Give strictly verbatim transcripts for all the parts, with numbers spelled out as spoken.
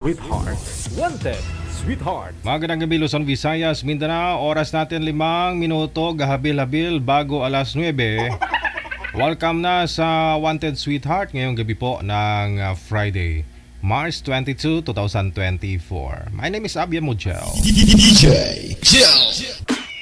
Sweetheart. Wanted. Sweetheart. Magandang gabi Luzon, Visayas, Mindanao. Oras natin limang minuto, gahabil-habil bago alas nuwebe. Welcome na sa Wanted Sweetheart ngayong gabi po ng uh, Friday, March twenty-second, twenty twenty-four. My name is Abia Mujel. D J Jel.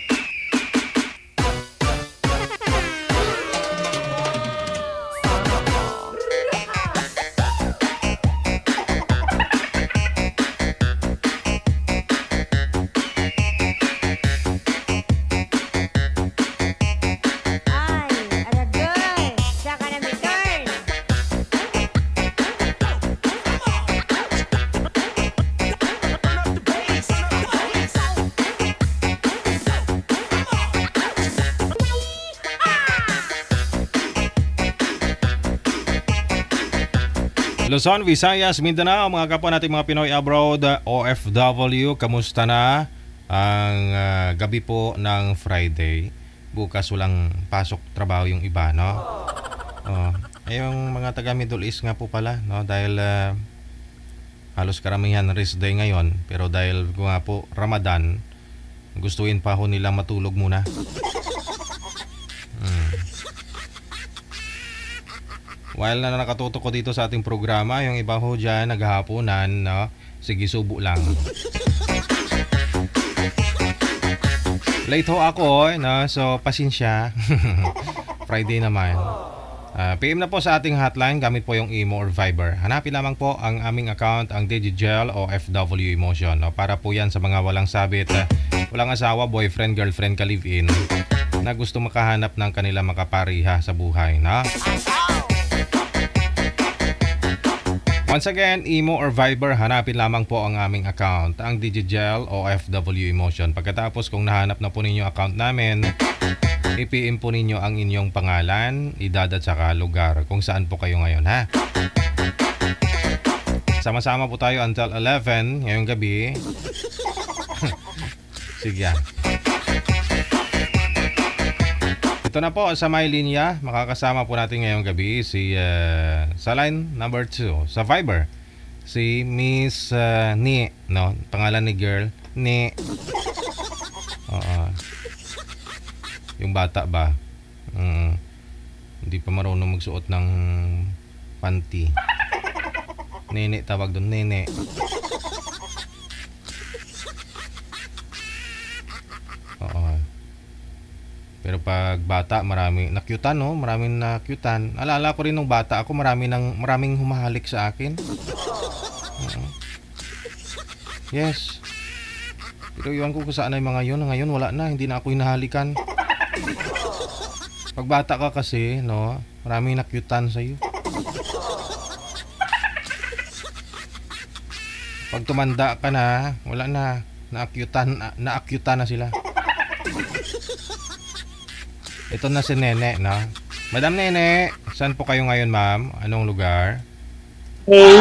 Luzon, Visayas, Mindanao, mga kapwa nating mga Pinoy abroad, O F W, kamusta na ang uh, gabi po ng Friday? Bukas walang pasok trabaho yung iba, no? Oh, ay yung mga taga Middle East nga po pala, no? Dahil uh, halos karamihan rest day ngayon, pero dahil nga po Ramadan, gustuin pa ho nilang matulog muna. Hmm. While na nakatutok ko dito sa ating programa, yung iba ho dyan naghahaponan, no? Sige, subo lang. Late ho ako, no? So, pasensya. Friday naman. Uh, P M na po sa ating hotline, gamit po yung Imo or Viber. Hanapin lamang po ang aming account, ang Digigel o F W Emotion, no? Para po yan sa mga walang sabit, uh, walang asawa, boyfriend, girlfriend, ka-live-in, na gusto makahanap ng kanila makapariha sa buhay, no? Once again, Imo or Viber, hanapin lamang po ang aming account, ang Digigel o F W Emotion. Pagkatapos kung nahanap na po ninyo account namin, i-P M po ninyo ang inyong pangalan, edad at saka lugar kung saan po kayo ngayon, ha? Sama-sama po tayo until eleven ngayong gabi. Sige yan. Ito na po sa my linya, makakasama po natin ngayong gabi si uh, sa line number two, sa Viber, si Miss uh, Ni, no? Pangalan ni girl, Ni. Oo. Yung bata ba? Mm, hindi pa marunong magsuot ng panty. Nene tawag doon, Nene. Oo. Pero pag bata, marami nakyutan, no? Maraming nakyutan. Alala ko rin nung bata ako, marami nang maraming humahalik sa akin. Uh-huh. Yes. Pero iwan ko kung saan ay mga yun. Ngayon wala na, hindi na ako hinahalikan. Pag bata ka kasi, no? Maraming nakyutan sa iyo. Pag tumanda ka na, wala na. Naakyutan, na, naakyutan na sila. Ito na si Nene, no? Madam Nene, saan po kayo ngayon, ma'am? Anong lugar? Hey.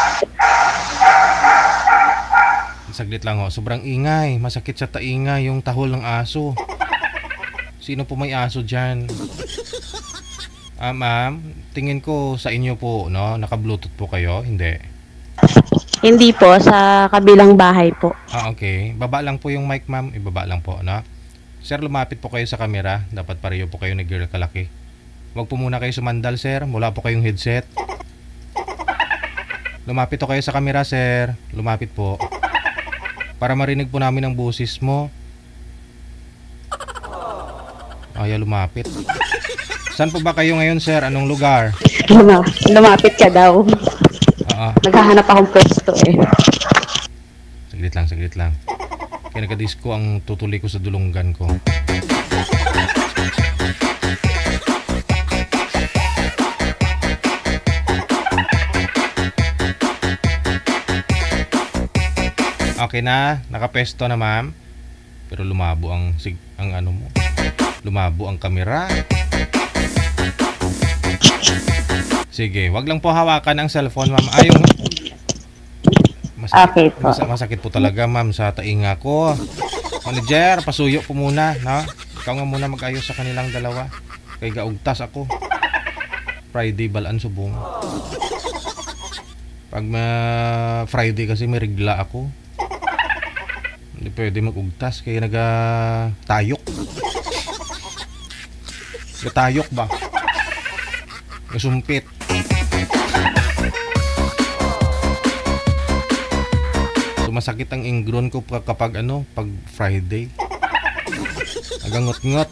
Saglit lang ho. Sobrang ingay. Masakit sa tainga yung tahol ng aso. Sino po may aso dyan? Ah, ma'am, tingin ko sa inyo po, no? Naka-Bluetooth po kayo? Hindi. Hindi po, sa kabilang bahay po. Ah, okay. Baba lang po yung mic, ma'am. Ibaba lang po, no? Sir, lumapit po kayo sa camera. Dapat pareho po kayo ni girl kalaki. Huwag po muna kayo sumandal, sir. Wala po kayong headset. Lumapit po kayo sa camera, sir. Lumapit po. Para marinig po namin ang busis mo. Ay, lumapit. Saan po ba kayo ngayon, sir? Anong lugar? Lumapit ka daw. Oo. Naghahanap akong pwesto eh. Saglit lang, saglit lang. Kaya nagka-disco ang tutuloy ko sa dulunggan ko. Okay na, nakapesto na ma'am. Pero lumabo ang sig ang ano mo. Lumabo ang kamera. Sige, wag lang po hawakan ang cellphone, ma'am. Ayong masakit, Okay po. mas- masakit po talaga, ma'am, sa tainga ko. Manager, pasuyo po muna, no? Ikaw nga muna mag-ayos sa kanilang dalawa. Kay gaugtas ako. Friday balaan subong. Pag ma Friday kasi may regla ako. Hindi pwede mag-ugtas kaya naga tayok. Tayok ba? Nasumpit. Sumasakit ang ingron ko kapag ano, pag Friday. Nagangot-ngot.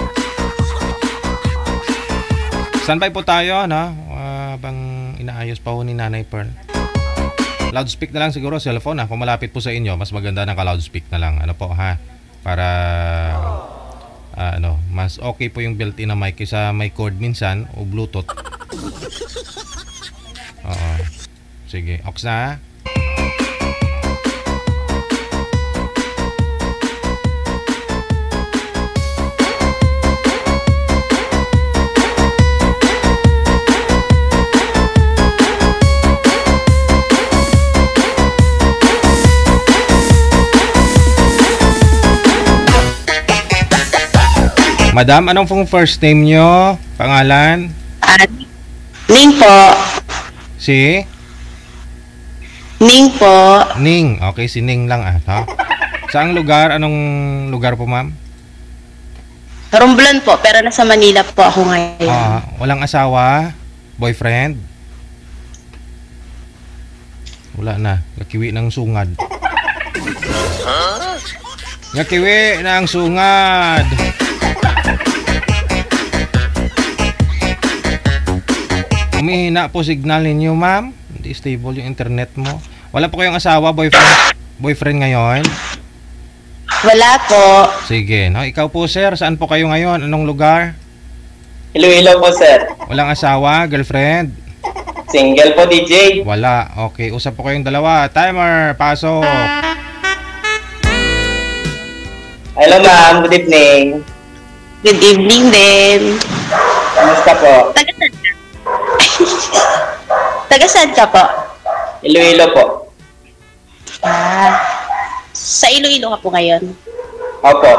Standby po tayo, no? Uh, bang inaayos pa ho ni Nanay Pearl. Loudspeak na lang siguro, cellphone ha. Kung malapit po sa inyo, mas maganda naka-loudspeak na lang. Ano po ha? Para uh, ano, mas okay po yung built-in na mic kaysa may cord minsan o Bluetooth. Oo. Sige, ox na ha. Madam, anong pong first name nyo? Pangalan? At Ning po. Si? Ning po. Ning. Okay, si Ning lang ah. Ha? Saang lugar? Anong lugar po, ma'am? Romblon po, pero nasa Manila po ako ngayon. Ah, walang asawa? Boyfriend? Wala na. Nakiwi ng sungad. Nakiwi ng sungad. Umihina po signal ninyo, ma'am. Hindi stable yung internet mo. Wala po kayong asawa, boyfriend, boyfriend ngayon? Wala po. Sige, no? Ikaw po, sir. Saan po kayo ngayon? Anong lugar? Iloilo po, sir. Walang asawa, girlfriend? Single po, D J. Wala. Okay, usap po kayong dalawa. Timer, pasok. Hello, ma'am. Good evening. Good evening din. Kamusta po? Taga saan ka? Taga saan ka po? Iloilo po. Ah, sa Iloilo ka po ngayon? Opo.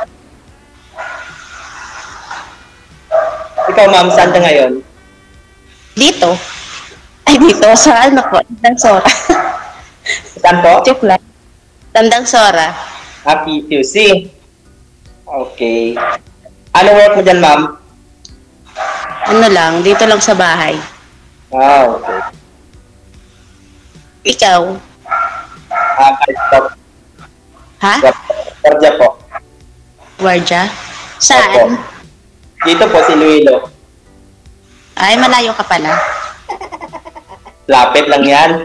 Ikaw, ma'am, saan ka ngayon? Dito. Ay, dito. Sa ano po? Tandang Sora. Saan po? Joke lang. Tandang Sora. Ah, P Q C. Okay. Ano work mo dyan, ma'am? Ano lang, dito lang sa bahay. Ah, okay. Ikaw? Ah, stop. Ha? Karja po. Guardia? Opo. Saan? Dito po, si Iloilo. Ay, malayo ka pala. Lapit lang yan.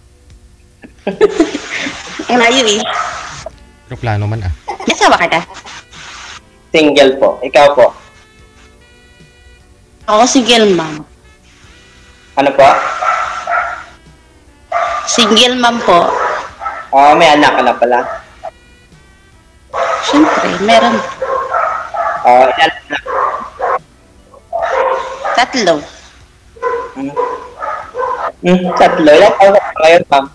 Ang layo eh. Pero plano man ah. Nasawa ka na? Single po. Ikaw po. Ako single mom. Ano po? Single mom po. Oh, may anak ka na pala. Siyempre, meron. Oh, ilan na? Tatlo. Hmm. Hmm, tatlo. Ilan taon ka ngayon, ma'am?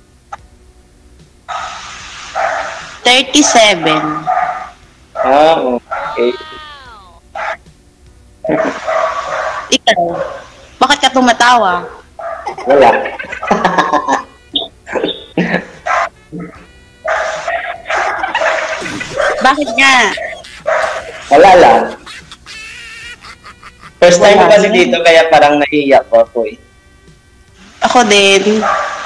thirty-seven. Ah, okay. Ikaw? Bakit ka tumatawa? Wala. Bakit nga? Wala lang. First time ko Wala kasi lang. dito kaya parang naiiyak ko ako eh. Ako din.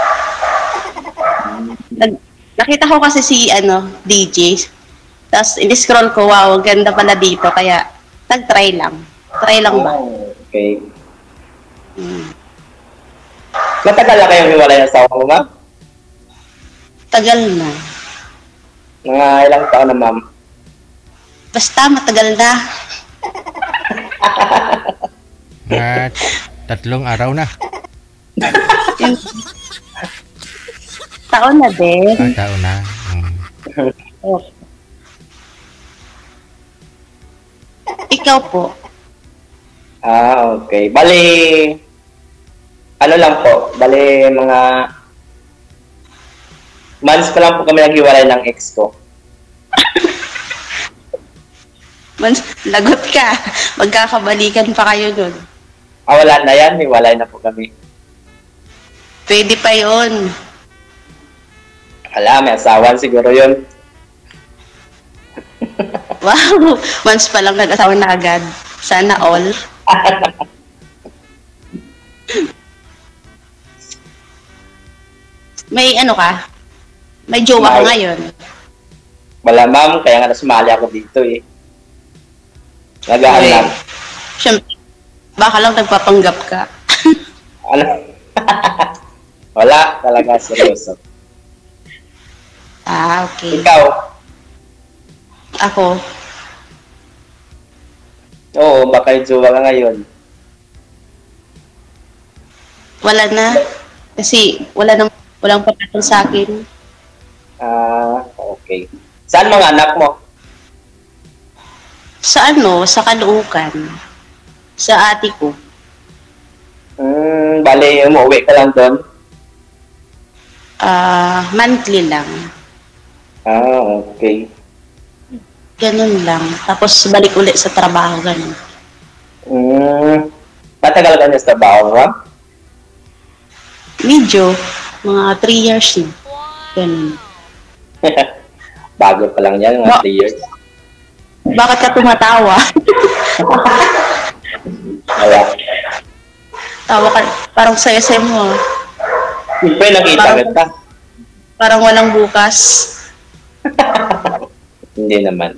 Nag, nakita ko kasi si ano, D J. Tapos in-scroll ko, wow, ang ganda pala dito. Kaya nag-try lang. Try lang ba? Oh, okay. Hmm. Matagal na kayong hiwalay ng asawa mo, ma'am? Tagal na. Mga ilang taon na, ma'am? Basta matagal na. At tatlong araw na. Yung, taon na din. Ah, taon na. Hmm. Oh. Ikaw po. Ah, okay. Bali, ano lang po, bali mga months pa lang po kami naghiwalay ng ex ko. Man, lagot ka. Magkakabalikan pa kayo nun. Ah, wala na yan, hiwalay na po kami. Pwede pa yun. Wala, may asawan siguro yun. Wow, once pa lang nag-asawa na agad. Sana all. May ano ka? May jowa ka May. ngayon. Wala ma'am, kaya nga nasumali ako dito eh. Nag-aanap. Siyempre, baka lang nagpapanggap ka. Ano? Wala, talaga seryoso. Ah, okay. Ikaw? Ako, Oo, baka yung jowa ka ngayon. wala na. Kasi wala nang walang papatol sa akin. Ah, okay. Saan mga anak mo? Sa ano, sa Caloocan. Sa ate ko. Hmm, bali, umuwi ka lang doon? Ah, monthly lang. Ah, okay. Ganun lang. Tapos balik ulit sa trabaho, ganun. Hmm, matagal ka niya sa trabaho mo? Medyo, mga three years na. Ganun. Bago pa lang yan, mga Ba- three years. Bakit ka tumatawa? Wala. Tawa ka, parang saya-saya mo. ah. Siyempre, nakita Parang- kita. Parang walang bukas. Hindi naman.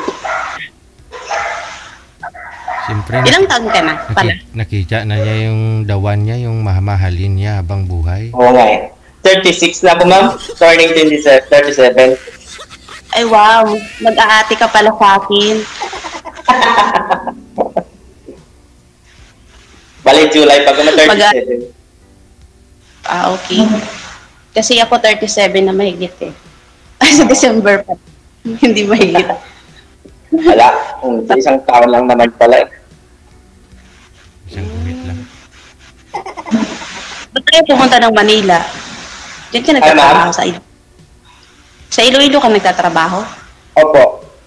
Siyempre, Ilang taon ka na pala? naki- nakita na niya yung dawan niya, yung mahamahalin niya habang buhay. Oo nga eh. thirty-six na ako, ma'am. Turning twenty-seven, thirty-seven. Ay wow, mag-aati ka pala sa akin. Bali, July pag ako thirty-seven. Ah, okay. Kasi ako thirty-seven na mahigit eh. Ay, sa December pa. Hindi mahigit. Wala. Um, isang taon lang naman pala eh. Isang guhit lang. Ba't tayo pumunta ng Manila? Diyan ka nagtatrabaho sa Iloilo. Sa Iloilo ka nagtatrabaho? Opo.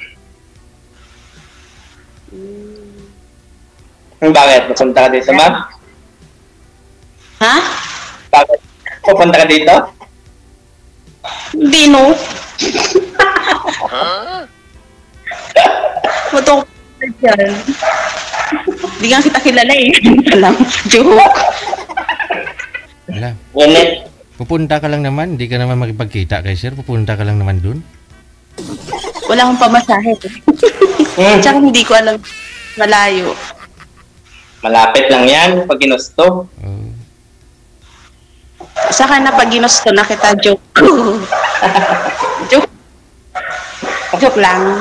Hmm, bakit? Pupunta ka dito, ma'am? Ha? Bakit? Pupunta ka dito? Hindi, no? Matok ka dyan. Hindi nga kita kilala eh. Ito lang. Joke. Wala. Ngunit, Pupunta ka lang naman, hindi ka naman makipagkita kay sir. Pupunta ka lang naman dun. Wala akong pamasahe. Eh. hmm, Tsaka hindi ko alam malayo. malapit lang yan pag ginusto. Oh. Saka na pag ginusto na kita, joke. joke. Joke lang.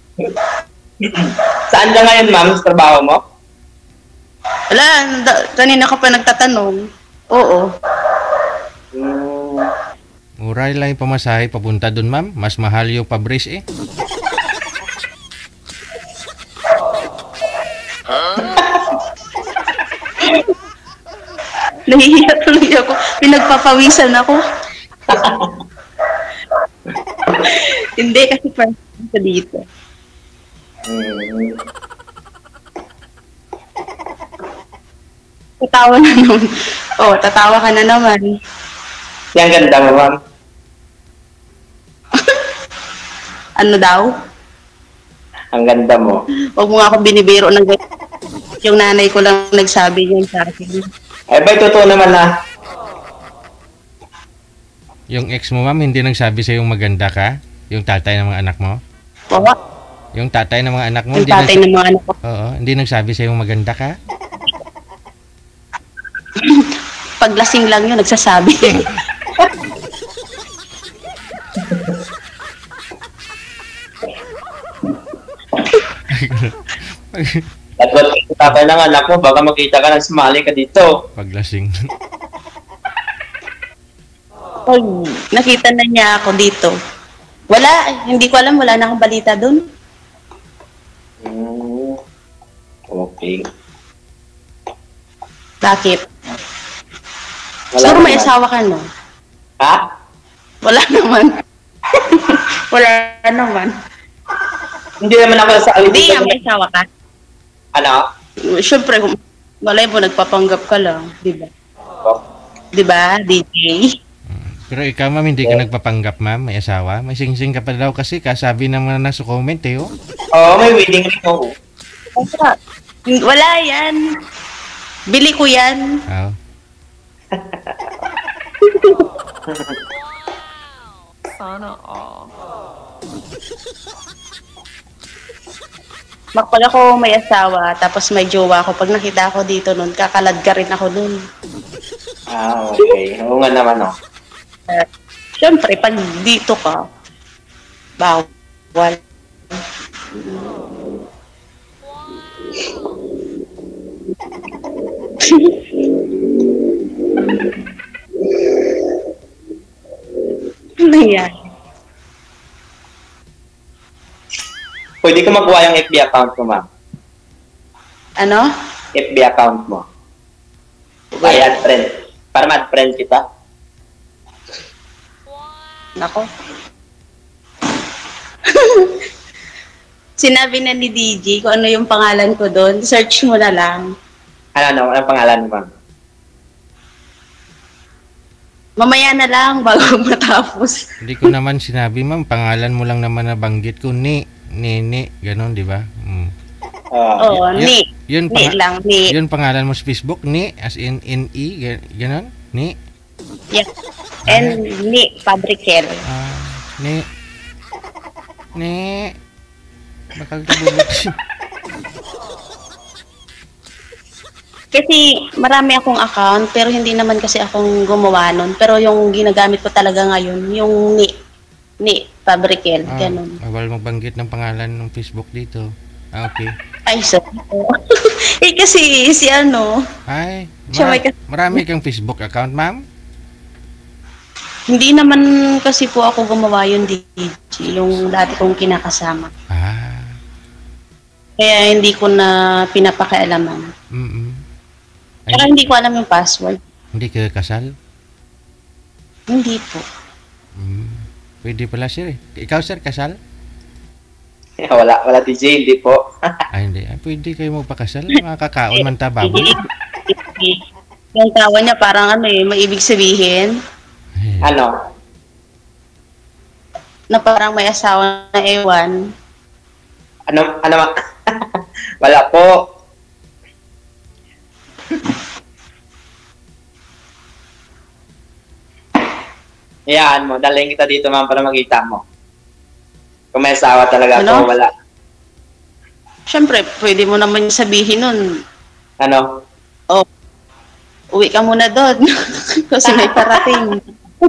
Saan ka ngayon, ma'am, sa trabaho mo? Wala, da- kanina ka pa nagtatanong. Oo. Hmm, Mura lang yung pamasahe papunta dun, ma'am. Mas mahal yung pabris eh. Nahihiya tuloy ako. Pinagpapawisan ako. Hindi, kasi first time ko dito. hmm. Tatawa na naman. Oh, tatawa ka na naman. Yan ganda mo, ma'am. Ano daw? Ang ganda mo. Huwag mo nga ako binibiro ng ganyan. Yung nanay ko lang nagsabi yan sa akin. Ay, ba'y totoo naman na? Yung ex mo, ma'am, hindi nagsabi sa'yo maganda ka? Yung tatay ng mga anak mo? Oo, Yung tatay ng mga anak mo, yung hindi, tatay nags- ng mga anak ko. Oo, hindi nagsabi sa'yo maganda ka? Paglasing lang yun, nagsasabi. Lagot ka sa tatay ng anak mo, baka makita ka ng sumali ka dito. Paglasing. Pag nakita na niya ako dito. Wala, hindi ko alam, wala na akong balita dun. Hmm, okay. Bakit? Wala Siguro may naman. asawa ka, no? Ha? Wala naman. wala naman. Hindi naman ako sa Hindi dito. nga, may asawa ka. Ano? Siyempre, kung malay mo, nagpapanggap ka lang, di ba? Di ba, D J? Pero ikaw, ma'am, hindi ka nagpapanggap, ma'am. May asawa. May sing-sing ka pa daw kasi. Kasabi naman na sa comment, eh, oh. Oo, may wedding ring ako. Wala yan. Bili ko yan. Oh. Sana all. Pag ako may asawa, tapos may jowa ako, pag nakita ako dito nun, kakalad ka rin ako nun. Ah, okay. Oo nga naman, oh. Uh, Siyempre, pag dito ka, bawal. Ano yan? Pwede ko makuha yung F B account mo, ma'am. Ano? F B account mo. Ay, add friend. Para ma-add friend kita. Nako. Sinabi na ni D J kung ano yung pangalan ko doon. Search mo na lang. Ano, ano? Anong pangalan mo, ma'am? Mamaya na lang bago matapos. Hindi ko naman sinabi, ma'am. Pangalan mo lang naman nabanggit ko. Ni, ni, ni. Ganon, di ba? Mm. Ah, Oo, Yun- ni. Yun, Ni panga- lang, ni. yun pangalan mo sa Facebook? Ni, as in, N-E? ga- Ganon? Ni? Yes. And ni, Fabrikel. Ah, ni. Ni. Bakal tabulog siya. Kasi marami akong account, pero hindi naman kasi akong gumawa nun. Pero yung ginagamit ko talaga ngayon, yung ni, ni, Fabrikel, Ah, ganun. bawal magbanggit ng pangalan ng Facebook dito. Ah, okay. Ay, so. eh, kasi si ano, Ay, Siya mara- may kas- marami kang Facebook account, ma'am? hindi naman kasi po ako gumawa yung D J, yung dati kong kinakasama. Ah, Kaya hindi ko na pinapakialaman. mm Ay, Kaya hindi ko alam yung password. hindi ka kasal? Hindi po. Mm. Pwede pala, sir. eh. Ikaw, sir, kasal? wala, wala D J, hindi po. Ay, hindi. Ay, pwede kayo magpakasal. Makakaon man ta, baboy. Yung tawa niya parang ano eh, may ibig sabihin Ay, Ano? na parang may asawa na ewan. Ano, ano, ma- wala po. Yan mo, dalhin kita dito, ma'am, para makita mo. Kung may asawa talaga Ano? ako, wala. Siyempre, pwede mo naman sabihin nun, Ano? oh, uwi ka muna doon. Kasi may parating.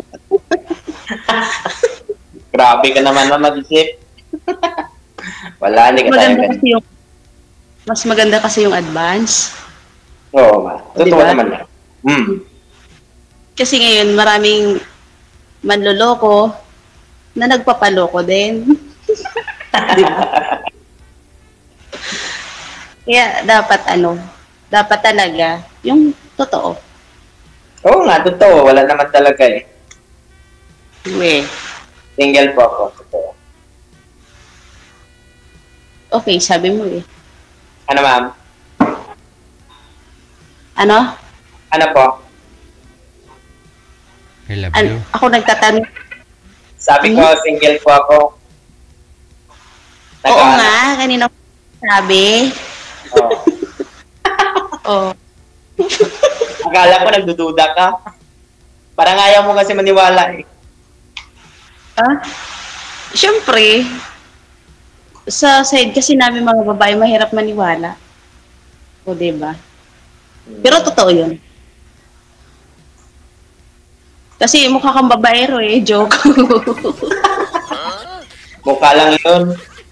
Grabe ka naman, ma'am, mag-isip. Wala, hindi ka tayo Maganda ganun. kasi yung, mas maganda kasi yung advance. Oo, ma. Totoo Diba? naman yan. Hmm. Kasi ngayon, maraming manloloko na nagpapaloko din. Diba? Kaya dapat ano, dapat talaga yung totoo. Oo nga, totoo. Wala naman talaga eh. We. Single po ako. Totoo. Okay, sabi mo eh. Ano, ma'am? Ano? Ano po? I love An- you. ako nagtatanong. Sabi ko, single po ako. Oo Naka- nga, kanina ko sabi. Oo. Oh. Akala ko nagdududa ka. Parang ayaw mo kasi maniwala eh. Ah? Siyempre, sa side kasi namin mga babae, mahirap maniwala. O, diba? Pero totoo yun. Kasi mukha kang babaero eh, joke. Mukha lang yun.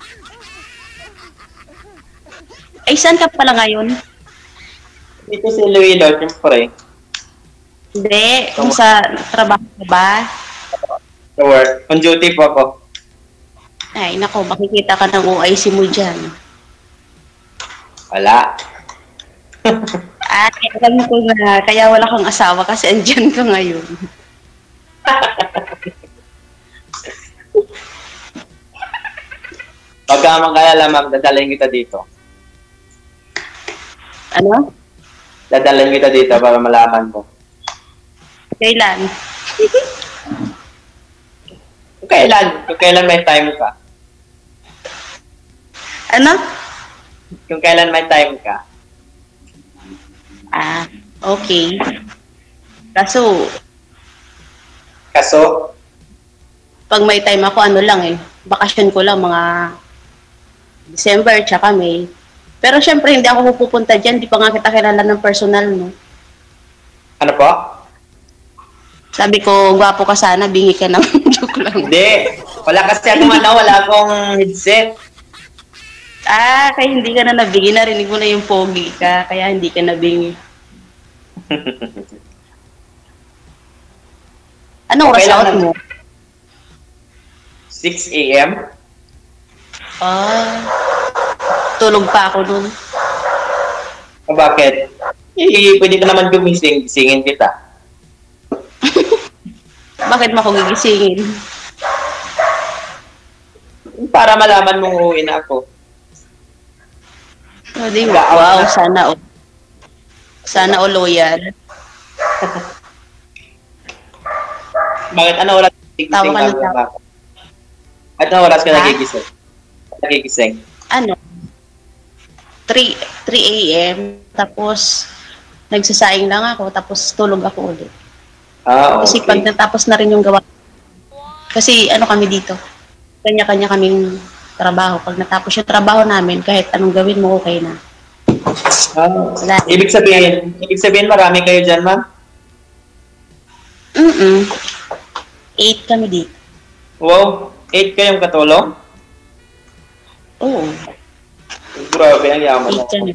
Ay, saan ka pala ngayon? Dito si Iloilo, siyempre. Hindi, kung sa trabaho ka ba? Sa work. On duty po ako. Ay, nako, makikita ka ng O I C mo dyan. Wala. At alam ko na, kaya wala kang asawa kasi andyan ka ngayon. Huwag ka mag-alala, ma'am. Dadalhin kita dito. Ano? Dadalhin kita dito para malaman mo. Kailan? Kung kailan, kung kailan may time ka. Ano? Kung kailan may time ka. Ah, okay. Kaso, Kaso, pag may time ako, ano lang eh, bakasyon ko lang mga December tsaka May. Pero syempre, hindi ako pupunta dyan. Di pa nga kita kilala ng personal, no? ano po? Sabi ko, gwapo ka sana, bingi ka naman. Joke lang. Hindi. Wala kasi akong ano, wala akong headset. Ah, kaya hindi ka na nabingi. Narinig mo na yung pogi ka, kaya hindi ka nabingi. Anong oras Okay lang out na- mo? six a.m. Ah, tulog pa ako nun. O bakit? Eh, pwede ka naman gumising, gisingin kita. Bakit mo ako gigisingin? Para malaman mong uuwi na ako. O, di ba? Wow, sana all. Sana all loyal. Bakit? Ano oras nagigising Tawa ka ng bago tawa. ako? At ano oras ka Ha? nagigising? Nagigising. Ano? three a.m. Tapos, nagsasaing lang ako, tapos tulog ako ulit. Ah, Kasi pag okay. natapos na rin yung gawa. Kasi ano kami dito, kanya-kanya kaming trabaho. Pag natapos yung trabaho namin, kahit anong gawin mo, okay na. Ah, Wala. ibig sabihin, ibig sabihin marami kayo dyan, ma'am? Mm-mm. Eight kami dito. Wow, eight kayong katulong? Oo, Grabe, ang yaman eight ako. kami.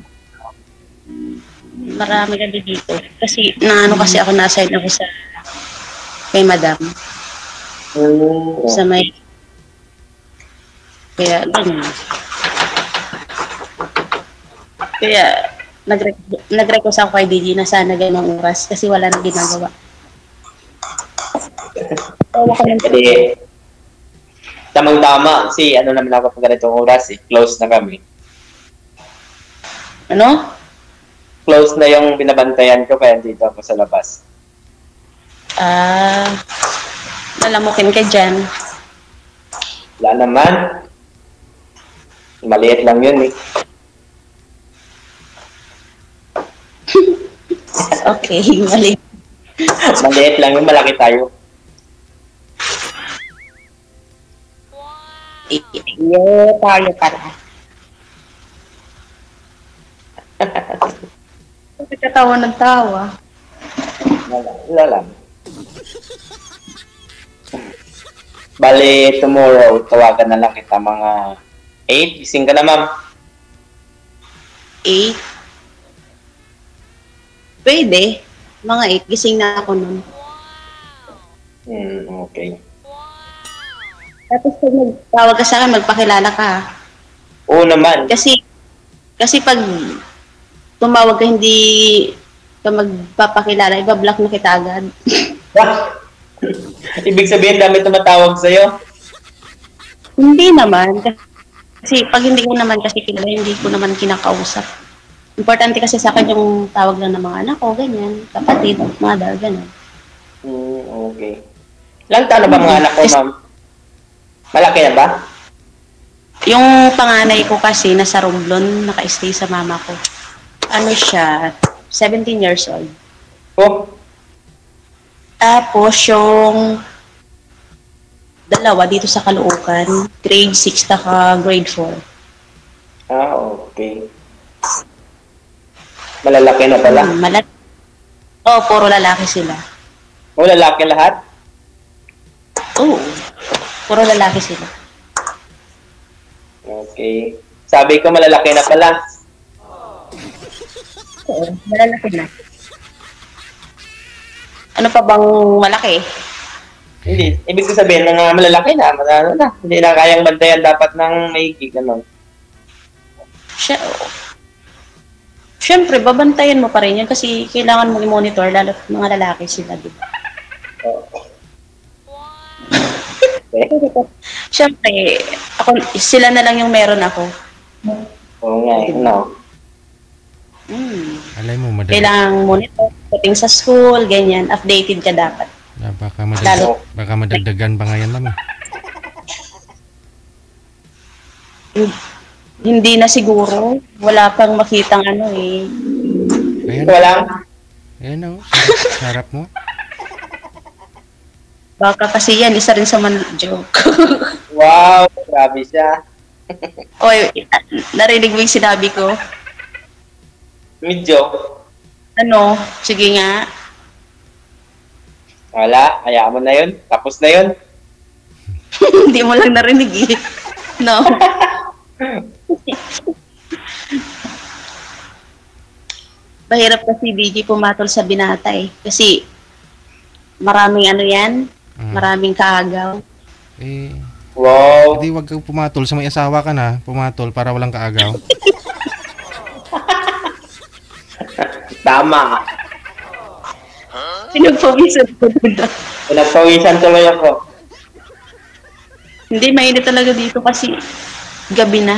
Marami kami dito. Kasi, naano kasi ako, na-assign ako sa kay madam. Hmm, Sa may, kaya, ganun. Kaya, nag-re- nag-request ako kay D J na sana ganong oras kasi wala nang ginagawa. Tawa ka ng Kasi, tamang-tama, si ano naman ako pag ganitong oras, eh, close na kami. Ano? Close na yung binabantayan ko, kaya dito ako sa labas. Ah, nalamukin ka dyan. Wala naman. Maliit lang yun, eh. Okay, mali. Maliit lang yun, malaki tayo. Yeah, tayo pala. Nagkatawa ng tawa. Wala, wala lang. Bali, tomorrow, tawagan na lang kita mga eight. Gising ka na, ma'am. Eight? Pwede. Mga eight. Gising na ako nun. Hmm, okay. Tapos pag nagtawag ka sa akin, magpakilala ka. ha? Oo naman. Kasi, kasi pag tumawag ka, hindi ka magpapakilala, iba-block na kita agad. Ibig sabihin, dami tumatawag sa'yo. Hindi naman. Kasi pag hindi ko naman kasi kilala, hindi ko naman kinakausap. Importante kasi sa akin yung tawag lang ng mga anak ko, ganyan, kapatid, mother, ganyan. Hmm, okay. Ilang taon na ba mga anak ko, ma'am? Malaki na ba? Yung panganay ko kasi nasa Romblon, naka-stay sa mama ko. Ano siya, seventeen years old. Oh, Tapos yung dalawa dito sa Caloocan, grade six taka grade four. ah, okay. Malalaki na pala. Hmm, malat. Oh, puro lalaki sila. O, lalaki lahat? Oo. Puro lalaki sila. Okay. Sabi ko, malalaki na pala. Oo, malalaki na. Ano pa bang malaki? Hindi. Ibig ko sabihin na nga malalaki na. Ano na. Hindi na kayang bantayan dapat ng maigi. Ganun. Siya, Siyempre, babantayan mo pa rin yan kasi kailangan mo i-monitor lalo mga lalaki sila, di ba? Okay. Siyempre, ako, sila na lang yung meron ako. Oo nga, eh, no. Hmm. Alay mo, madagdag. Kailangang monitor, pagdating sa school, ganyan, updated ka dapat. Ah, baka, madagdag, Lalo- baka madagdagan pa nga yan, ma'am. Hindi na siguro. Wala pang makitang ano eh. Ayan, Walang. ayan o. Sarap, sarap mo. Baka kasi yan, isa rin sa man joke. Wow, grabe siya. Oy, narinig mo yung sinabi ko? Medyo. Ano? Sige nga. Wala, hayaan mo na yun. Tapos na yun. Hindi mo lang narinig eh. No? Mahirap kasi D J pumatol sa binata eh. Kasi maraming ano yan, Mm. maraming kaagaw. Eh, Wow. hindi wag kang pumatol. Sa may asawa ka na, pumatol para walang kaagaw. Tama. Pinagpawisan ko doon. Pinagpawisan tuloy ako. Hindi, mainit talaga dito kasi gabi na.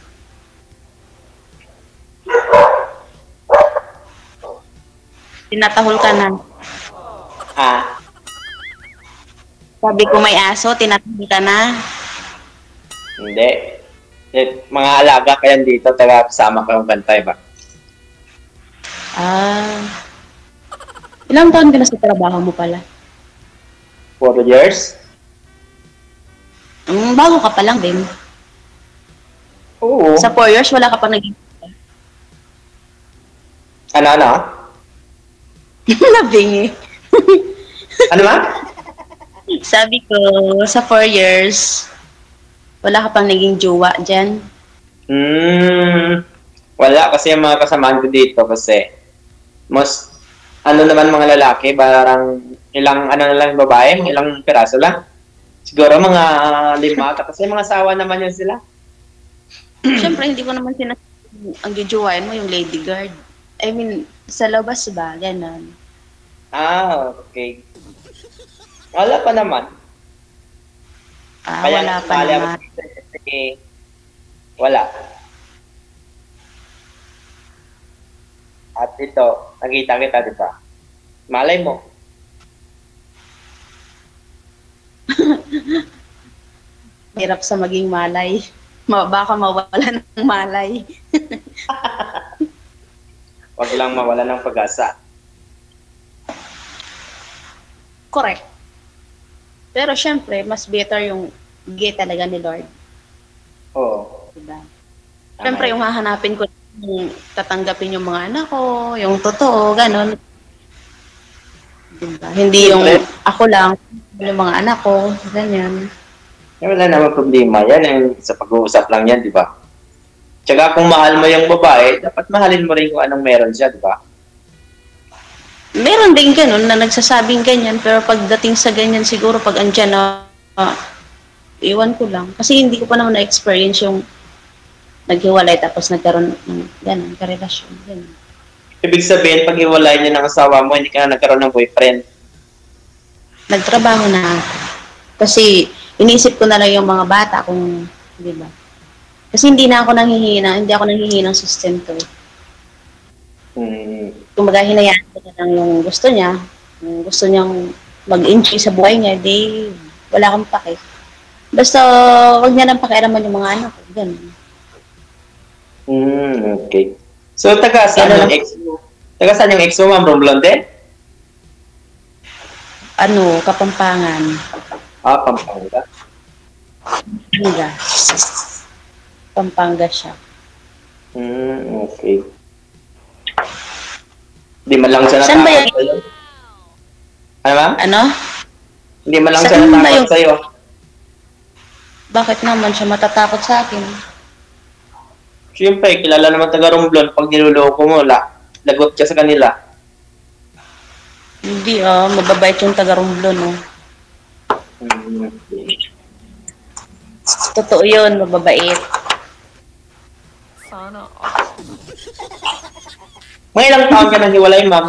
Tinatahol ka na. Ah, Sabi ko may aso, tinatahol ka na. hindi. Eh, mga alaga kayan dito, taga kasama kayong bantay ba? Ah. Ilang taon ka na sa trabaho mo pala? Four years? Mm, bago ka pa lang din. Oo. Sa four years, wala ka pa naging Ano, ano? nabingi. Ano ma? Sabi ko, sa four years, wala ka pang naging jowa dyan. Hmm, wala kasi yung mga kasamahan ko dito kasi most, ano naman mga lalaki, parang ilang, ano na lang yung babae, ilang piraso lang. Siguro mga lima, kasi mga sawa naman yun sila. Siyempre, hindi ko naman sinasabi ang jujuwain mo yung lady guard. I mean, sa labas ba? Ganon. Ah, okay. Wala pa naman. Ah, Kaya wala pa kaya naman. kasi wala. At ito, nakita kita, di ba? Malay mo. Hirap sa maging malay. Ma- baka mawala ng malay. Wag lang mawala ng pag-asa. Correct. Pero syempre, mas better yung gay talaga ni Lord. Oo. Diba? Syempre, yung hahanapin ko, yung tatanggapin yung mga anak ko, yung totoo, ganon. Diba? Hindi yung Siyempre. ako lang, yung mga anak ko, ganyan. Eh, wala naman problema. Yan yung sa pag-uusap lang yan, di ba? Tsaka kung mahal mo yung babae, dapat mahalin mo rin kung anong meron siya, di ba? Meron din ganun na nagsasabing ganyan, pero pagdating sa ganyan siguro pag andyan na, ah, iwan ko lang. Kasi hindi ko pa naman na-experience yung naghiwalay tapos nagkaroon ng ganun, karelasyon. Ganun. Ibig sabihin, pag iwalay niya ng asawa mo, hindi ka na nagkaroon ng boyfriend. Nagtrabaho na ako. Kasi inisip ko na lang yung mga bata kung, di ba? Kasi hindi na ako nanghihina, hindi ako nanghihingi ng sustento. Hmm. Kumbaga, hinayaan ko na lang yung gusto niya. Yung gusto niyang mag-enjoy sa buhay niya, di wala akong pake. Basta, wag niya nang pakialaman yung mga anak ko. Ganun. Hmm, okay. So, taga saan Ano yung lang? ex mo? Taga saan yung ex mo, Ma'am Romblonde? Ano, Kapampangan. Ah, Pampanga. Pampanga. Pampanga siya. Hmm, okay. Hindi man lang siya Saan ba natakot yan? sa'yo. Ano ma'am? Ano? Hindi man lang Saan siya ba natakot yung- sa'yo. Bakit naman siya matatakot sa akin? Siyempre, kilala naman taga Romblon. Pag niloloko mo, la, lagot siya sa kanila. Hindi ah, mababait yung taga-Romblon, no? Hmm, okay. Totoo yun, mababait. Sana all. Mga ilang taon ka nang hiwalay, ma'am?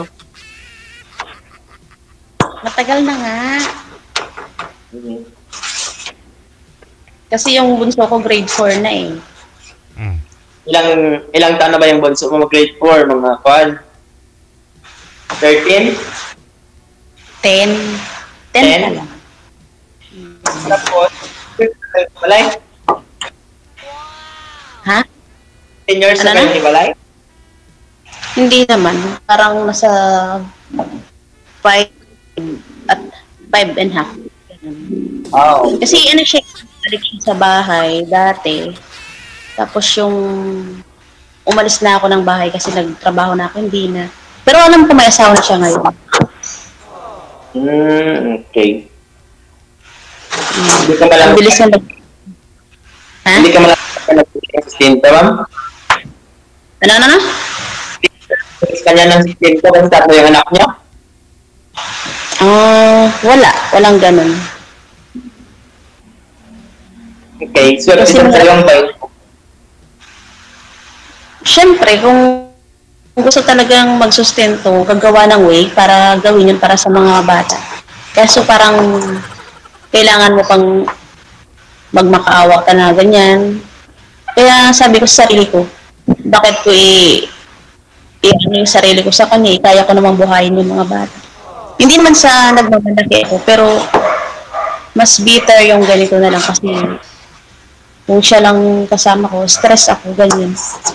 Matagal na nga. Hmm. Kasi yung bunso ko grade four na eh. Mm. Ilang ilang taon na ba yung bunso mo? Grade four, mga kwan? thirteen? ten. ten Ten? pa lang. Tapos, balay? Ha? ten years Ano na na? kayo balay? Hindi naman. Parang nasa five at five and a half. Oo. Kasi ano siya, balik siya sa bahay dati. Tapos yung umalis na ako ng bahay kasi nagtrabaho na ako, hindi na. Pero alam ko may asawa na siya ngayon. Hmm, okay. Hindi ka malang, Ang bilis na nag... Ha? hindi ka malang sustento, ma'am? Ano, ano, ano? Sa kanya ng sustento kasi tatlo yung anak niya? Ah, wala. Walang ganun. Okay, swerte Kasi sa wala- sa'yo ang bait. Siyempre, kung kung gusto talagang magsustento, gagawa ng way para gawin yun para sa mga bata. Kaso parang kailangan mo pang magmakaawa ka na ganyan. Kaya sabi ko sa sarili ko, bakit ko i- i-ano yung sarili ko sa kanya, eh, kaya ko namang buhayin yung mga bata. Hindi naman sa nagmamalaki ako, pero mas bitter yung ganito na lang kasi kung siya lang kasama ko, stress ako, ganyan.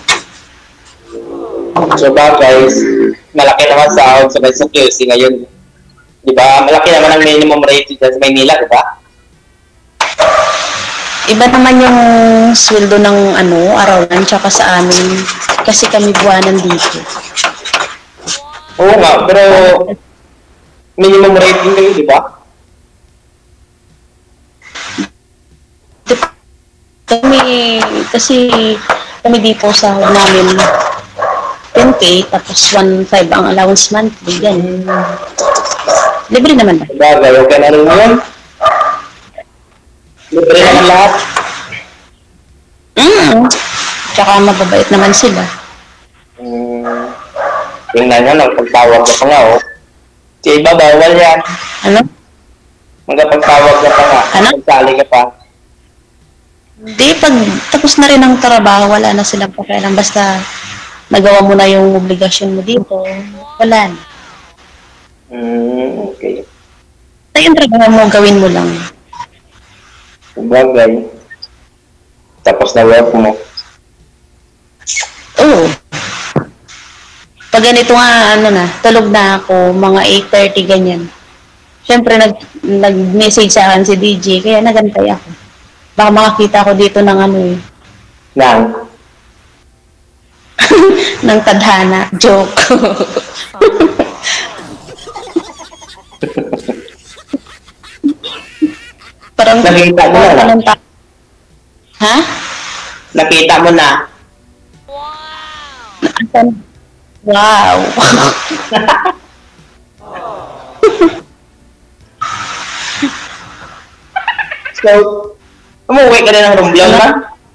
So bagay, malaki naman sa sa sa Q C ngayon. Di ba? Malaki naman ang minimum rate dyan sa Maynila, di ba? Iba naman yung sweldo ng ano, arawan, tsaka sa amin. Kasi kami buwanan dito. Oo nga, pero minimum rate din kayo, di ba? Kami, kasi kami dito sa namin ten K, tapos one point five ang allowance monthly, yan. Libre naman ba? Bagay, okay na rin yun. Libre naman lahat. Mm. Tsaka mababait naman sila. Hmm. Tingnan nyo, nagpagtawag ka pa nga, oh. Sa iba, bawal yan. Ano? Magpagtawag ka pa nga. Ano? Magsali ka pa. Di, pag tapos na rin ang trabaho, wala na silang pakialam. Basta nagawa mo na yung obligasyon mo dito, wala na. Hmm, okay. Sa yung trabaho mo, gawin mo lang. Bagay. Tapos na work mo. Oo. Pag ganito nga, ano na, tulog na ako, mga eight thirty, ganyan. Siyempre, nag, nag-message sa akin si D J, kaya nagantay ako. Baka makakita ko dito ng ano eh, Nang. ng tadhana. Joke. Parang, Nakita mo na lang. parang ta- Ha? Nakita mo na. Asan? Wow. So, umuwi ka na ng Romblon ba?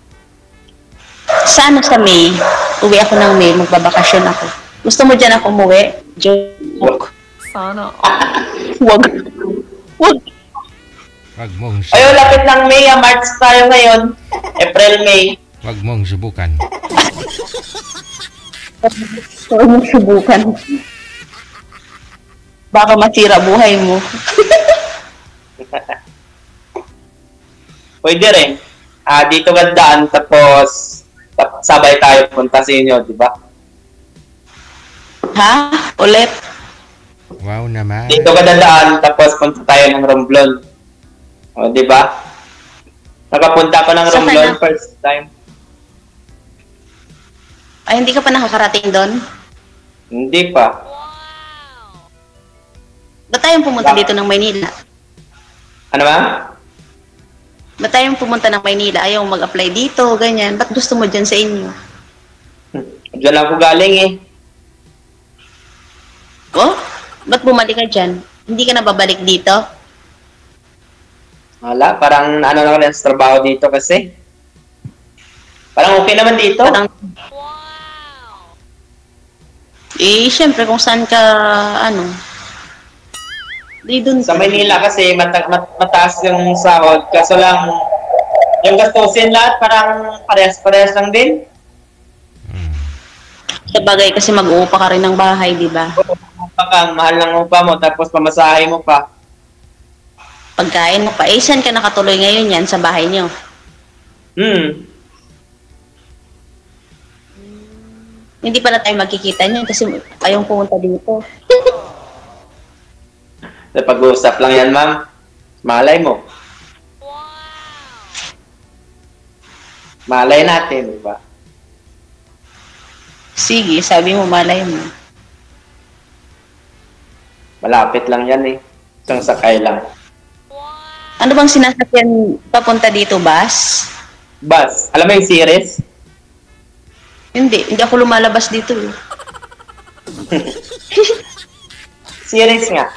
Sana sa May, uwi ako ng May, magbabakasyon ako. Gusto mo dyan ako umuwi? Joke. Sana all. Wag. Wag. Wag mong, Ayun, lapit ng May, ah, March tayo ngayon. April, May. wag mong subukan. Huwag mo subukan. Baka masira buhay mo. Pwede rin. Ah, dito gandaan, tapos tap- sabay tayo punta sa inyo, di ba? Ha? Ulit? Wow naman. Dito ka dadaan, tapos punta tayo ng Romblon. O, di ba? Nakapunta ko ng Saan Romblon na? first time. Ay, hindi ka pa nakakarating doon? Hindi pa. Ba't tayong pumunta dito ng Maynila? Ano ba? Ba't tayong pumunta ng Maynila? Ayaw mag-apply dito, ganyan. Ba't gusto mo dyan sa inyo? Diyan ako galing eh. Oh? Ba't bumalik ka dyan? Hindi ka na babalik dito? Wala, parang ano na rin sa trabaho dito kasi. Parang okay naman dito. Parang... Eh, syempre, kung saan ka, ano, di dun Sa ka. Maynila kasi mata- mat- mataas yung sahod. Kaso lang, yung gastusin lahat parang parehas-parehas lang din. Sa bagay kasi mag-uupa ka rin ng bahay, di ba? Upa kang, mahal ng upa mo, tapos pamasahe mo pa. Pagkain mo pa. Eh, saan ka nakatuloy ngayon yan sa bahay niyo? Hmm. Hindi pala tayo magkikita niyan kasi ayong pumunta dito. Sa pag-uusap lang yan, ma'am. Malay mo. Malay natin, di ba? Sige, sabi mo, malay mo. Malapit lang yan eh. Isang sakay lang. Ano bang sinasakyan papunta dito, bus? Bus. Alam mo yung series? Hindi, hindi ako lumalabas dito. Eh. Series nga.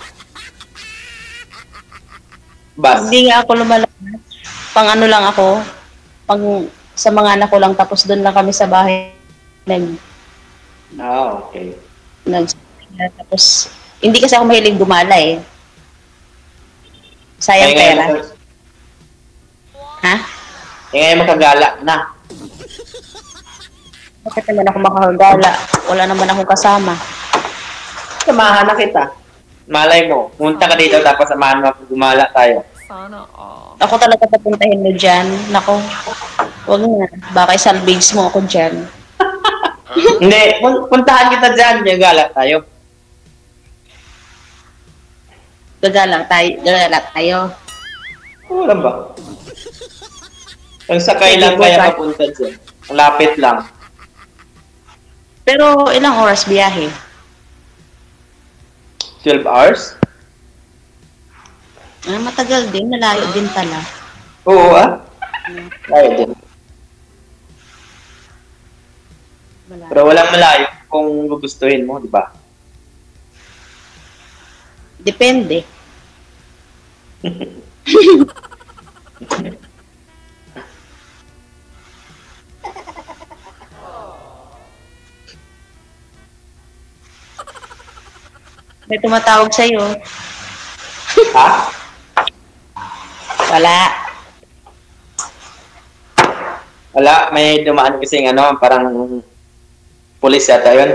Bus. Hindi nga ako lumalabas. Pang ano lang ako, pang sa mga anak ko lang, tapos doon lang kami sa bahay. Nag, Ah, okay. nag, tapos, hindi kasi ako mahilig gumala eh. Sayang Kaya pera. ngayon, mag- Ha? kaya ngayon makagala na. Bakit naman ako makakagala? Wala naman akong kasama. Samahan na kita. Malay mo. Punta ka dito tapos samahan mo ako gumala tayo. Sana all. Ako talaga papuntahin mo dyan. Nako, huwag na. Baka salvage mo ako dyan. Hindi. pun- Puntahan kita dyan. Gagala tayo. Gagala tayo. Gagala tayo. Wala ba? Ang sakay lang kaya papunta dyan. Lapit lang. Pero ilang oras biyahe? twelve hours? Ah, matagal din. Malayo din pala. Oo ah. Tayo din. Malayo. Pero walang malayo kung gugustuhin mo, di ba? Depende. May tumatawag sa'yo. Ha? Wala. Wala. May dumaan kasing ano, parang pulis yata yun.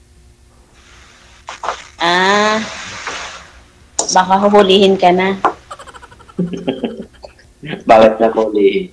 Ah, baka huhulihin ka na. Bakit na huli?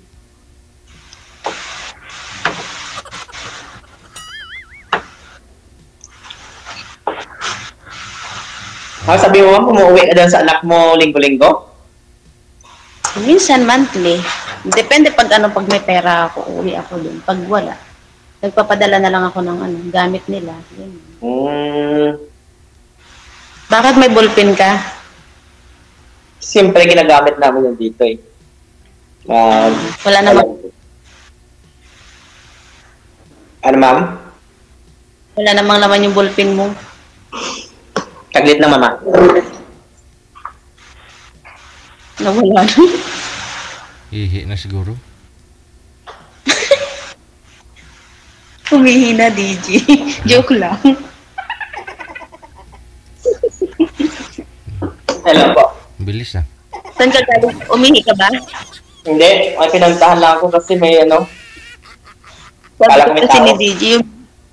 Ah, sabi mo ma'am, umuwi ka dyan sa anak mo linggo-linggo? Minsan monthly. Depende pag ano, pag may pera ako, uwi ako dun. Pag wala, nagpapadala na lang ako ng ano, gamit nila. Yun. Hmm. Bakit may ballpen ka? Siyempre, ginagamit namin yun dito eh. Ah, Wala namang, ano ma'am? wala namang laman yung ballpen mo. Taglit na mama. Nawala na. Ihi na siguro. Humihina, D J. Joke lang. Hello po. Bilis na. Saan ka galing? Umihi ka ba? Hindi, ay pinuntahan lang ako kasi may ano. Sabi Kala ko ko may kasi tao. ni D J, yung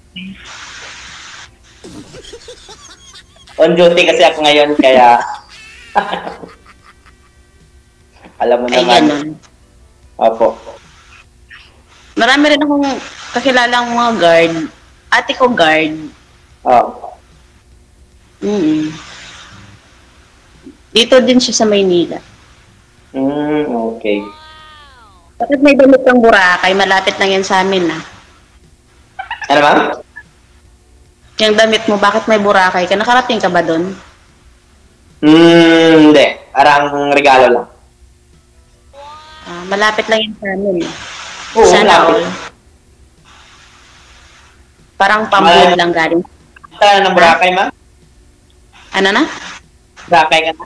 On duty kasi ako ngayon, kaya alam mo ay naman. ganun. Opo. Marami rin akong kakilalang mga guard. Ate ko guard. Oh. Mm Dito din siya sa Maynila. Mm, okay. Bakit may damit kang Boracay? Malapit lang yan sa amin, ah. Ano ma'am? Yung damit mo, bakit may Boracay ka? Nakarating ka ba doon? Hmm, hindi. Parang regalo lang. Ah, malapit lang yan sa amin. eh. Oo, Sana malapit. all. Parang pambod Mal- lang galing. Saan ng Boracay, ma'am? Ano na? Boracay ka na?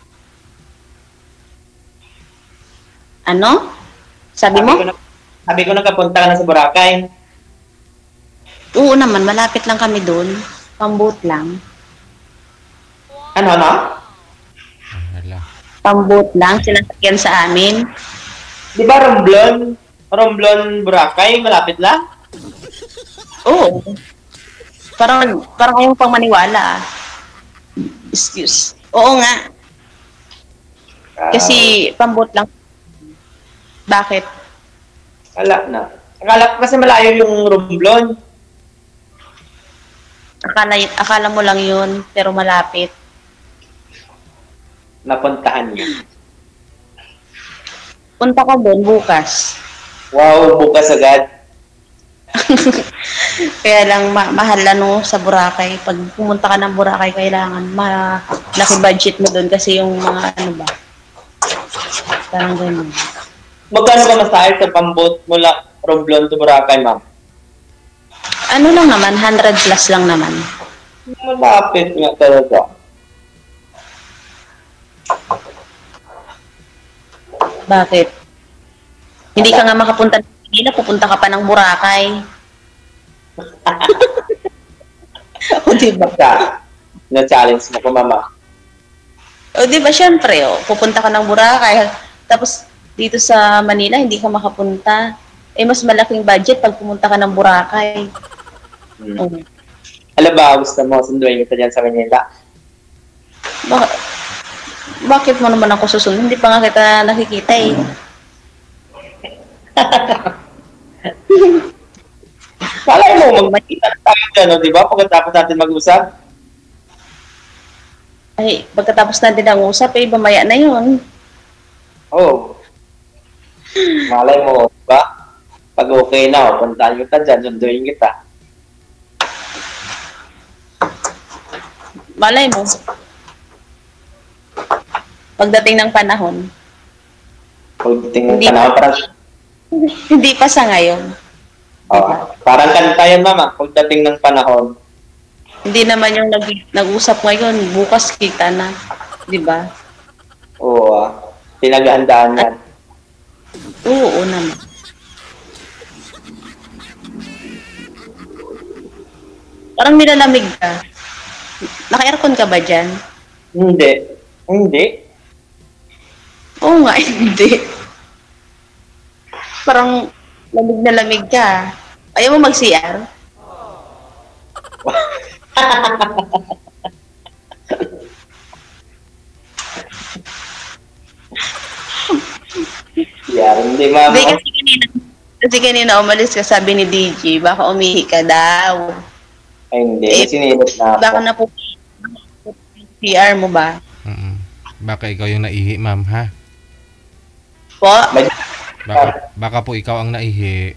Ano? Sabi mo? ko na, sabi ko nakapunta ka na sa Boracay. Oo naman, malapit lang kami doon. Pambot lang. Ano, ano? Wala. Pambot lang, sinasakyan sa amin. Di ba Romblon? Romblon, Boracay, malapit lang? Oo. Parang, parang ayaw pang maniwala. ah. Excuse. Oo nga. Kasi pambot lang. Bakit? Wala na. Akala ko kasi malayo yung Romblon. Akala, akala mo lang yun, pero malapit. Napuntahan niya. Punta ka doon bukas. Wow, bukas agad. Kaya lang ma- mahal ano sa Boracay. Pag pumunta ka ng Boracay, kailangan malaki budget mo doon kasi yung mga ano ba. Parang ganun. Magkano ba masahe sa pambot mula Romblon to Boracay, ma'am? Ano lang naman, one hundred plus lang naman. Malapit nga talaga. Bakit? Hindi ka nga makapunta ng Manila, pupunta ka pa ng Boracay. O diba? Basta, na-challenge mo ko, mama. O diba, syempre, oh, pupunta ka ng Boracay. Tapos, dito sa Manila, hindi ka makapunta. Eh, mas malaking budget pag pumunta ka ng Boracay. Hmm. Oh. Alam ba, gusto mo, sunduin kita dyan sa Manila? Bak- bakit mo naman ako susunod? Hindi pa nga kita nakikita eh. Malay mo, magmakita tayo dyan, no, di ba? Pagkatapos natin mag-usap. Ay, pagkatapos natin ang usap, eh, mamaya na yun. Oo. Oh. Malay mo, di ba? Pag okay na, puntahan kita dyan, sunduin kita. Malay mo. Pagdating ng panahon. Pagdating ng Hindi. panahon, parang, Hindi pa sa ngayon. oh, parang kanta yan, mama. Pagdating ng panahon, Hindi naman yung nag- nag-usap ngayon, bukas kita na. Di ba? oo, ah, pinaghandaan yan. Oo, oo naman. Parang nilalamig ka. Naka-aircon ka ba dyan? Hindi. Hindi. Oo nga, hindi. Parang lamig na lamig ka. Ayaw mo mag-C R? Yeah, hindi, mama. Hindi, kasi kanina, kasi kanina umalis ka, sabi ni D J, baka umihi ka daw. Ay, hindi. Eh, Sinilip na ako. Baka na po C R mo ba? Mm-mm. Baka ikaw yung naihi, ma'am, ha? Po? May- Baka, baka po ikaw ang naihi.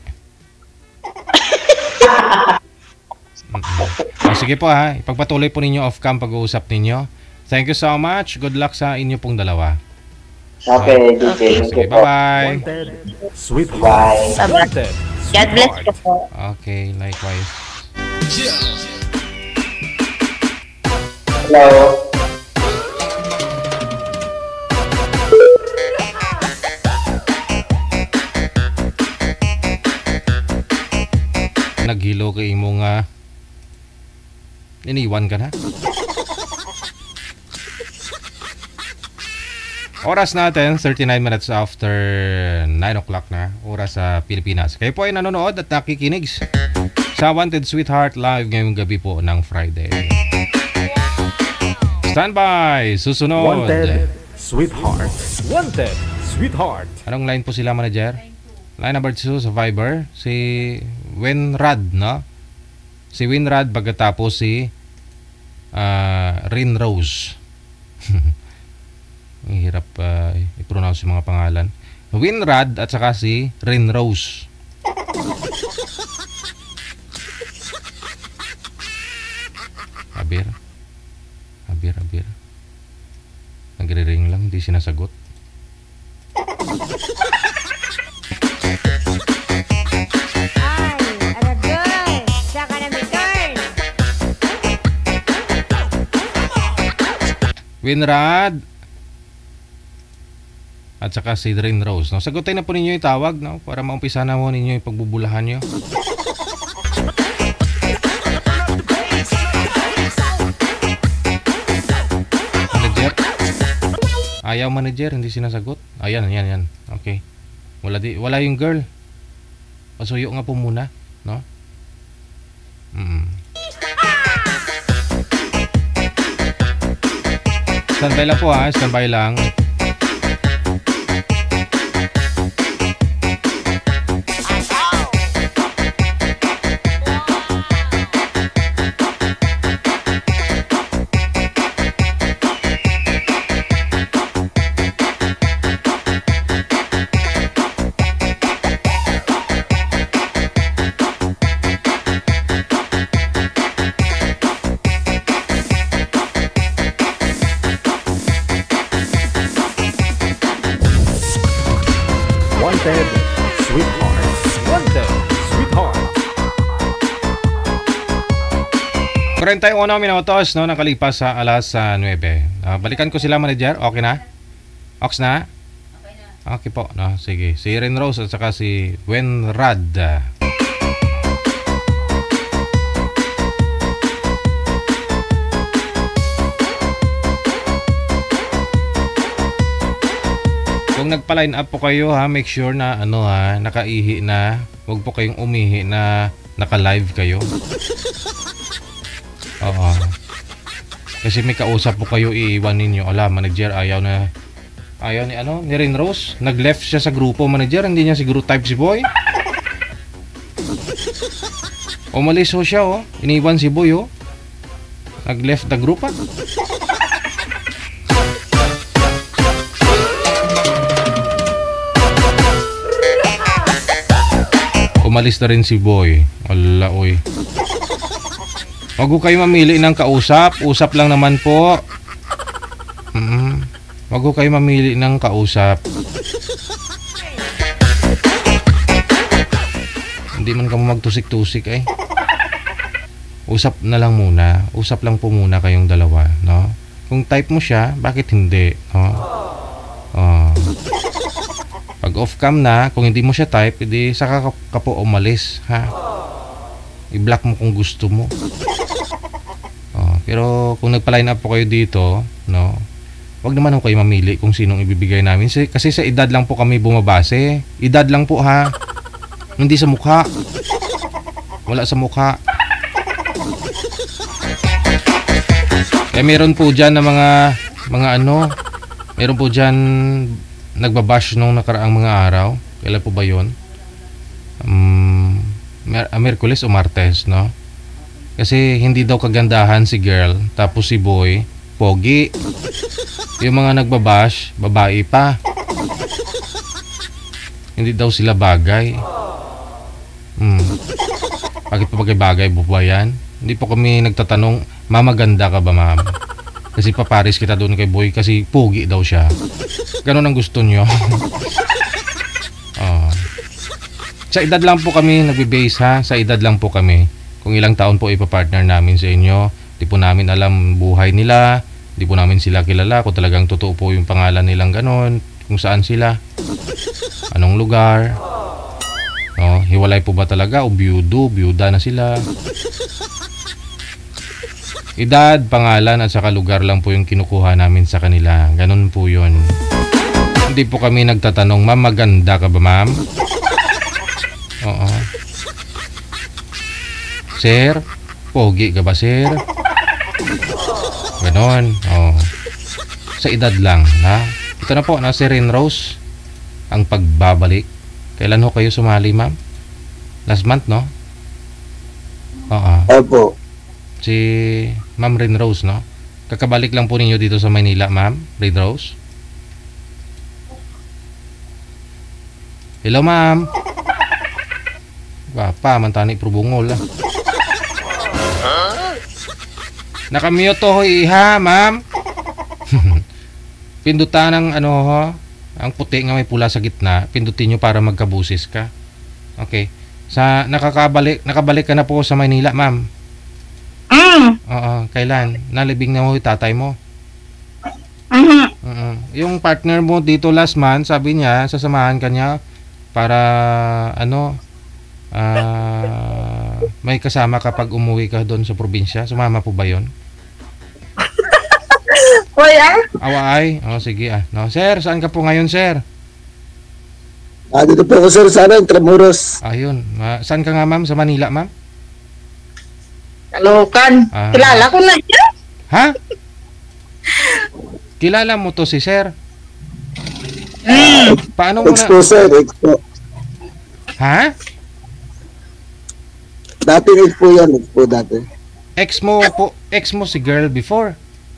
Mm-mm. O, sige po ha, ipagpatuloy po ninyo off-cam pag-uusap ninyo. Thank you so much. Good luck sa inyo pong dalawa. Okay, D J. Okay. Thank Sige, you po. bye-bye. Wanted, Sweetheart. Bye. Bye-bye. Wanted, God bless Sweetheart. ka po. Okay, likewise. Hello. Naghilo kay mo nga iniwan ka na. Oras natin, thirty-nine minutes after nine o'clock na. Oras sa Pilipinas. Kayo po ay nanonood at nakikinig sa Wanted Sweetheart live ngayong gabi po ng Friday. Standby! Susunod. Wanted, Sweetheart. Wanted, Sweetheart. Anong line po sila, manager? Line number two sa Viber, si Winrad, no? Si Winrad, pagkatapos si uh, Rin Rose. Ang hirap uh, i-pronounce yung mga pangalan. Winrad at saka si Rin Rose. Abir. Abir, abir. Nagre-ring lang, hindi sinasagot. Ay, aragay! Saka na may turn! Winrad at saka si Rin Rose, no? Sagutin na po ninyo yung tawag, no? Para maumpisa na mo ninyo yung pagbubulahan nyo. Manager? Ayaw manager, hindi sinasagot. Ayan, yan, yan. Okay. Wala, di, wala yung girl. Pasuyo nga po muna, no? Mm. Standby lang po ha, standby lang. Wanted, Sweetheart. Wanted, Sweetheart. forty-one minutos no, nakalipas sa alas uh, nine. Uh, balikan ko sila, manager. Okay na? Ox na? Okay na. Okay po. No, sige. Si Ren Rose at saka si Wenrad. Kung nagpa-line up po kayo ha, make sure na ano ha, nakaihi na. Huwag po kayong umihi na naka-live kayo. Oo. Kasi may kausap po kayo, iiwan ninyo. Ala, manager, ayaw na. Ayaw ni ano, ni Ren Rose. Nag-left siya sa grupo, manager. Hindi niya siguro type si Boy. Umalis ho siya, oh. Iniwan si Boy, oh. Nag-left the group, ah. Umalis na rin si Boy. Wala, oy. Wag ko kayo mamili ng kausap. Usap lang naman po. Mm-hmm. Wag ko kayo mamili ng kausap. Hindi man ka magtusik-tusik eh. Usap na lang muna. Usap lang po muna kayong dalawa, no? Kung type mo siya, bakit hindi, no? Oh. Pag off-cam na, kung hindi mo siya type, edi saka ka po umalis, ha? I-block mo kung gusto mo. Oh, pero kung nagpa-line up po kayo dito, no? Wag naman ho kayo mamili kung sinong ibibigay namin. Kasi sa edad lang po kami bumabase. Edad lang po, ha? Hindi sa mukha. Wala sa mukha. Kaya meron po dyan na mga, mga ano, meron po dyan nagbabash nung nakaraang mga araw. Kailan po ba yun? Um, Mer- Merkulis o Martes, no? Kasi hindi daw kagandahan si girl, tapos si boy, pogi. Yung mga nagbabash, babae pa. Hindi daw sila bagay. Hmm. Bakit pa bagay-bagay po ba yan? Hindi po kami nagtatanong, mamaganda ka ba, ma'am? Kasi paparis kita doon kay boy kasi pogi daw siya. Ganun ang gusto nyo. Oh. Sa edad lang po kami nagbe-base, ha? Sa edad lang po kami. Kung ilang taon po ipapartner namin sa inyo. Di po namin alam buhay nila. Di po namin sila kilala. Kung talagang totoo po yung pangalan nilang ganon. Kung saan sila. Anong lugar. Oh, hiwalay po ba talaga? O biyudo, biyuda na sila. Edad, pangalan at saka lugar lang po yung kinukuha namin sa kanila. Ganon po yun. Hindi po kami nagtatanong, ma'am, maganda ka ba, ma'am? Oo. Sir, pogi ka ba, sir? Ganon. Oo. Sa edad lang, ha? Ito na po, nasa Ren Rose. Ang pagbabalik. Kailan ho kayo sumali, ma'am? Last month, no? Oo. Opo. Si Ma'am Ren Rose, no? Kakabalik lang po ninyo dito sa Manila, ma'am Ren Rose. Hello, ma'am. Wapa, mantani probungol ah. Nakamute ho iha, ma'am. Pindutan ng ano ho, ang puti nga may pula sa gitna, pindutin nyo para magkabusis ka. Okay. Sa nakakabalik, nakabalik ka na po sa Manila, ma'am. Mm. Oo, kailan? Nalibing na mo yung tatay mo? Mm-hmm. Uh-uh. Yung partner mo dito last month, sabi niya, sasamahan ka niya para, ano, uh, may kasama kapag umuwi ka doon sa probinsya. Sumama po ba yun? Wala. Awaay? O, oh, sige ah. No, sir, saan ka po ngayon, sir? Ah, dito po ako, sir, sana, Intramuros. Ayun. Uh, saan ka nga, ma'am? Sa Manila, ma'am? Kalokan. Ah. Kilala ko na yan. Ha? kilala mo to si Sir? Mm. Paano mo na... Expo, sir. Expo. Ha? Dati expo yan. Expo dati. Ex mo po, ex mo si girl before.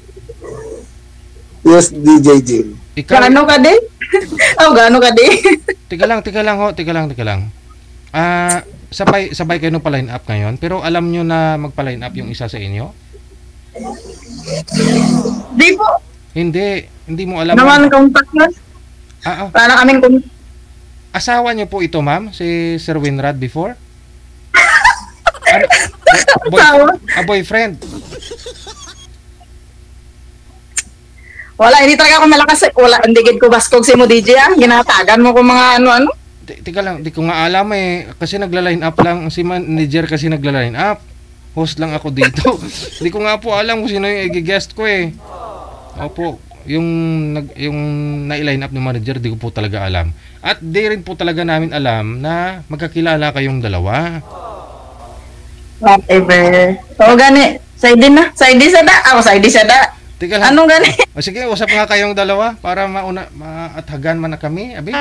Yes, D J Jim. Ikaw, Gaano ka din? Oh, gaano ka din? tika lang, tika lang ho, tika lang, tika lang. Ah, sabay sabay kayo pa-line up ngayon, pero alam nyo na magpa-line up yung isa sa inyo? Di po. Hindi, hindi mo alam. Naman contact na. Ah, ah. Para kaming kung... Asawa nyo po ito, ma'am, si Sir Winrad before? Ano? Boy, Asawa? a boyfriend. Wala, hindi talaga ako malakas. Wala, hindi gid ko baskog si mo D J ah. Ginatagan mo ko mga ano-ano. T- Tika lang, di ko nga alam eh. Kasi nagla-line up lang. Si manager kasi nagla-line up. Host lang ako dito. Di ko nga po alam kung sino yung i-guest ko eh. Opo, yung, nag, yung na-line up ng manager, di ko po talaga alam. At di rin po talaga namin alam na magkakilala kayong dalawa. Whatever. So, gani. Side din na. Side din sa da. Ako, side din sa da. Tika lang. Anong gani? O sige, usap nga kayong dalawa para mauna, maathagan man na kami. Abi?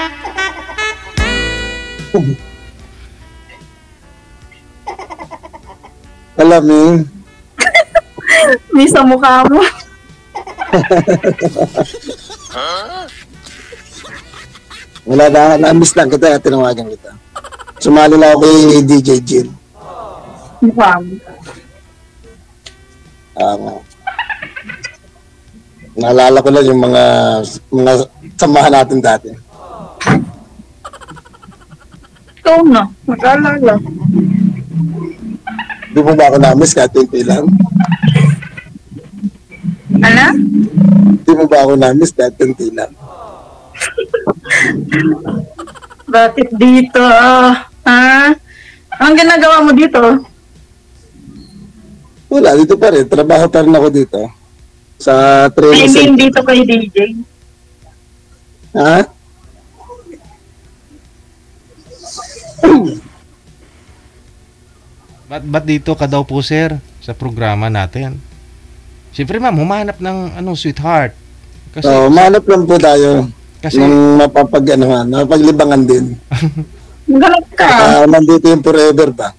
Alam mo, May sa mukha mo. wala na, na-miss lang kita, tinawagan kita. Sumali lang ako kay D J Jim. Mukha mo. Ah, nga. Naalala ko lang yung mga mga samahan natin dati. Ikaw na. Mag-alala. Di mo ba ako na-miss kahit twenty lang? Ano? Di mo ba ako na-miss kahit twenty lang? Bakit dito? Ha? Anong ginagawa mo dito? Wala, dito pa rin. Trabaho pa rin ako dito. Sa Ay, training hindi center. dito kay D J. Ha? Ba't, ba't dito ka daw po, sir, sa programa natin? Siyempre, ma'am, humanap ng ano, sweetheart. Kasi, So, manap lang po tayo. kasi, Nung mapapag-anuhan, mapaglibangan din. Magalag ka. Ah, nandito yung forever ba?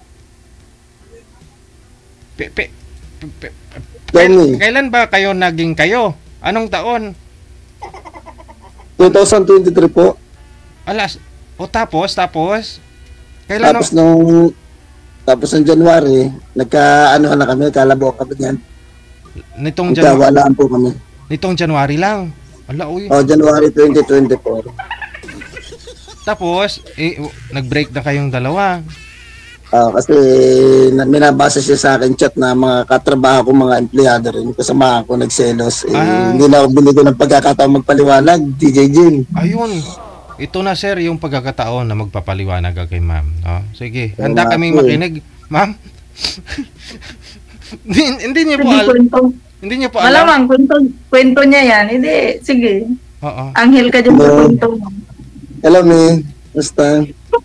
pe, pe, pe, pe, Danny, Kail- kailan ba kayo naging kayo? Anong taon? twenty twenty-three po. Alas. O tapos, tapos? Kailan? Tapos nung tapos ng January, nagka-ano na kami, kalabo kami niyan. Nitong, Janu- Nagkawalaan po kami. nitong January lang. Ala, uy. O, January twenty twenty-four. Tapos, eh, nag-break na kayong dalawa. Ah, kasi na, minabasa siya sa akin chat na mga katrabaho ko, mga empleyado rin. Kasama ako nagselos. Eh, Ah. Hindi na ako binigyan ng pagkakataon magpaliwanag, D J Jim. Ayun. Ito na, sir, yung pagkakataon na magpapaliwanag ka kay ma'am. No? Sige, Oo handa nga kaming po eh. makinig. Ma'am? hindi, hindi niyo po Hindi alam. kwento. Hindi niyo po alam. Malamang, kwento, kwento niya yan. Hindi, sige. Oo. Anghel ka dyan sa Hello. kwento mo. Hello, me. Basta.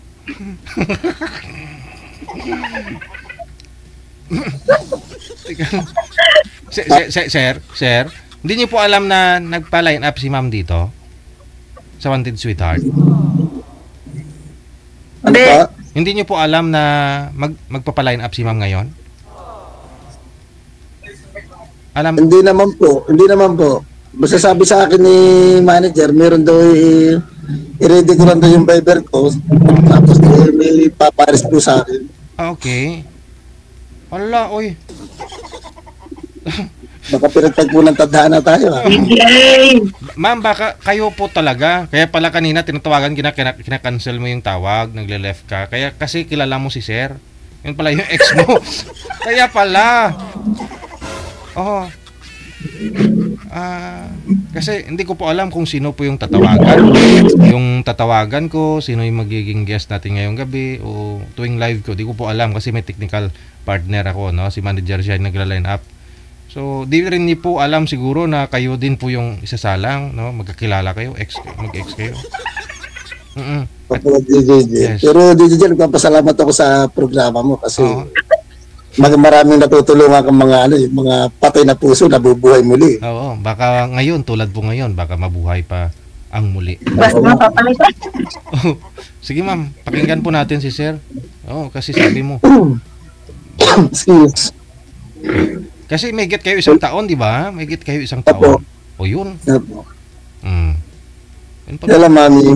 Sir, sir, sir, sir, sir, hindi niyo po alam na nagpa-line up si ma'am dito? Sa Wanted Sweetheart? Ano Hindi. pa? Hindi niyo po alam na mag, magpapa-line up si ma'am ngayon? Alam, Hindi naman po. Hindi naman po. Basta sabi sa akin ni manager, meron daw i- i-ready ko lang daw yung Viber ko. Tapos eh, may paparis po sa akin. ah, okay. Wala, oy. Baka pinagtagpo ng tadhana tayo. Ha? D J. Ma'am, baka kayo po talaga. Kaya pala kanina tinatawagan, kina, kina, kina-cancel mo yung tawag, nagle-left ka. Kaya kasi kilala mo si sir. Yun pala yung ex mo. Kaya pala. Oo. Ah, kasi hindi ko po alam kung sino po yung tatawagan. Yung tatawagan ko, sino yung magiging guest natin ngayong gabi o tuwing live ko. Di ko po alam kasi may technical partner ako, no? Si manager siya yung nagla-line up. So, di rin niyo po alam siguro na kayo din po yung isasalang, no? Magkakilala kayo, ex, mag-ex kayo. Mm-mm. At, Papa D J J. Yes. Pero D J J, nagpapasalamat ako sa programa mo kasi Oo. mag maraming natutulungan kang mga ano, yung mga patay na puso nabubuhay muli. Oo, baka ngayon, tulad po ngayon, baka mabuhay pa ang muli. Basta mapapalitan. Oh, sige ma'am, pakinggan po natin si sir. Oo, kasi sabi mo. Excuse. Kasi may get kayo isang taon, di ba? May get kayo isang Opo. taon. O yun. Opo. Mm. Yun pa- Hello, mami.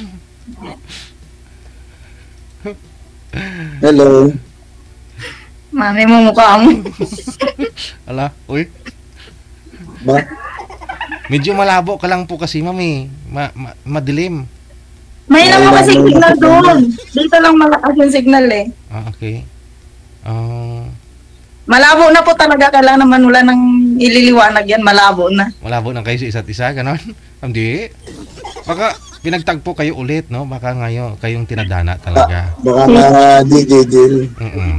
Hello. Mami mo mukha mo. Ala, uy. Ba? Medyo malabo ka lang po kasi, mami. Ma- ma- madilim. May lang mo kasi signal doon. Dito lang malakas yung signal eh. Ah, okay. Ah, Malabo na po talaga. Kailangan naman wala nang ililiwanag yan. Malabo na. malabo na kayo sa isa't isa, ganon? Hindi. Baka pinagtagpo kayo ulit, no? Baka ngayon kayong tinadhana talaga. Baka na D J Jill. Mm-mm.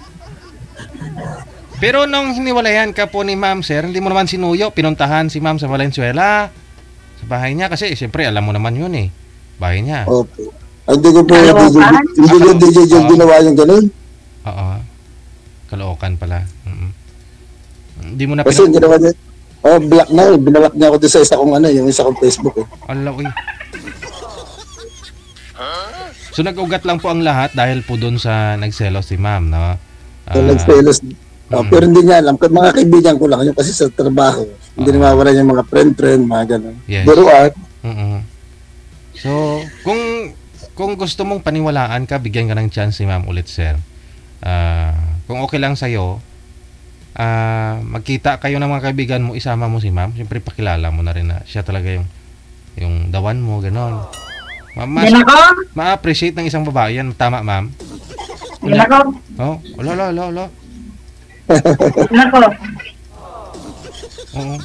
Pero nung hiniwalayan ka po ni ma'am, sir, hindi mo naman sinuyo, pinuntahan si ma'am sa Valenzuela, sa bahay niya, kasi siyempre alam mo naman yun eh, bahay niya. Opo. Ay, hindi ko po Hello, D J pa? Hindi ko D J Jill Oo. ginawa yung ganun. Oo. Kalookan pala. Mm-mm. Hindi mo na Kasi pinun... ginawa niya. Oh, black na. eh. Binalak niya ako doon sa isa kong ano, yung isa kong Facebook eh. Ala, uy. So nag-ugat lang po ang lahat dahil po doon sa nagselos si ma'am, no? So, Ah, nagselos. Oh, mm. Pero hindi niya alam. Kaya mga kaibigan ko lang yun kasi sa trabaho. Hindi Oo. nawawala yung mga friend-friend, mga ganun. Yes. Buruan. Mm-mm. So, kung kung gusto mong paniwalaan ka, bigyan ka ng chance si ma'am ulit, sir. Ah, kung okay lang sa'yo, ah, magkita kayo ng mga kaibigan mo, isama mo si ma'am. Siyempre, pakilala mo na rin na siya talaga yung yung dawan mo, gano'n. Ma- mas- Yan ako. ma-appreciate ng isang babae yan. Tama, ma'am? Yan ako. Oh, wala, wala, wala, wala. Yan ako. Oo.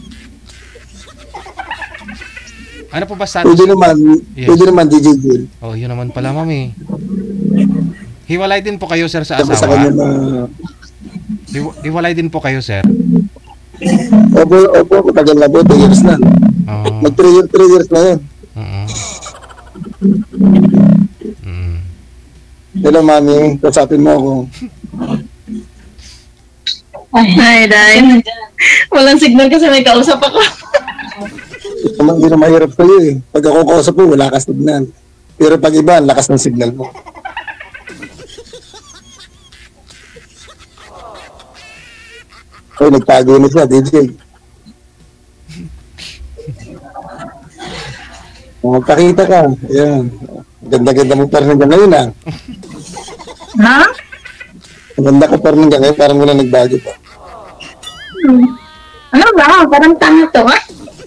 Ano po ba status? Pwede naman, Yes. pwede naman D J Jill. Oh, yun naman pala, mami. Hiwalay din po kayo, sir, sa Sabi sa kanya asawa. na, Hiw- Hiwalay din po kayo, sir. opo, opo, tagal na po, two years na. Oh. Mag three years, three years na yun. Oo. Mm. Hello, mami. Kasapin mo ako. Ay, dahil. Walang signal kasi may kausap ako. Ito hindi na mahirap sa'yo eh. Pag ako kausap mo, wala ka signal. Pero pag iba, ang lakas ng signal mo. Ay, nagtago na siya, D J. Kung magpakita ka, ayan. Ganda-ganda mo pa rin hanggang ngayon ah. Ha? Ang ganda ka pa rin hanggang ngayon, parang wala nagbago pa. Hmm. Ano ba? Parang tanga to, ha?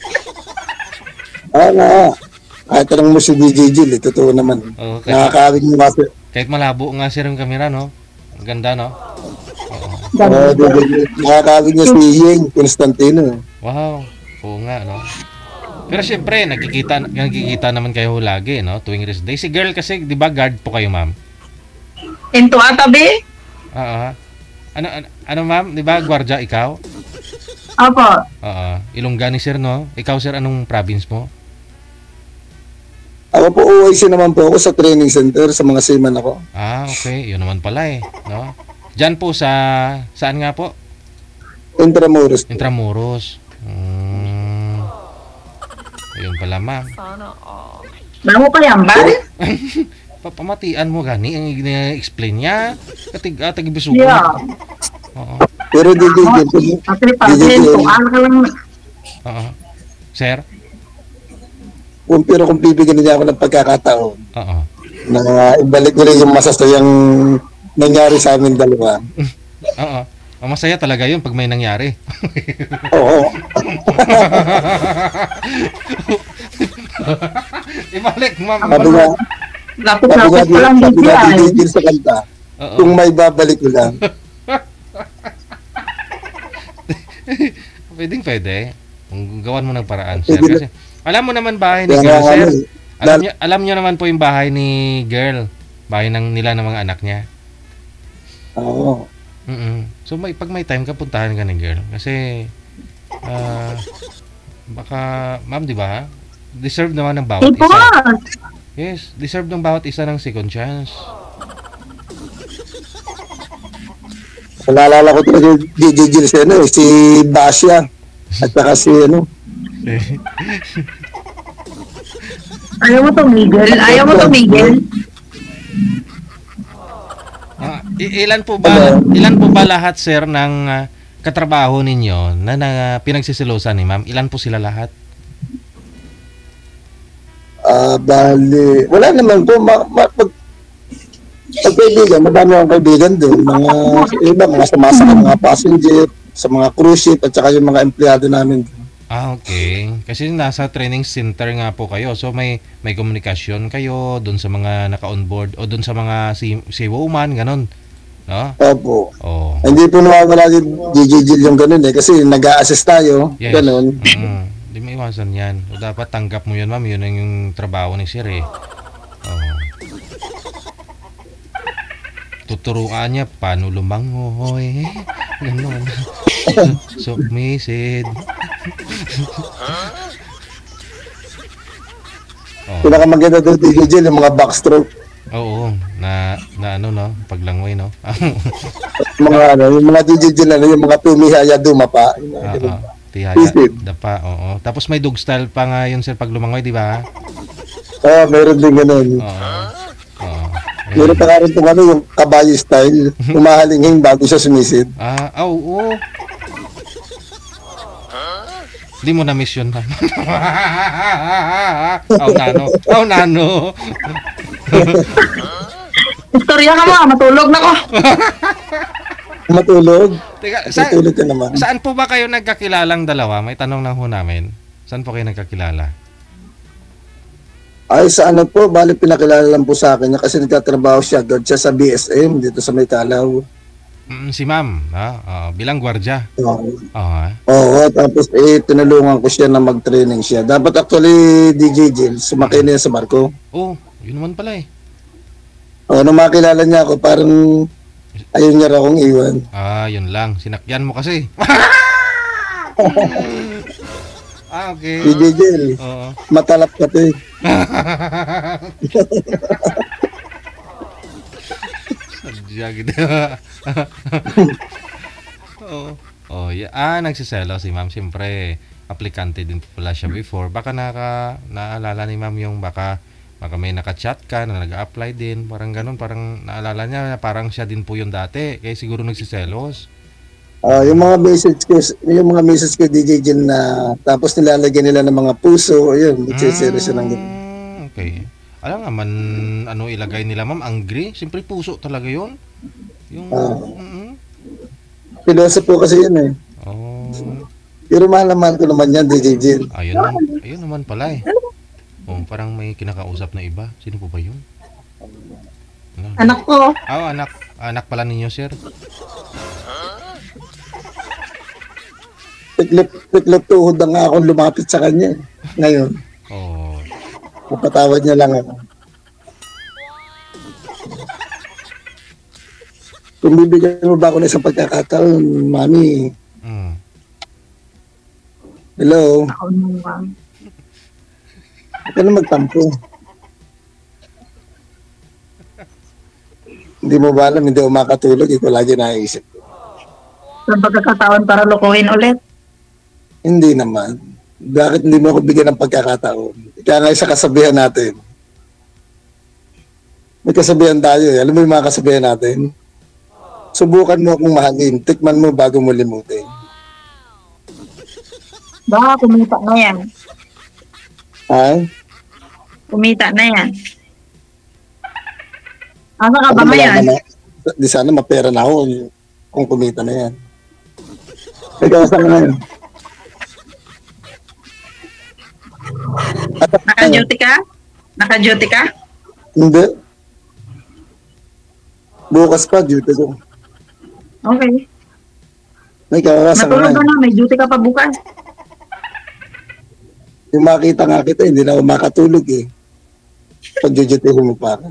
Ah, na. Ay, tanong mo si D J Jill, eh. Totoo naman. Oo, kahit, Nakakawig mo kasi. kahit malabo nga, sir, yung camera, no? Ang ganda, no? Oh, D J Jill. Nakakawig niya si Ying Constantino. Wow. Oo nga, no? Pero syempre, nagkikita, nagkikita naman kayo lagi, no? Tuwing rest day. Si girl kasi, di ba, guard po kayo, ma'am? Into atabi? Oo. Ano, ano, ano ma'am? Di ba, gwardya ikaw? Opo. Oo. Ilongga ni sir, no? Ikaw, sir, anong province mo? Ako po, O I C naman po ako sa training center, sa mga seaman ako. Ah, okay. Yun naman pala, eh. No? Diyan po sa, saan nga po? Intramuros. Intramuros. Hmm. Ayun pala, ma'am. Sana all. Bango pa yan, ba? Papamatian mo gani ang i-explain niya. Katig atag bisugo. Yeah. Oo. Pero D J Jill, Actually, D J pag-in, Jill, kung ano ka lang. Oo. Sir? kung, pero kung bibigyan niya ako ng pagkakataon, Oo. na ibalik ko rin yung masasayang nangyari sa amin dalawa. Oo. Ang masaya talaga 'yun pag may nangyari. Oo. Ibalik, ma'am. Sabi nga, Lapit-lapit sabi pa lang nga, sabi dito nga yan. D J Jill sa kanta, Oo. kung may babalik ko lang. Pwedeng pwede. Kung gawan mo ng paraan, sir. Pwede Kasi, alam mo naman bahay ni Kaya girl, nga, sir. ano eh, Alam lal- niyo, alam niyo naman po yung bahay ni girl. Bahay ng nila ng mga anak niya. Oo. Mm. So may pag may time ka puntahan ka ni girl kasi ah baka ma'am, di ba? Deserve naman ng bawat Ito isa. nga. Yes, deserve ng bawat isa ng second chance. Naalala ko talaga yung D J Jill si, ano, eh, si Basya. At saka si ano. Ayaw mo tumigil? Ayaw mo tumigil? Ah, i- ilan po ba ilan po ba lahat sir ng ah, katrabaho ninyo na, na pinagsisilosan ni ma'am? Ilan po sila lahat? Ah, bali. Wala naman po. Ma, ma, pag, pag kaibigan, madami akong kaibigan doon. Mga, iba, mga sumasakay, mga passenger, sa mga cruise ship, at saka yung mga empleyado namin. Ah, okay. Kasi nasa training center nga po kayo. So may may komunikasyon kayo doon sa mga naka-onboard o doon sa mga sea, sea woman, ganun. No? Opo. Oh. Hindi po nawawala yung D J Jill yung ganun eh. Kasi nag-a-assist tayo. Yes. Ganun. Mm. Hindi mo iwasan yan. O dapat tanggap mo yun, ma'am. Yun ang yung trabaho ni Sir eh. Oh. Tuturuan niya paano lumangoy. Ganun. So, submisid. Oh. Pinakamaganda doon D J Jill, yung mga backstroke. Oo, na na ano no, paglangoy no. Mga ano, yung mga D J Jill, ano, yung mga tumihaya dumapa. Oo. Tihaya, Isip. dapa, oo. Tapos may dog style pa nga yun sir pag lumangoy, di ba? Oo, meron din ganun. Oo. Oo. Meron pa nga rin itong ano, yung kabayo style. Umahalinging bago siya sumisid. Ah, oh, oo. Di mo na miss yun, ma'am. Oh, nano. Oh, nano. Istorya ka mo, matulog na ko. Matulog? Teka, sa, Matulog ka naman. saan po ba kayo nagkakilalang dalawa? May tanong lang ho namin. Saan po kayo nagkakilala? Ay, sa ano po, bali pinakilala lang po sa akin niya kasi nagtatrabaho siya, guard siya sa B S M dito sa May Talaw. Mm, si ma'am, ah, ah, bilang gwardya. Oo. Oo, ah. Oo, tapos eh, tinulungan ko siya na mag-training siya. Dapat actually, D J Jill, sumakay na yan sa barko. Oh, yun naman pala eh. Oo, nung makilala niya ako, parang ayun niya raw akong iwan. Ah, yun lang. Sinakyan mo kasi. Ah, okay. D J Jill, Oo. matalap ka to eh. Sadya gitu. Oo. Oh, yeah. Ah, nagsiselo si ma'am. Siyempre, aplikante din pala siya before. Baka naka, naalala ni ma'am yung baka, baka may naka-chat ka na nag-apply din. Parang ganun. Parang naalala niya na parang siya din po yung dati. Kaya siguro nagsiselos. Ah, yung mga message ko, yung mga message ko D J Jill na tapos nilalagyan nila ng mga puso, ayun, nagsisero siya ng ganun. Mm, okay. Alam naman, ano ilagay nila ma'am? Angry? Siyempre puso talaga yun. Yung, Ah. mm Piloso po kasi yun eh. Oh, Pero mahal na mahal ko naman yan, D J Jill. ayun naman, ayun naman pala eh. Oh, parang may kinakausap na iba. Sino po ba yun? Ano? Anak ko. Ah, oh, anak. Anak pala ninyo, sir. Tiklop, tiklop tuhod na nga akong lumapit sa kanya eh. Ngayon, Oh. mapatawad niya lang ako. Kung bibigyan mo ba ako ng isang pagkakataon, Mami, Mm. hello, Ako naman. huwag ka na magtampo. Hindi mo ba alam, hindi ako makatulog, ikaw lagi naisip. Sa pagkakataon para lokohin ulit. Hindi naman. Bakit hindi mo ako bigyan ng pagkakataon? Kaya nga sa kasabihan natin. May kasabihan tayo eh. Alam mo yung mga kasabihan natin? Subukan mo akong mahalin. Tikman mo bago mo limutin. Baka kumita na yan. Ha? Kumita na yan. Asa ka ba Ako ngayon? malaman na- Di sana mapera na ako kung kumita na yan. Ikaw saan ka ngayon? Naka-duty ka? Naka-duty ka? Hindi. Bukas pa, duty ko. Okay. Ikaw saan ka Matulog ka ngayon? na, may duty ka pa bukas. Yung makita nga kita, hindi na ako makatulog eh. Pag-duty mo pa ako.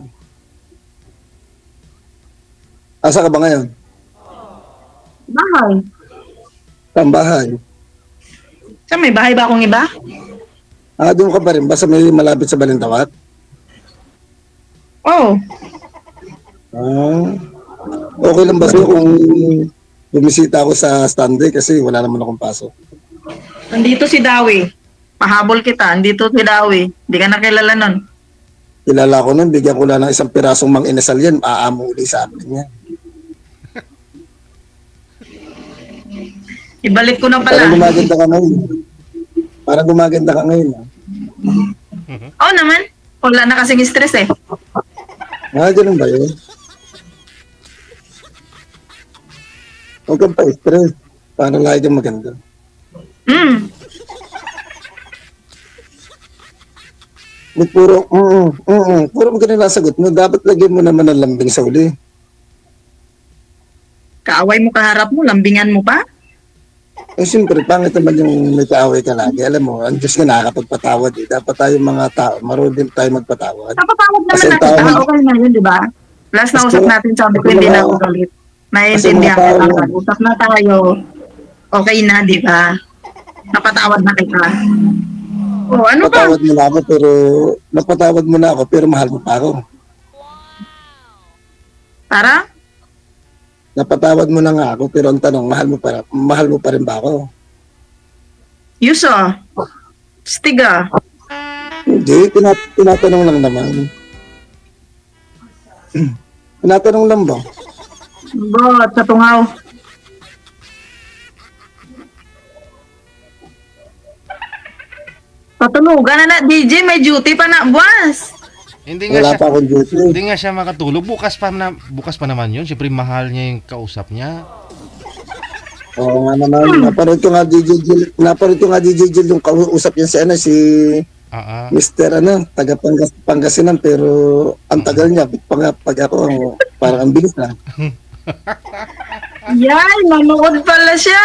Asa ka ba ngayon? Bahay. Saan bahay? Sa may bahay ba akong iba? Ah, doon ka pa rin. Basta may malapit sa Balintawak? Oo. Ah. Okay lang ba sa'yo kung bumisita ako sa standby kasi wala naman akong pasok. Nandito si Dawi. Pahabol kita. Nandito si Dawi. Hindi ka nakilala nun. Kilala ko nun, bigyan ko lang ng isang pirasong mang inasal yan, aamo uli sa akin yan. Ibalik ko na Parang pala. gumaganda ka ngayon. Parang gumaganda ka ngayon. ah. Oo naman. Wala na kasing stress eh. Ah, ganun ba yun? Huwag kang pa-stress. Para lagi kang maganda. Hmm. May puro, mm, mm, puro maganda na sagot mo. Dapat lagyan mo naman ng lambing sa uli. Kaaway mo kaharap mo, lambingan mo pa. Eh, siyempre, pangit naman yung may kaaway ka lagi. Alam mo, ang Diyos nga nakakapagpatawad eh. Dapat tayo mga tao, marunong din tayo magpatawad. Napatawad naman Kasi natin. tao- Ah, okay na yun, di ba? Last na Kasi- usap natin, sabi ko, kasi hindi mga- na ako galit. kasi Naiintindihan mga tao- kita. Usap na tayo. Okay na, di ba? Napatawad na kita. Oh, ano ba? Napatawad mo na ako, pero, napatawad mo na ako, pero mahal mo pa ako. Para? Napatawad mo na nga ako, pero ang tanong, mahal mo pa, mahal mo pa rin ba ako? Yuso. Stiga. Hindi, tinat- tinatanong lang naman. Tinatanong lang ba? Bot, sa tungaw. Patulugan na na, D J, may duty pa na, buwas. Hindi nga Wala siya, pa akong duty. hindi nga siya makatulog. Bukas pa na, bukas pa naman 'yun. Siyempre mahal niya yung kausap niya. Oo nga naman, napanood ko nga D J Jill, napanood ko nga D J Jill yung kausap niya si ano, si Ah, ah. Mister ano, taga Pangas, Pangasinan, pero ang tagal niya, pag, pag ako, parang ang bilis na. Yan, manood pala siya.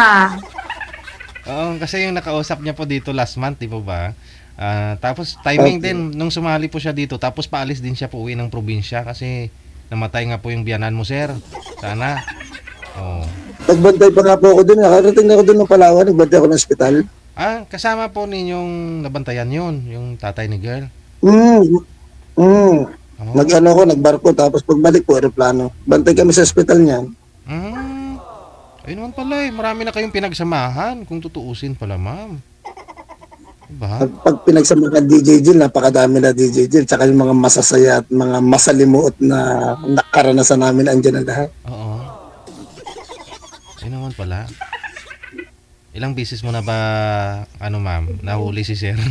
Oo, kasi yung nakausap niya po dito last month, di po ba? Ah, tapos timing Okay. din nung sumali po siya dito, tapos paalis din siya po uwi ng probinsya kasi namatay nga po yung biyanan mo, sir. Sana. Oh. Nagbantay pa nga po ako dun, nakarating na ako dun ng Palawan, nagbantay ako ng ospital. Ah, kasama po ninyong nabantayan yun, yung tatay ni girl. Mm, mm. Oh. Nag-ano ko, nagbarko, tapos pagbalik po, aeroplano. Bantay kami sa ospital niyan. Mm. Ayun naman pala eh, marami na kayong pinagsamahan kung tutuusin pala, ma'am. Diba? Pag, pag pinagsamahan D J Jill, napakadami na D J Jill, tsaka yung mga masasaya at mga masalimuot na nakaranasan namin, andyan na lahat. Oo. Ayun naman pala. Ilang beses mo na ba, ano ma'am, nahuli si sir?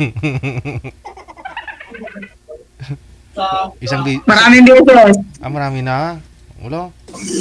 Isang bi- Maraming beses. Ah, marami na. Ulo.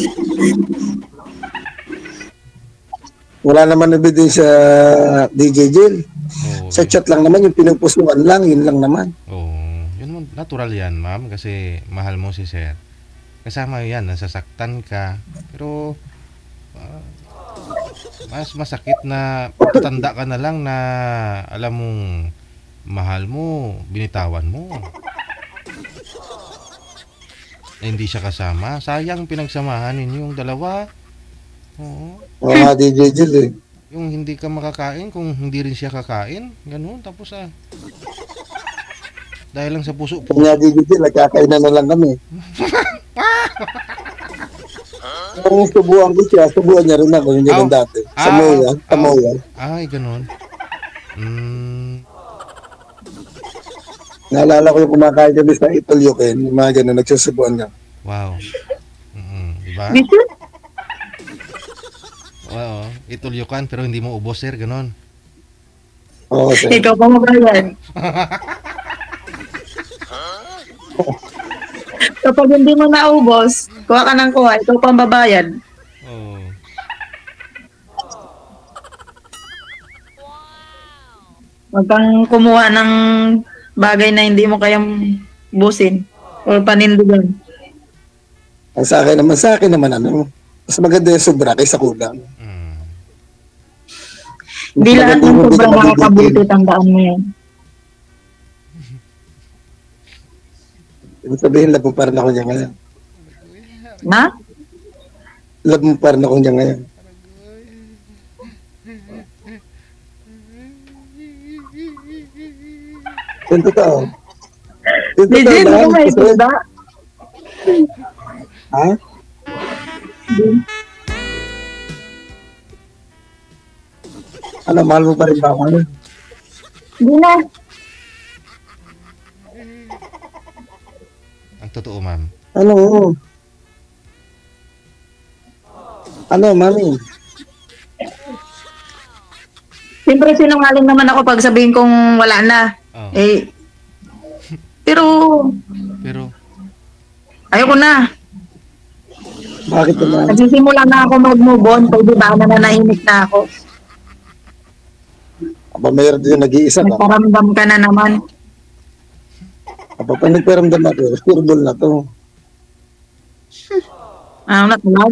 Wala naman ebidensya D J Jill. Oh, Sa chat lang naman, yung pinupusuan lang, yun lang naman. oh, yun naman, natural yan, ma'am, kasi mahal mo si sir. Kasama yan, nasasaktan ka. Pero, ah, mas masakit na pagtatanda ka na lang na alam mong mahal mo, binitawan mo. Na hindi siya kasama. Sayang pinagsamahan ninyo yung dalawa. Oo. Oo nga, D J Jill eh. Yung hindi ka makakain kung hindi rin siya kakain. Ganun. Tapos ah. Dahil lang sa puso po. Kanya D J Jill, nagkakainan na lang kami. Kung subuan ko siya, subuan niya rin ako, yung ganun Aw. dati. Sa Ah, Moya, sa aw. Moya. Ay, ganun. Mm, Naalala ko yung kumakain kami sa Itulyoken, yung mga ganun, nagsusubuan niya. wow. Mm, diba? Beses? Oo. Itulyukan pero hindi mo ubos, sir. Ganun. Oo, sir. Ikaw pa magayan. Kapag hindi mo naubos, kuha ka ng kuha, ikaw pang babayad. Oo. Huwag kang kumuha ng bagay na hindi mo kayang busin o panindigan. Ang sa akin naman, sa akin naman, ano, mas maganda yung sobra kaysa kulang. Mm. Hindi Mas lahat maganda ng yung hindi sobrang ka nakakabuti, mabibitin. tandaan mo yan. Ibig sabihin, love mo pa rin ako niya ngayon. Na? Love mo pa rin ako niya ngayon. Yung totoo. Yung Di totoo din, lang. hindi may Kasi- iba. Ha? Ano, mahal mo pa rin ba ako ngayon? Hindi na. Ang totoo, ma'am. Ano? Ano, mami? Siyempre sinungaling naman ako pag sabihin kong wala na. Oh. Eh, pero Pero, ayoko na. Bakit naman? Nagsisimula na ako mag-move on. Pwede ba na nanahimik na ako? Aba, mayroon din nag-iisa ka. Nagparamdam ka na naman. Aba, pag nagparamdam ako, surbol na to. Ano na talag?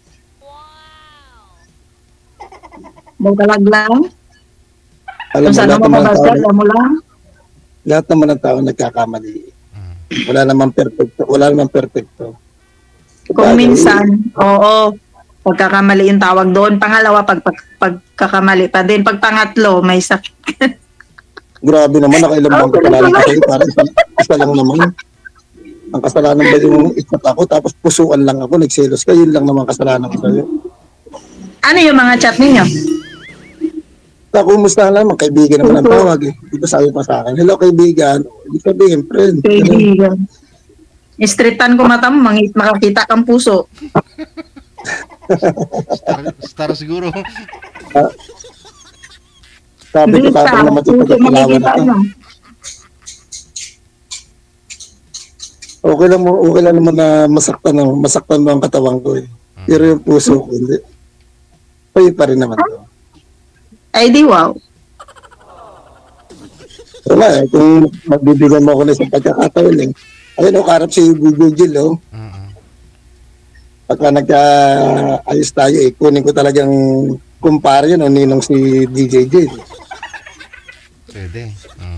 Wow. Talag lang? Alam Kung mo, saan lahat mo naman ng mabasa, tao, alam mo lang? lahat naman ng tao nagkakamali. mm, Wala naman perfecto. Wala naman perfecto. Kung minsan, oo, pagkakamali yung tawag doon. Pangalawa, pag, pag, pagkakamali pa din. Pag pangatlo, may sakit. Grabe naman, nakailang bang kasalanan ko sa'yo. Parang isa, isa lang naman. Ang kasalanan ba yung ispat ako, tapos pusuan lang ako, nagselos ka, yun lang naman kasalanan ko sa'yo. Ano yung mga chat ninyo? Sa kumusta lang, kaibigan naman ang tawag eh. Dito sabi pa sa akin, hello kaibigan, ibig sabihin, friend. Kaibigan. Streetan ko mata mo, mangit makakita kang puso. star, star siguro. Ah, sabi ko Hindi tatang sa naman ito puso pagkakalawan makikita ako. mo. Okay lang mo, okay lang naman na masaktan, mo- masaktan mo ang katawan ko eh. Pero yung puso ko, hindi. Pwede pa rin naman to. Ay di wow. Wala eh, kung magbibigyan mo ako na sa pagkakataon eh. Ayun o, karap si D J Jill oh. Mm-mm. Pagka nagka-ayos tayo eh, kunin ko talagang kumpare yun o ninong si D J Jill. Pwede. Mm.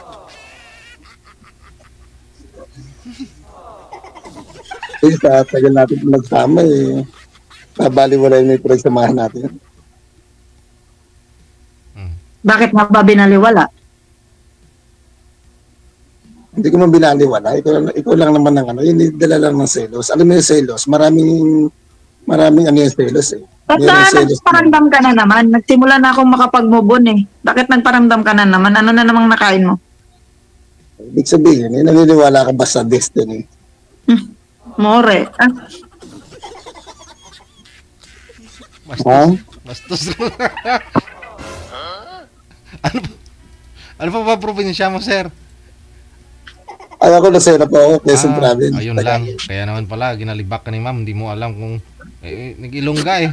Eh, sa tagal natin nagsama eh, nabaliwala yung may pinagsamahan natin. Mm. Bakit nga ba binaliwala? Hindi ko man binaliwala. Ikaw, ikaw lang naman ng ano, hindi dala lang ng selos. Alam mo yung selos, maraming, maraming ano yung selos eh. Ba't Meron na selos na- nagparamdam ka na naman? Nagsimula na akong makapag-move on eh. Bakit nagparamdam ka na naman? Ano na namang nakain mo? Ibig sabihin, eh, naniniwala ka ba sa destiny? More. Ah, Bastos. Ha? Bastos. ano pa? Ano pa ba probinsya mo, sir? Ay, ako nasira po ako, Quezon Ah, Province. ayun lang. Kaya naman pala, ginalibak ka ni ma'am. Hindi mo alam kung eh, nag-ilongga eh.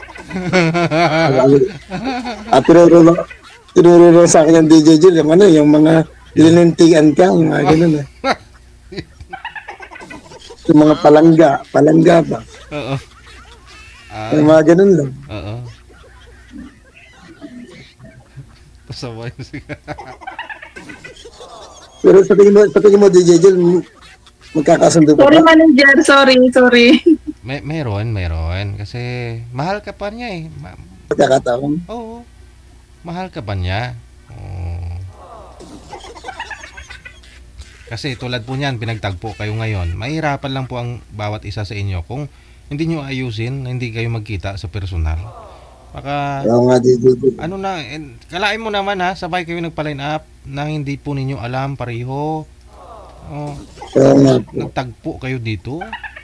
Ah, tinuro lang, tinuro lang sa akin ng D J Jill, yung ano, yung mga lilintian ka, yung mga ganun eh. Yung mga palangga, palangga ba? Oo. Ah, Yung mga ganun lang. oo. Pasaway mo siya. Pero sa tingin mo, sa tingin mo D J Jill, magkakasundo ba sorry ba? manager, sorry, sorry. May, meron, meron. Kasi mahal ka pa niya eh. Ma- Pagkakataon. Oo. Mahal ka pa niya. Oo. Kasi tulad po niyan, pinagtagpo kayo ngayon. Mahirapan lang po ang bawat isa sa inyo kung hindi nyo ayusin, na hindi kayo magkita sa personal. Baka, Oo nga, D J Jill. ano na, eh, kalain mo naman ha, sabay kayo nagpa-line up nang hindi po ninyo alam pareho. Oh, Oo nga po. nagtagpo kayo dito.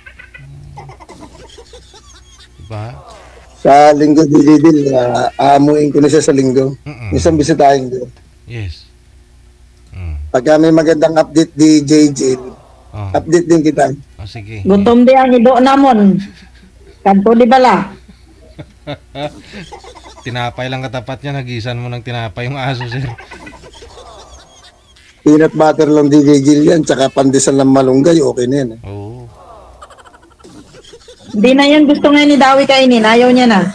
Diba? Sa linggo, D J Jill, uh, aamuin ko na siya sa linggo. Mm-mm. Isang bisitahin ko. Yes. Mm. Pagka may magandang update, D J Jill, Oh. update din kita. Oh, sige. Gutom di ang ido namon. Kanto di bala. Tinapay lang katapat niya, nagisan mo ng tinapay yung aso, sir. Peanut butter lang D J Jill yan, tsaka pandesal ng malunggay, okay na yan. Eh. Oo. Hindi na yun gusto nga ni Dawi kainin. Ayaw niya na.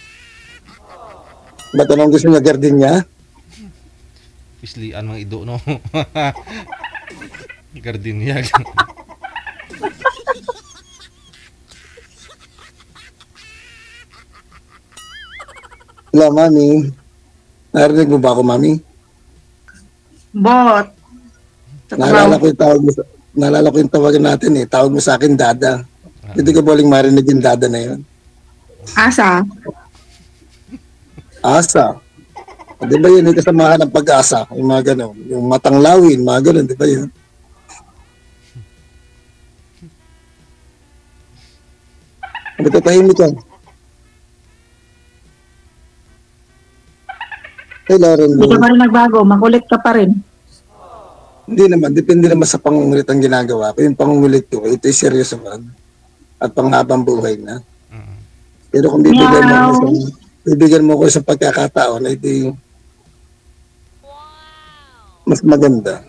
Ba't anong gusto niya, gardenia? Pislian mga ido, no? Gardenia. Wala, mami. Narinig mo ba ako, mami? Bot. Naalala ko yung tawag mo sa, naalala ko yung tawagan natin eh. Tawag mo sa akin, Dada. Hindi ka boling marinig yung Dada na yun. Asa? Asa. Di ba yun, yung kasamahan ng pag-asa, yung mga gano'n, yung matanglawin, mga gano'n, di ba yun? Ano ka tahimik ka? Hey, Lauren, Hindi ka pa rin nagbago, makulit ka pa rin. hindi naman, depende naman sa pangungulit ang ginagawa ko. Yung pangungulit ko, ito ay seryoso man at panghabang buhay na. Mm. Pero kung bibigyan mo Meow. ko sa, bibigyan mo ko sa pagkakataon, ay di mas maganda.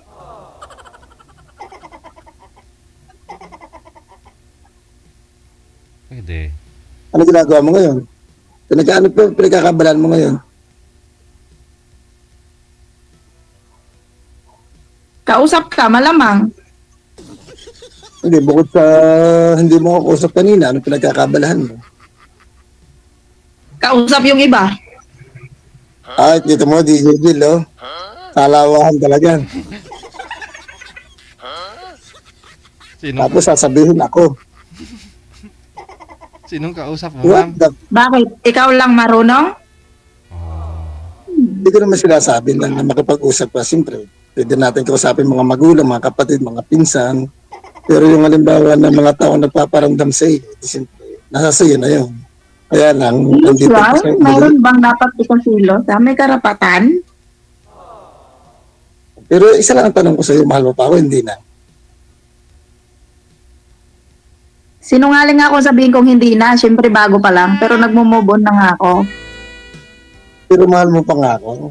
Pwede. Ano ginagawa mo ngayon? Pinagkaano pa, pinagkakabalan mo ngayon? Kausap ka, malamang. Hindi, bukod sa hindi mo ako kausap kanina, ano pinagkakabalahan mo? Kausap yung iba. Ay, dito mo, D J Jill, oh. Kalawahan talaga. Sino, Tapos sasabihin ako, sinong kausap mo, what ma'am? the... Bakit? Ikaw lang marunong? Hindi ko naman sinasabi lang na makipag-usap ka. Siyempre, pwede natin kausapin mga magulang, mga kapatid, mga pinsan. Pero yung halimbawa ng mga tao nagpaparamdam sa iyo, siyempre, nasa sa'yo na yun. Kaya lang, nandito Usual, kasi, mayroon bang dapat ikasilo? May karapatan? pero isa lang ang tanong ko sa iyo, mahal mo pa ako, hindi na. Sinungaling ako sabihin kong hindi na. Siyempre bago pa lang. Pero nagmumove on na nga ako. Pero mahal mo pa nga ako.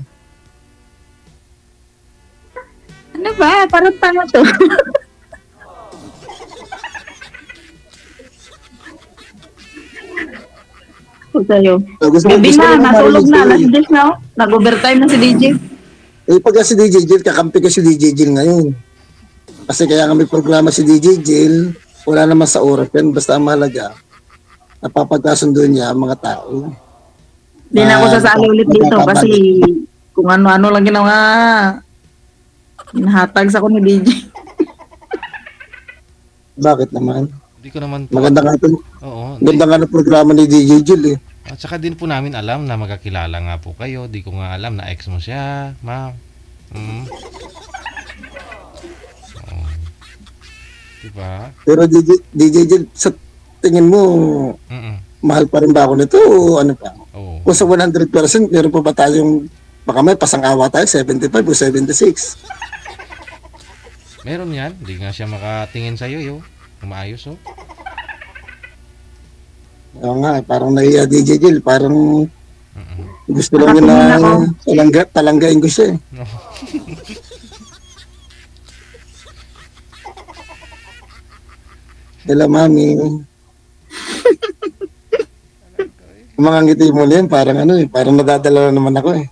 Ano ba? Parang tanga to. Kung sa'yo. So, gusto mo, Gabi gusto na, mo natulog marinig na. sa'yo, Alas eh. diyes na. oh. Nag-overtime na si D J. Eh, pagka si D J Jill, kakampi ko si D J Jill ngayon. Kasi kaya kami programa si D J Jill, wala naman sa oras yan, basta ang mahalaga, napapagkasundo niya ang mga tao. Hindi na ako Ah, sasali ulit dito magkakabalik. kasi kung ano-ano lang ginawa. Hinahatag sa ko ni D J. Bakit naman? Hindi ko naman po. Maganda nga ito. Oo. Maganda nga ng programa ni D J Jill eh. At saka din po namin alam na magkakilala nga po kayo. Di ko nga alam na ex mo siya, ma'am. Mm. Oo. Diba? Pero D J, D J Jill, sa tingin mo, Mm-mm. mahal pa rin ba ako nito o ano pa? Oo. Kung sa one hundred percent, meron pa ba tayong, baka may pasang-awa tayo, seventy-five o seventy-six? Meron yan. Hindi nga siya makatingin sa'yo, yo. Umaayos, oh. Oo nga, eh, parang naiya D J Jill, parang Mm-mm. gusto lang yun na talangga, talanggain ko siya eh. Hello, mami. Yung mga ngiti mo na yun, parang ano eh, parang nadadala na naman ako eh.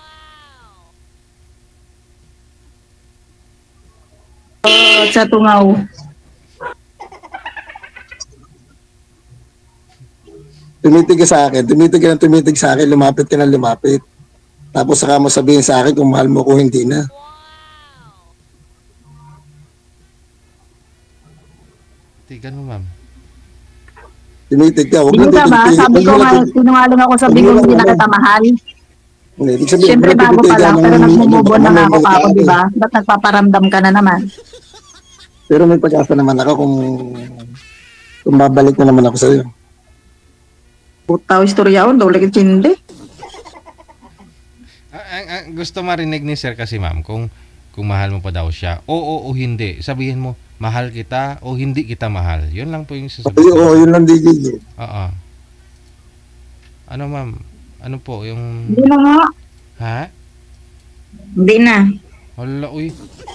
At sa tungaw. Tumitig ka sa akin, tumitig ka ng tumitig sa akin, lumapit ka ng lumapit. Tapos saka mo sabihin sa akin kung mahal mo ko hindi na. Tigan mo, ma'am. Tumitig ka, huwag Hindi mo ka ba? titig- Sabi huwag ko mo nga, lang- sinungaling ako sabi ko Huwag mo hindi lang- na kita mahal. Hindi, ibig sabihin, Siyempre huwag mo bago pa titigan lang, ng- pero nagmumove on na nga ako ng- kako, di ba? Ba't nagpaparamdam ka na naman? Pero may pag-asa naman ako kung kung babalik na naman ako sa'yo. Putaw istorya on, dole kitsindi. Ah, ang, ang gusto marinig ni sir kasi, ma'am, kung kung mahal mo pa daw siya, oo o hindi. Sabihin mo, mahal kita o hindi kita mahal. Yun lang po yung Ay, sasabihin. oo, yun lang D J. Oo. Ano, ma'am? Ano po yung... Hindi na nga. Ha? Hindi na. Hala, uy.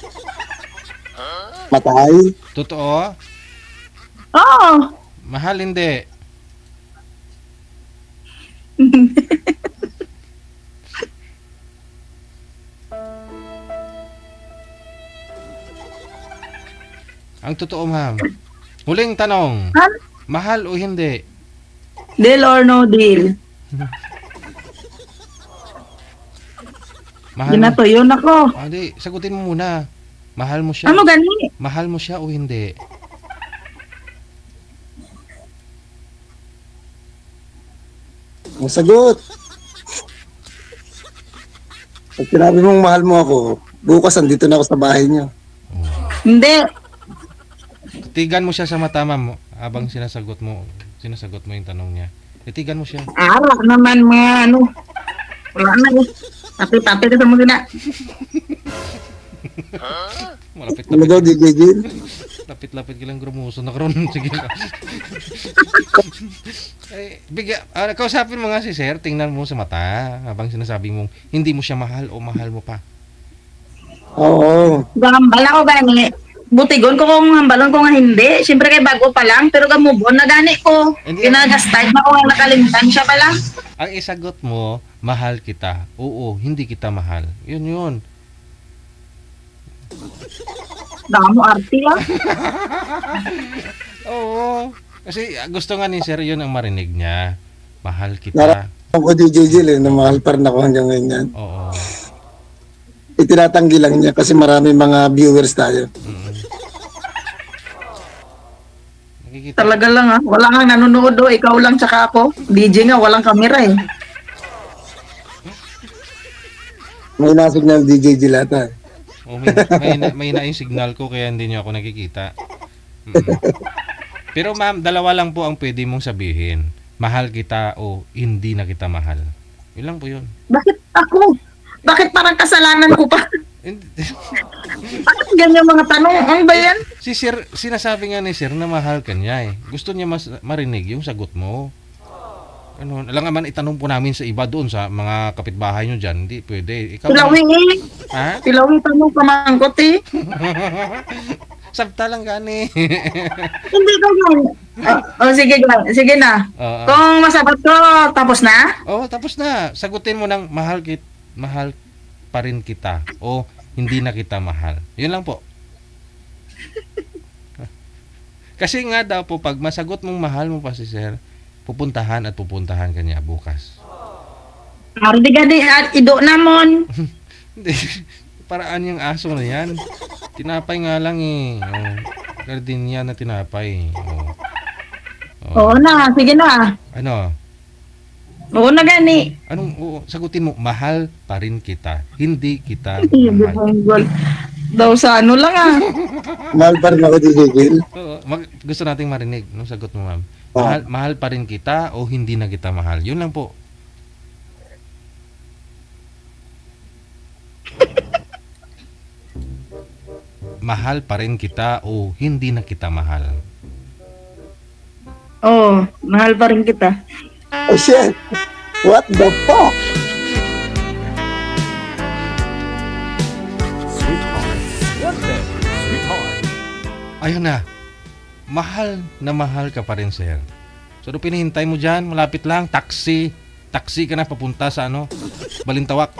Matay. Totoo? Oo. Mahal hindi. Ang totoo, ma'am. Huling tanong. Mahal? Mahal o hindi? Deal or no deal? Mahal mo. Ginatuyo na ko. Ah, di, sagutin mo muna. Mahal mo siya. Ano gani? Mahal mo siya o hindi? Ang sagot. sinabi mong mahal mo ako, bukas andito na ako sa bahay niyo. Hindi. Titigan mo siya sa mata, ma'am, habang sinasagot mo, sinasagot mo yung tanong niya. Titigan mo siya. Ara naman mga ano. Wala na eh. Tapi-tapi ka sa mga na. Ano daw, Malapit-lapit. D J Jill? Lapit-lapit ka lang grumuso na karon. Sige na. eh, bigya, ah, kausapin mo nga si sir, tingnan mo sa mata habang sinasabi mong hindi mo siya mahal o mahal mo pa. Oo. Gambal ako gani. Butigon ko kung hambalon ko nga hindi. Siyempre kay bago pa lang, pero gamubon na gani ko. Hindi. Kinaga-start na ko nga nakalimutan siya pa lang. Ang isagot mo, mahal kita. Oo, hindi kita mahal. Yun yun. Damo arti ah. Oo. Kasi ah, gusto nga ni sir yun ang marinig niya. Mahal kita. Nara- Ako D J Jill eh, na mahal pa rin ako hanggang ngayon yan. Oo. Itinatanggi lang niya kasi marami mga viewers tayo. Mm. Nakikita. Talaga lang ah. Wala nga nanonood oh. Ikaw lang tsaka ako. D J nga, walang kamera eh. May nasignal D J Jill ata. Oh, may, may, na- may na yung signal ko kaya hindi niyo ako nakikita. Mm. Pero ma'am, dalawa lang po ang pwede mong sabihin. Mahal kita o hindi na kita mahal. Yun lang po yun. Bakit ako? Bakit parang kasalanan ko pa? Hindi- Bakit ganyan mga tanong? Ano ba yan? Si sir, sinasabi nga ni sir na mahal ka niya eh. Gusto niya mas marinig yung sagot mo. Ano, alam naman itanong po namin sa iba doon sa mga kapitbahay nyo dyan. Hindi pwede. Ikaw Tilawi eh. Ha? Tilawi tanong pamangkot eh. Sabta lang gani. Hindi ko yan. Oh, oh, sige, sige na. Oo. Kung masagot ko, tapos na? Oh, tapos na. Sagutin mo ng mahal kit mahal pa rin kita o hindi na kita mahal. Yun lang po. Kasi nga daw po pag masagot mong mahal mo pa si sir, pupuntahan at pupuntahan kanya bukas. Ardi gadi at ido namon. Hindi. Paraan yung aso na yan. Tinapay nga lang eh. Oh. Gardenia na tinapay. Oh. Oh. Oo na, sige na. Ano? Oo na gani. Anong oo, sagutin mo? Mahal pa rin kita. Hindi kita Hindi mahal. daw sa ano lang ah. Mahal pa rin ako D J Jill. Oo, mag, gusto nating marinig nung sagot mo, ma'am. Oh. Mahal, mahal pa rin kita o hindi na kita mahal? Yun lang po. Mahal pa rin kita o hindi na kita mahal? Oo, mahal pa rin kita. Oh shit! What the fuck? Sweetheart. Wanted. Sweetheart. Ayun na. Mahal na mahal ka pa rin, sir. So, ano pinahintay mo dyan? Malapit lang. Taxi. Taxi ka na papunta sa ano? Balintawak.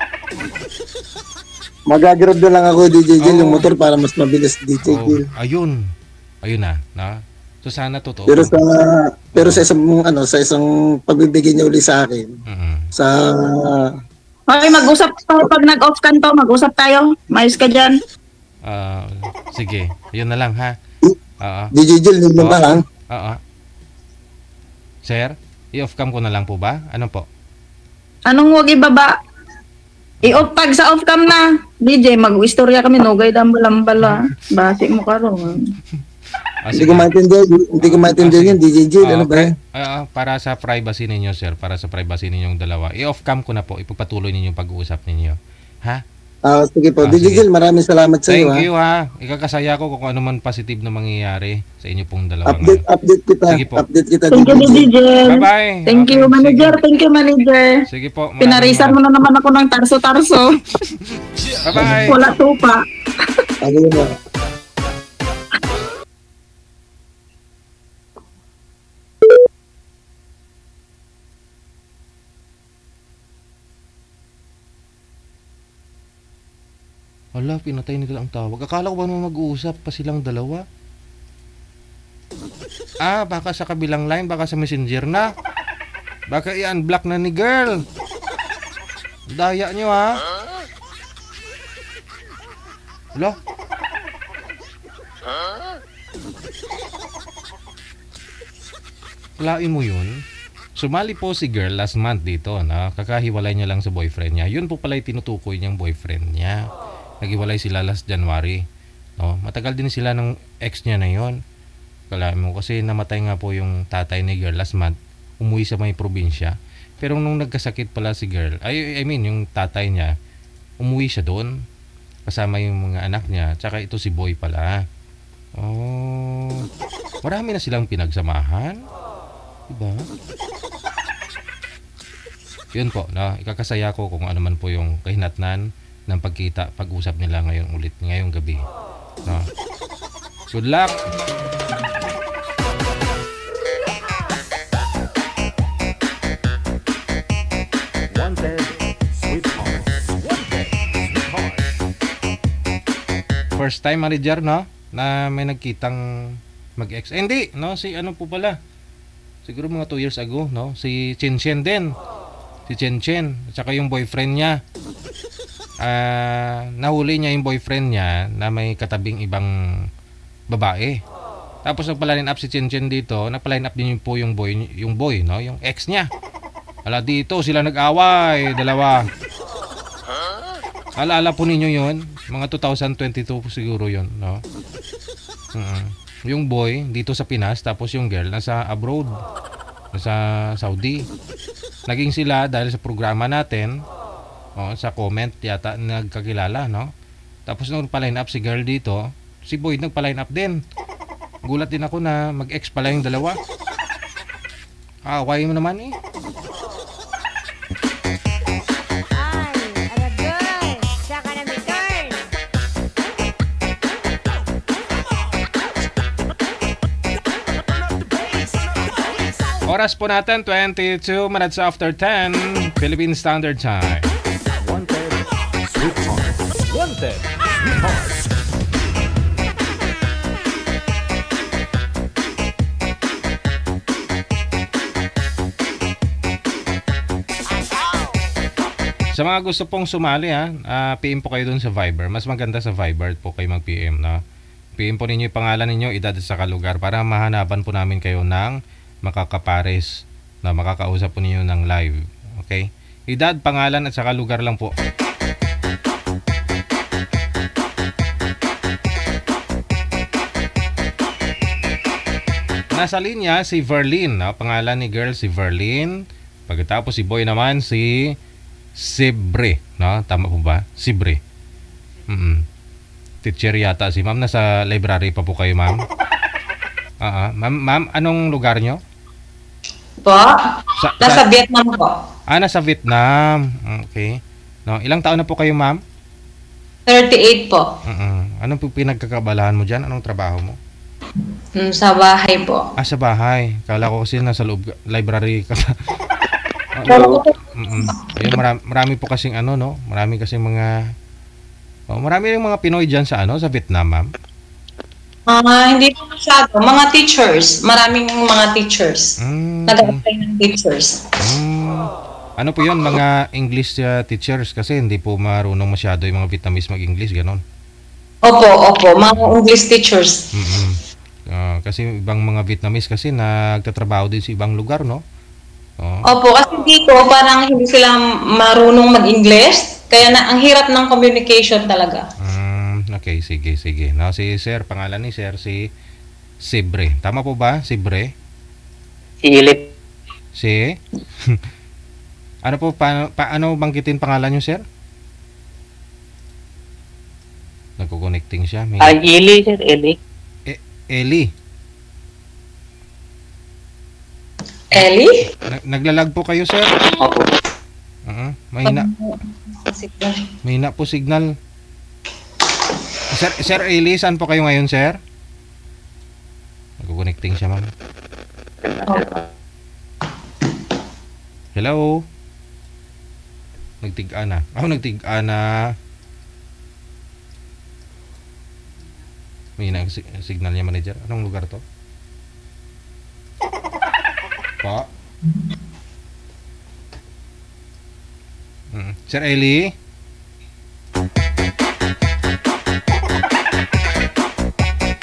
Magagrab na lang ako D J Jill Oo. yung motor para mas mabilis D J Oh, Jill. ayun. Ayun na. na. So, sana totoo. Pero sa pero sa isang ano sa isang pagbibigay niya uli sa akin Mm-mm. sa Okay, mag-usap tayo pag nag-off ka to. Mag-usap tayo. Mayos ka dyan. Ah, sige. Ayun na lang, ha? Oo. D J Jill nung Oo. ba lang? Oo. Sir, i-off cam ko na lang po ba? Ano po? Anong wag ibaba? I-off pag sa off cam na. D J, mag-istorya kami. Nugay dambal-ambala. Basi mo karon. Ah, Hindi ko maintindihan, hindi ko maintindihan yun D J Jill, ano ba? okay. Ah, para sa privacy ninyo, sir. Para sa privacy ninyong dalawa. I-off cam ko na po. Ipagpatuloy ninyo yung pag-uusap ninyo. Ha? Ah, sige po. Ah, D J sige. Jill, maraming salamat sa iyo. Thank ha. you, ha. Ikakasaya ko kung ano man positive na mangyayari sa inyo pong dalawa Update, ngayon. update kita. Sige po. Update kita Thank you, D J D Jill. J. Bye-bye. Thank you, Okay, manager. sige. Thank you, manager. Sige po. maraming Pinarisan mo na naman ako ng tarso-tarso. Bye-bye. Wala tupa. Ano yun, ah? Hala, pinatay nila ang tawag. Akala ko ba naman mag-uusap pa silang dalawa? Ah, baka sa kabilang line, baka sa messenger na. Baka i-unblock na ni girl. Daya nyo, ha? Hala? Kalain mo yun? Sumali po si girl last month dito, na kakahiwalay niya lang sa boyfriend niya. Yun po pala yung tinutukoy niyang boyfriend niya. Naghiwalay sila last January. No, matagal din sila ng ex niya na yon. Kala mo kasi namatay nga po yung tatay ni girl last month. Umuwi sa may probinsya. Pero nung nagkasakit pala si girl, ay I mean yung tatay niya, umuwi siya doon kasama yung mga anak niya. Tsaka ito si boy pala. Oh, marami na silang pinagsamahan. Diba? Yun po, no? Ikakasaya ko kung ano man po yung kahinatnan ng pagkita, pag-usap nila ngayon ulit, ngayong gabi. No? Good luck! Wanted, sweetheart. Wanted, sweetheart. First time manager, no? Na may nagkitang mag-ex. Eh, hindi, no? Si ano po pala? Siguro mga two years ago, no? Si Chen Chen din. Si Chen Chen. At saka yung boyfriend niya. Ah, nahuli niya yung boyfriend niya na may katabing ibang babae. Tapos nagpa-line up si Chen Chen dito. Nagpa-line up din po yung boy, yung boy, no? Yung ex niya. Ala, dito sila nag-away. Dalawa. Alaala po ninyo yun. Mga two thousand twenty-two po siguro yun, no? Uh-uh. Yung boy dito sa Pinas, tapos yung girl nasa abroad, nasa Saudi. Naging sila dahil sa programa natin, oh, sa comment yata nagkakilala, no? Tapos nung pa-line up si girl dito, si boy nagpa-line up din. Gulat din ako na mag-ex pala yung dalawa. Ah, why mo naman eh? Oras po natin, twenty-two minutes after ten, Philippine Standard Time. Wanted, sweetheart. Wanted, sweetheart. Sa mga gusto pong sumali, ha, uh, P M po kayo dun sa Viber. Mas maganda sa Viber po kayo mag-P M, no? P M po ninyo yung pangalan ninyo, edad at saka lugar para mahanapan po namin kayo ng makakapares na makakausap po ninyo ng live. Okay? Edad, pangalan at saka lugar lang po. Nasa linya si Verlin, no? Pangalan ni girl si Verlin. Pagkatapos si boy naman si Sibre, no? Tama po ba? Sibre. Mm-mm. Teacher yata si ma'am. Nasa library pa po kayo, ma'am. Ah, uh, ma'am, ma'am, anong lugar nyo? Po? Sa, Nasa sa, Vietnam po. ah, nasa Vietnam. Okay. No, ilang taon na po kayo, ma'am? thirty-eight po. Uh-uh. Anong po pinagkakabalahan mo dyan? Anong trabaho mo? Hmm, sa bahay po. Ah, sa bahay. Kala ko kasi nasa loob, library ka. Pero, Mm-mm. Ayun, marami, marami po kasing ano, no? Marami kasing mga... Oh, marami yung mga Pinoy dyan sa ano, sa Vietnam, ma'am. Ah, hindi po masyado. Mga teachers. Maraming mga teachers. Mm. Nag-apply ng teachers. Mm. Ano po yun, mga English uh, teachers kasi hindi po marunong masyado yung mga Vietnamese mag-English, ganon. Opo, opo. Mga English teachers. Mm-mm. Uh, kasi ibang mga Vietnamese kasi nagtatrabaho din sa ibang lugar, no? Oh. Opo, kasi dito parang hindi sila marunong mag-English. Kaya na ang hirap ng communication talaga. Mm, okay, sige, sige. Now, si Sir, pangalan ni Sir, si Sibre. Tama po ba, Sibre? Silip. Si? Ano po, pa, paano banggitin pangalan nyo, Sir? Nagko-connecting siya. May... Ay, Eli, sir, Eli. E- Eli. Ellie? Nag- naglalag po kayo, Sir? Opo. Uh-huh. Mahina. Mahina po signal. Sir, Sir Eli, saan po kayo ngayon, Sir? Nagko-connecting siya, ma'am. Hello? Nagtig-a na. Ako nagtig-a na. Mahina ang sig- signal niya, manager. Anong lugar to? Pa? Hmm. Sir Eli?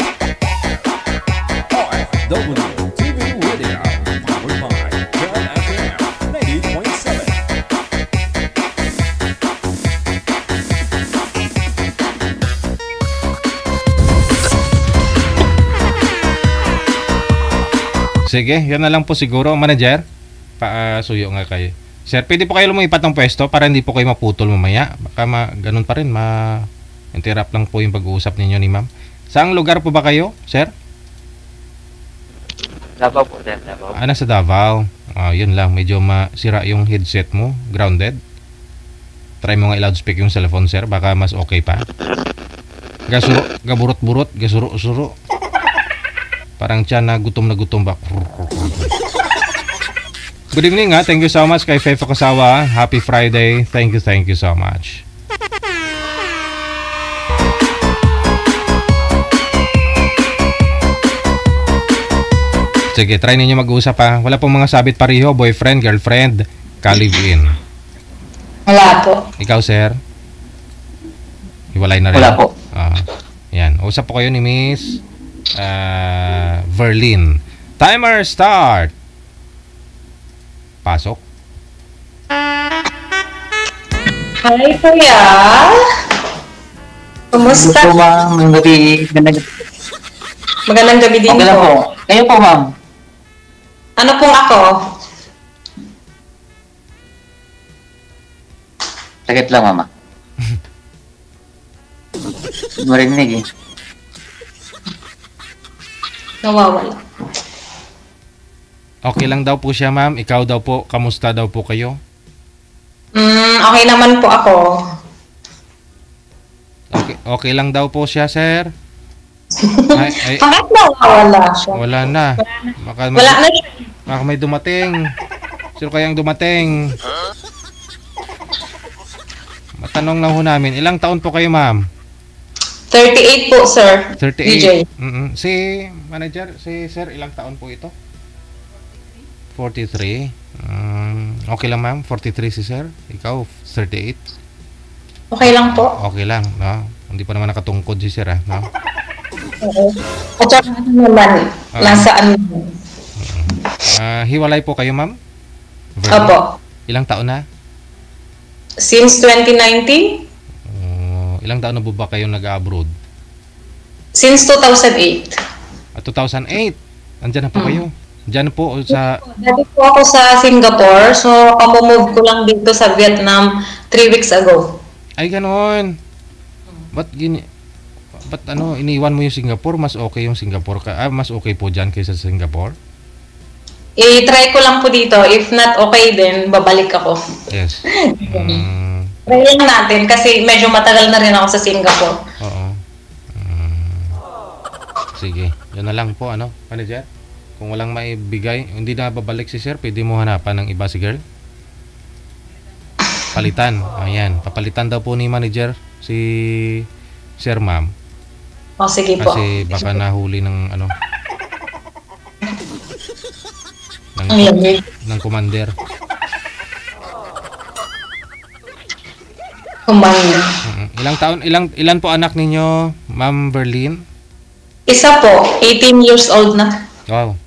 W T V Radio, powered by Red F Sige, yun na lang po siguro, manager. Paasuyo nga kayo. Sir, pwede po kayo lumipat ng pwesto para hindi po kayo maputol mamaya. Baka ma, ganun pa rin, ma-interrupt lang po yung pag-uusap ninyo ni ma'am. Saang lugar po ba kayo, sir? Davao po, sir. Davao. Ah, nasa Davao. Ah, yun lang, medyo masira yung headset mo, grounded. Try mo nga i-loudspeak yung cellphone, sir, baka mas okay pa. Gasuro, gaburot-burot, gasuro-suro. Parang tiyan na gutom na gutom ba. Good evening ha. Thank you so much kay Fefa Kasawa. Happy Friday. Thank you, thank you so much. Sige, try ninyo mag-usap ha. Wala pong mga sabit pareho, boyfriend, girlfriend, ka-live-in. Wala po. Ikaw, sir? Hiwalay na rin. Wala po. Ah, yan. Usap po kayo ni Miss uh, Verlin. Timer start. Pasok. Hi, kuya. Kumusta? Gusto ma'am, ng gabi. Magandang Magandang gabi din Okay lang po. po. Kayo po, ma'am. Ano pong ako? Sakit lang, mama. Marinig eh. Nawawala. Okay lang daw po siya, ma'am. Ikaw daw po, kamusta daw po kayo? Mm, okay naman po ako. Okay, okay lang daw po siya, sir. Ay, ay, Bakit nawawala siya? wala na. Baka, Wala na siya. baka may dumating. Sino kayang dumating? Matanong lang ho namin, ilang taon po kayo, ma'am? thirty-eight po, sir. thirty-eight. D J. Mm-mm. Si manager, si sir, ilang taon po ito? forty-three. Um, okay lang, ma'am. forty-three si sir. Ikaw, thirty-eight. Okay lang po. Okay lang, no? Hindi pa naman nakatungkod si sir, ah, no? Oo. At saka ano naman, Ah. nasaan? Ah, hiwalay po kayo, ma'am? Verlin? Opo. Ilang taon na? Since twenty nineteen? Uh, ilang taon na po ba kayo nag-abroad? Since two thousand eight. Ah, two thousand eight. Andyan na po kayo. Diyan po sa... Dati po ako sa Singapore, so pamumove ko lang dito sa Vietnam three weeks ago. Ay, ganoon. Ba't gini... Ba't ano, iniwan mo yung Singapore? Mas okay yung Singapore ka... Ah, mas okay po dyan kaysa sa Singapore? I-try ko lang po dito. If not okay, then babalik ako. Yes. Mm, Try lang natin kasi medyo matagal na rin ako sa Singapore. oo. Mm, sige. Yun na lang po, ano, manager? Kung walang maibigay, hindi na babalik si sir, pwede mo hanapan ng iba si girl? Palitan. Ayan. Papalitan daw po ni manager si sir, ma'am. O, sige po. Kasi baka nahuli ng ano ng, Ang lamig. ng commander. Kumanya. Mm-mm. Ilang taon, ilang ilan po anak ninyo, Ma'am Verlin? Isa po, eighteen years old na. Wow,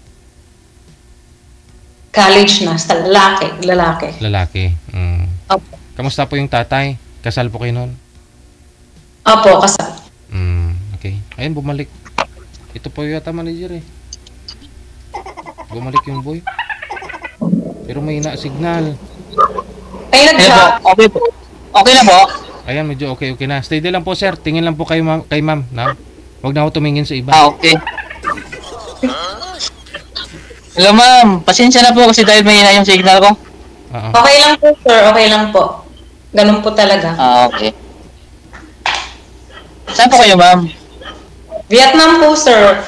College na. Sa lalaki. Lalaki. lalaki. Mm. Opo. Kamusta po yung tatay? Kasal po kayo noon? Opo, kasal. Mm, okay. Ayun, bumalik. Ito po yata manager eh. Bumalik yung boy. Pero may na signal. Ay, Ayun po. nag-chat. Okay po. Okay na po. Ayan, medyo okay okay na. Steady lang po sir. Tingin lang po kayo ma'am, kay ma'am. Na? Huwag na ako tumingin sa iba. Ah, okay. Hello, ma'am. Pasensya na po kasi dahil mahina yung signal ko. Oo. Okay lang po, sir. Okay lang po. Ganun po talaga. Ah, okay. Saan po kayo, ma'am? Vietnam po, sir.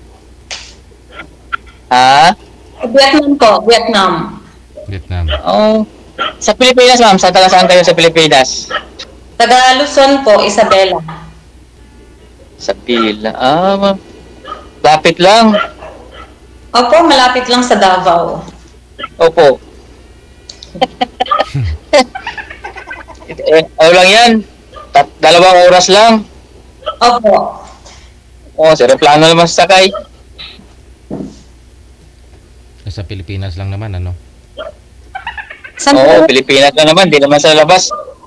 Ha? Vietnam po. Vietnam. Vietnam. Oh. Sa Pilipinas, ma'am. Sa taga saan kayo sa Pilipinas? Taga Luzon po, Isabela. Sa Pila. Ah, ma'am. Lapit lang. Opo, malapit lang sa Davao. Opo. eh, ano lang yan? Tat dalawang oras lang. Opo. Oh, sa aeroplano naman sakay. Sa Pilipinas lang naman, ano? Saan Oo, po? Pilipinas lang naman. Di naman sa labas.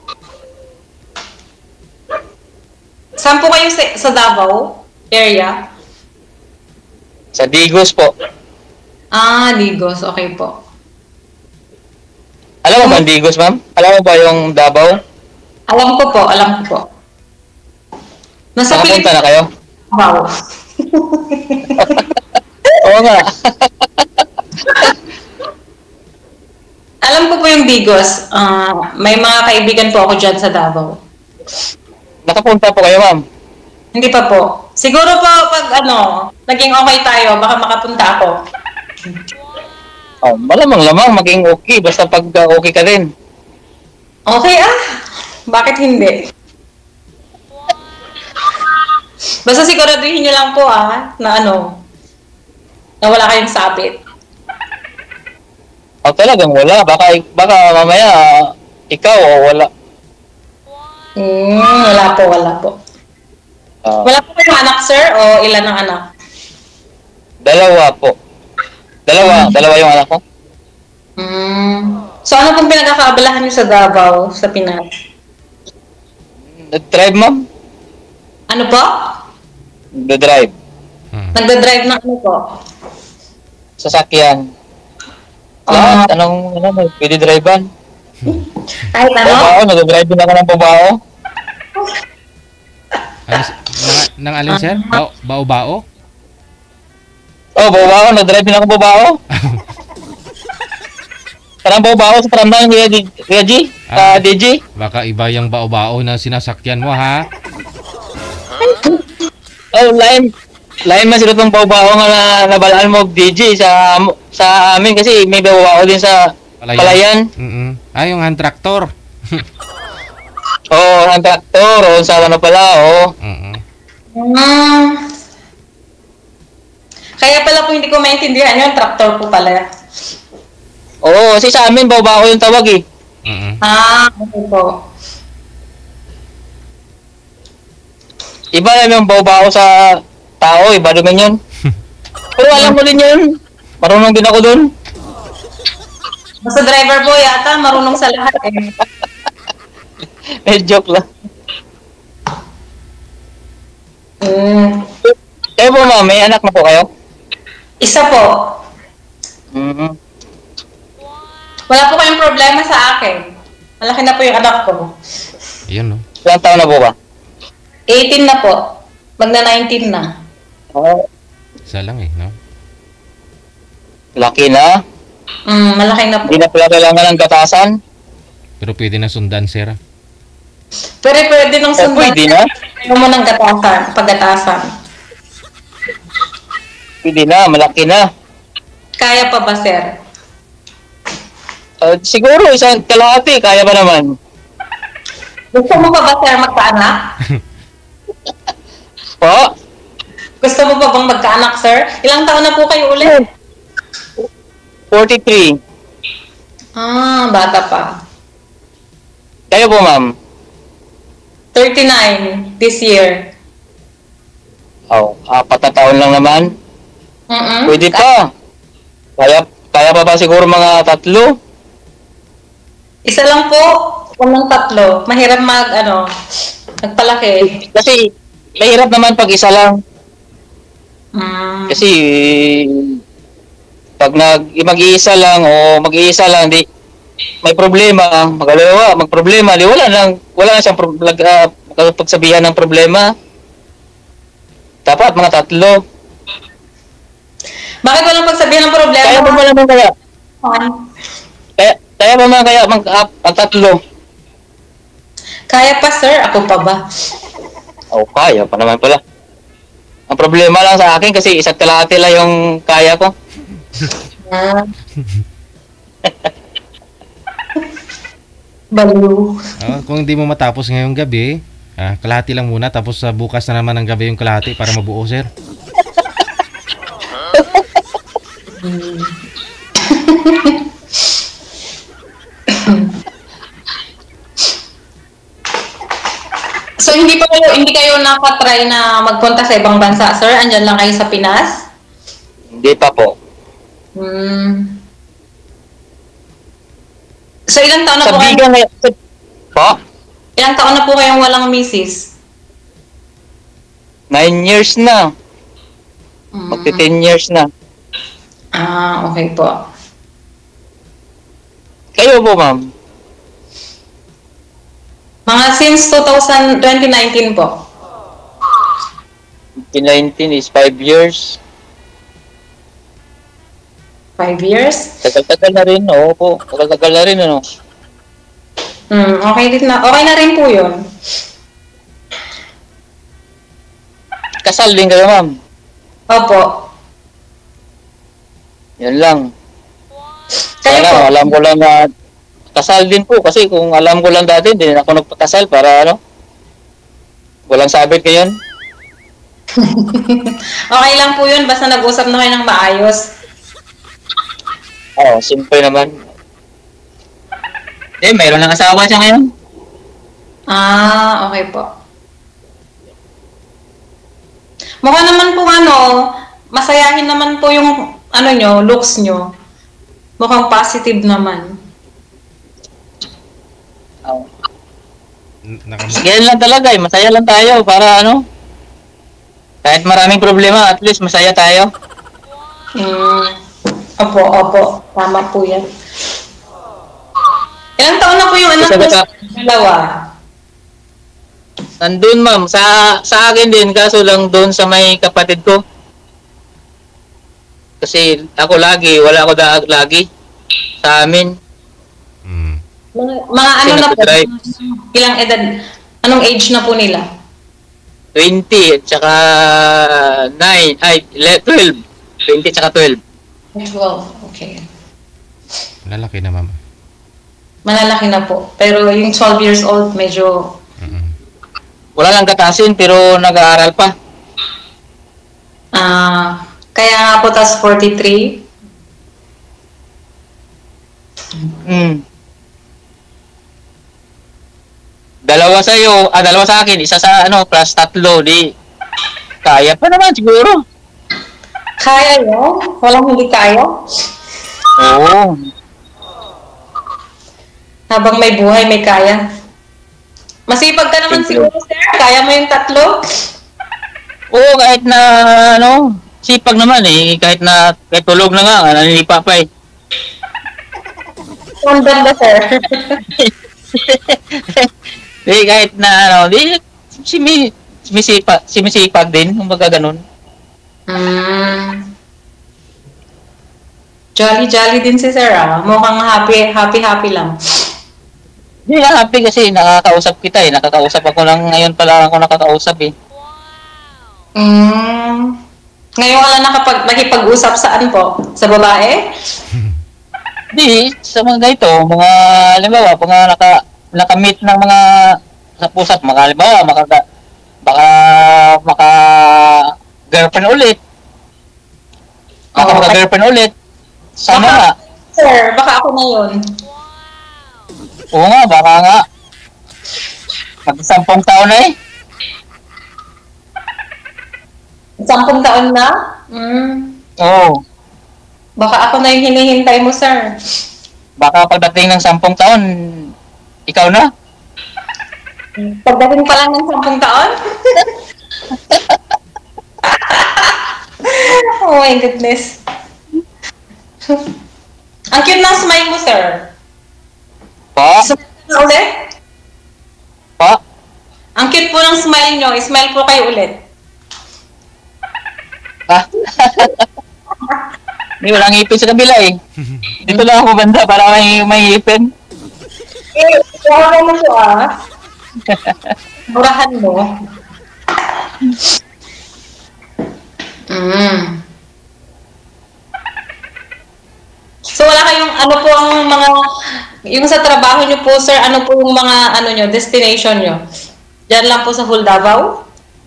Saan po kayo sa, sa Davao area? Sa Digos po. Ah, Digos. Okay po. Alam mo ba ang Digos, ma'am? Alam mo ba yung Davao? Alam ko po, alam ko po. Nasa Nakapunta na kayo? Wow. Oo nga. Alam ko po yung Digos. Ah, may mga kaibigan po ako dyan sa Davao. Nakapunta po kayo, ma'am? Hindi pa po. Siguro po pag ano, naging okay tayo, baka makapunta ako. Oh, malamang-lamang maging okay. Basta pag uh, okay ka din. Okay ah. Bakit hindi? Basta siguraduhin nyo lang po ah, na ano, na wala kayong sabit. Oh, talagang wala. Baka, baka mamaya uh, ikaw o wala. Hmm, wala po, wala po. Uh, Wala po kayong anak, sir? O ilan ang anak? Dalawa po. Dalawa. Dalawa yung anak ko. Hmm. So ano pong pinagkakaabalahan nyo sa Davao, sa Pinas? Nag-drive, ma'am? Ano po? Nag-drive. Nagda-drive na ano po? Sasakyan. Ah. Lahat. Anong, ano, may pwede drive-an? Kahit ano? Babao, nag-drive din ako ng babao. Ano, nang, nang alin, sir? Bao, bao-bao? Oh, babao, nag-drive din ako babao. Parang babao sa paramdaman ni Kuya G, Ah. uh, D J. Baka iba yung bao-bao na sinasakyan mo, ha? Oh, line. Line man sila itong babao nga na nabalaan mo, D J, sa sa amin kasi may babao din sa Palayan. Palayan. Mm-mm. Ah, yung hand tractor. Oh, ang traktor, o sa ano pala, oh. Mm-mm. Hmm. Kaya pala po hindi ko maintindihan yun, tractor po pala. Oo, kasi sa amin, babao yung tawag eh. Mm-mm. Ah, okay po. Iba lang yung babao sa tao, iba naman yun. Pero alam mo din yun. Marunong din ako dun. Basta driver po yata, marunong sa lahat eh. Eh, joke lang. Hmm. Kayo po, ma'am, may anak na po kayo? Isa po. Mm-hmm. Wala po kayong problema sa akin. Malaki na po yung anak ko. Yun, no? Ilang taon na po ba? eighteen na po. Magna nineteen na. Oo. Isa lang, eh, no? Laki na. Mm, malaki na po. Hindi na pala kailangan ng gatasan. Pero pwede na sundan, sir. Pero pwede nang Oh, sundan. pwede na. Ayaw mo ng gatasan, paggatasan. Pwede na, malaki na. Kaya pa ba, sir? Uh, siguro, isang kalahati, kaya ba naman? Gusto mo pa ba, sir, magkaanak? Po? Gusto mo pa bang magkaanak, sir? Ilang taon na po kayo ulit? forty-three. Ah, bata pa. Kayo po, ma'am? thirty-nine this year. Oh, apat na taon lang naman. Mm-mm. Pwede pa. Kaya, kaya pa ba siguro mga tatlo? Isa lang po. Unang tatlo. Mahirap mag, ano, magpalaki. Kasi, mahirap naman pag isa lang. Mm. Kasi, pag nag, mag-iisa lang o mag-iisa lang, di, may problema, magalawa, magproblema, di wala lang, wala lang siyang pro, uh, pagsabihan ng problema. Dapat mga tatlo. Bakit walang pagsabihan ng problema? Kaya ba naman kaya? Kaya, kaya ba man kaya mag uh, ang tatlo? Kaya pa, sir. Ako pa ba? Oh, kaya pa naman pala. Ang problema lang sa akin kasi isa't kalahati lang yung kaya ko. Ah. Baliw. Oh, kung hindi mo matapos ngayong gabi, ah, kalahati lang muna, tapos sa bukas na naman ng gabi yung kalahati para mabuo, sir. So hindi pa kayo hindi kayo nakatry na magpunta sa ibang bansa, sir? Andyan lang kayo sa Pinas? Hindi pa po. Hmm. So ilang taon na Sa po kayo? bigang po? Ilang taon na po kayong walang misis? Nine years na. Hmm. Magti ten years na. Ah, okay po. Kayo po, ma'am? Mga since two thousand twenty nineteen po. twenty nineteen is five years. Five years? Tagal-tagal na rin, oo po. Tagal-tagal na rin, ano? Hmm, okay din na. Okay na rin po yun. Kasal din kayo, ma'am? Opo. Yan lang. Kayo Wala, po? alam ko lang na kasal din po. Kasi kung alam ko lang dati, hindi na ako nagpakasal para ano? Walang sabit ngayon. Okay lang po yun. Basta nag-usap na kayo ng maayos. Oo, oh, simple naman. Eh, mayroon ng asawa siya ngayon. Ah, okay po. Mukha naman po ano, masayahin naman po yung ano nyo, looks nyo. Mukhang positive naman. Oh. Nakam- Ganyan lang talaga eh. Masaya lang tayo para ano? Kahit maraming problema, at least masaya tayo. Hmm. Opo, opo. Tama po yan. Ilang taon na po yung anak Kasi mo baka- sa dalawa? Nandun, ma'am. Sa, sa akin din, kaso lang doon sa may kapatid ko. Kasi ako lagi, wala ako daag lagi. Sa amin. Mm. Mga, mga ano na po? nag-drive. Ilang edad? Anong age na po nila? twenty at saka nine, ay, twelve. twenty at saka twelve. twelve. Okay. Lalaki na, ma'am. Malalaki na po. Pero yung twelve years old, medyo... Mm-mm. Wala lang katasin pero nag-aaral pa. Ah, kaya nga po, tas forty-three. Hmm. Dalawa sa iyo, ah, dalawa sa akin, isa sa ano, plus tatlo, di kaya pa naman siguro. Kaya yun? Walang hindi kaya? Oo. Habang may buhay, may kaya. Masipag ka naman Thank you. siguro, sir. Kaya mo yung tatlo? Oo, kahit na ano, sipag naman eh, kahit na kahit tulog na nga, naninipa pa eh. Ang ganda, sir. Di kahit na ano, di simi sumisipag, sumisipag din, kumbaga ganun. Hmm. Jolly-jolly din si sir, ah. Mukhang happy, happy-happy lang. Di na happy kasi nakakausap kita eh, nakakausap ako lang ngayon pala ako nakakausap eh. Hmm. Ngayon ka lang nakapag, nakipag-usap saan po? Sa babae? Di, sa mga ganito, mga, halimbawa, mga naka, nakamit ng mga sa pusat, mga halimbawa, maka, baka, maka, girlfriend ulit. Maka, Oo, maka okay. girlfriend ulit. Sana Baka- nga. Sir, baka ako na yun. Oo nga, baka nga. Mag-sampung taon na eh. Sampung taon na? Hmm. Oo. Baka ako na yung hinihintay mo, sir. Baka pagdating ng sampung taon, ikaw na. Pagdating pa lang ng sampung taon? Oh my goodness. Ang cute ng smile mo, sir. Pa? Smile na ulit? Pa? Ang cute po ng smile nyo. Smile po kayo ulit. Ah? Hindi, walang ngipin sa kabila eh. Dito lang ako banda para may, may ngipin. Eh, wala mo po ah. Murahan mo. Mm. So wala kayong ano po ang mga yung sa trabaho niyo po, sir, ano po yung mga ano niyo, destination niyo? Diyan lang po sa Full Davao?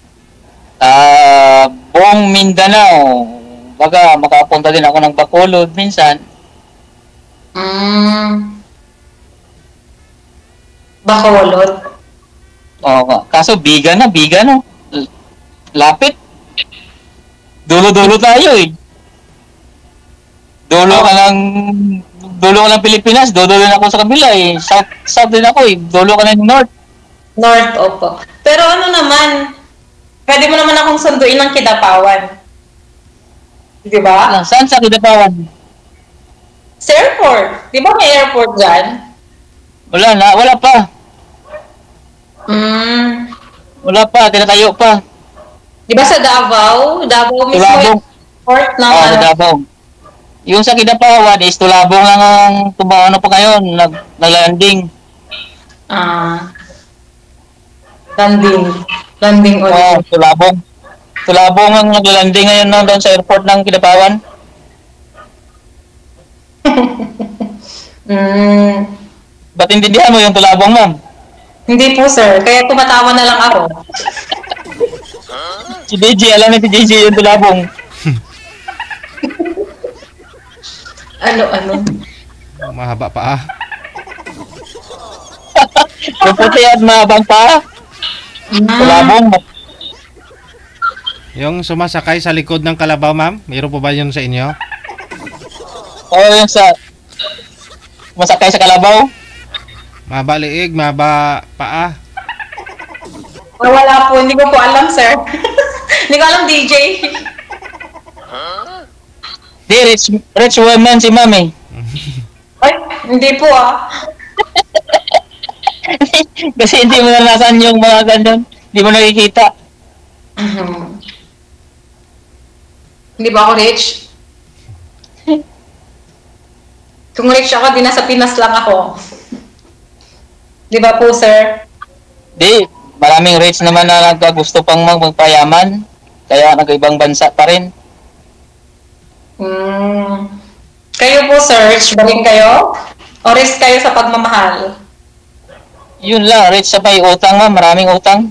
Ah, buong Mindanao. Baga, makapunta din ako ng Bacolod minsan. Mm. Bacolod. Oo, kaso biga na, biga no. L- Lapit. Dulo-dulo tayo eh. Dulo ka lang, dulo ka ng Pilipinas, dulo din ako sa kabila eh. South, south din ako eh. Dulo ka ng north. North, opo. Pero ano naman, pwede mo naman akong sunduin ng Kidapawan. Di ba? Saan sa Kidapawan? Sa airport. Di ba may airport dyan? Wala na, wala pa. Hmm. Wala pa, tinatayo pa. Di ba sa Davao? Davao mismo Tulabong. yung airport ng Oo, ano? sa Davao. Yung sa Kidapawan is Tulabong lang ang tumaw ano pa ngayon, nag naglanding. Ah. Landing. Landing Oo, ulit. Tulabong. Tulabong ang naglanding ngayon no, doon sa airport ng Kidapawan. Hmm. Ba't intindihan mo yung Tulabong, ma'am? Hindi po, sir. Kaya tumatawa na lang ako. Si D J, alam ni si D J yung Tulabong. Ano, ano? Mahaba pa ah. Yung puti at mahabang pa. Tulabong. Yung sumasakay sa likod ng kalabaw, ma'am? Mayroon po ba yun sa inyo? Oo, yung sa masakay sa kalabaw. Mahaba liig, mahaba paa. Ah, wala po. Hindi ko po alam, sir. Hindi ko alam, D J. Di, rich, rich woman si mami. Ay, hindi po ah. Kasi hindi mo naranasan yung mga ganun. Hindi mo nakikita. Mhm. Hindi ba ako rich? Kung rich ako, di nasa Pinas lang ako. Di ba po, sir? Di, maraming rich naman na nagkagusto pang mag- magpayaman. Kaya nag-ibang bansa pa rin. Hmm. Kayo po, sir, rich ba rin kayo? O rich kayo sa pagmamahal? Yun lang, rich sa may utang ma, maraming utang.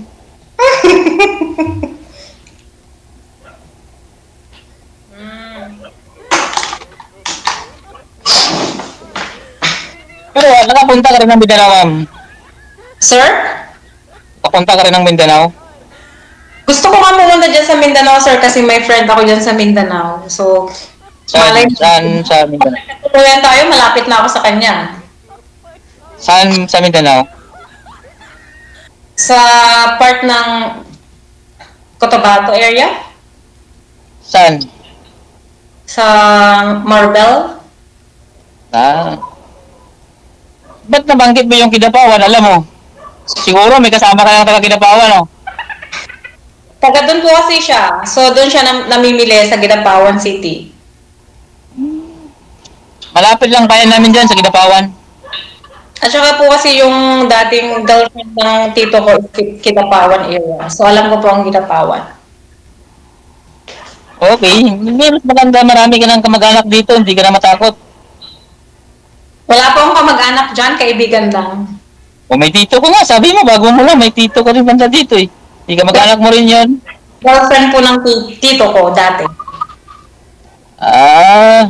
Pero nakapunta ka rin ng Mindanao, ma'am. Sir? Nakapunta ka rin ng Mindanao. Gusto ko nga pumunta dyan sa Mindanao, sir, kasi may friend ako dyan sa Mindanao. So, Saan, malay saan sa Mindanao? tuloyan tayo, malapit na ako sa kanya. Saan sa Mindanao? Sa part ng Cotabato area? Saan? Sa Marbel? Ah. Ba't nabanggit mo yung Kidapawan? Alam mo, siguro may kasama ka ng taga Kidapawan, no? Taga doon po kasi siya. So, doon siya nam- namimili sa Gidapawan City. Malapit lang bayan namin dyan sa Kidapawan. At saka po kasi yung dating girlfriend ng tito ko is Ki- Kidapawan area. So, alam ko po ang Gidapawan. Okay, hindi mas maganda, marami ka ng kamag-anak dito, hindi ka na matakot. Wala po akong kamag-anak dyan, kaibigan lang. O may tito ko nga, sabi mo, bago mo lang, may tito ko rin banda dito eh. Hindi ka mag-anak mo rin yun. Girlfriend po ng ti- tito ko dati. Ah,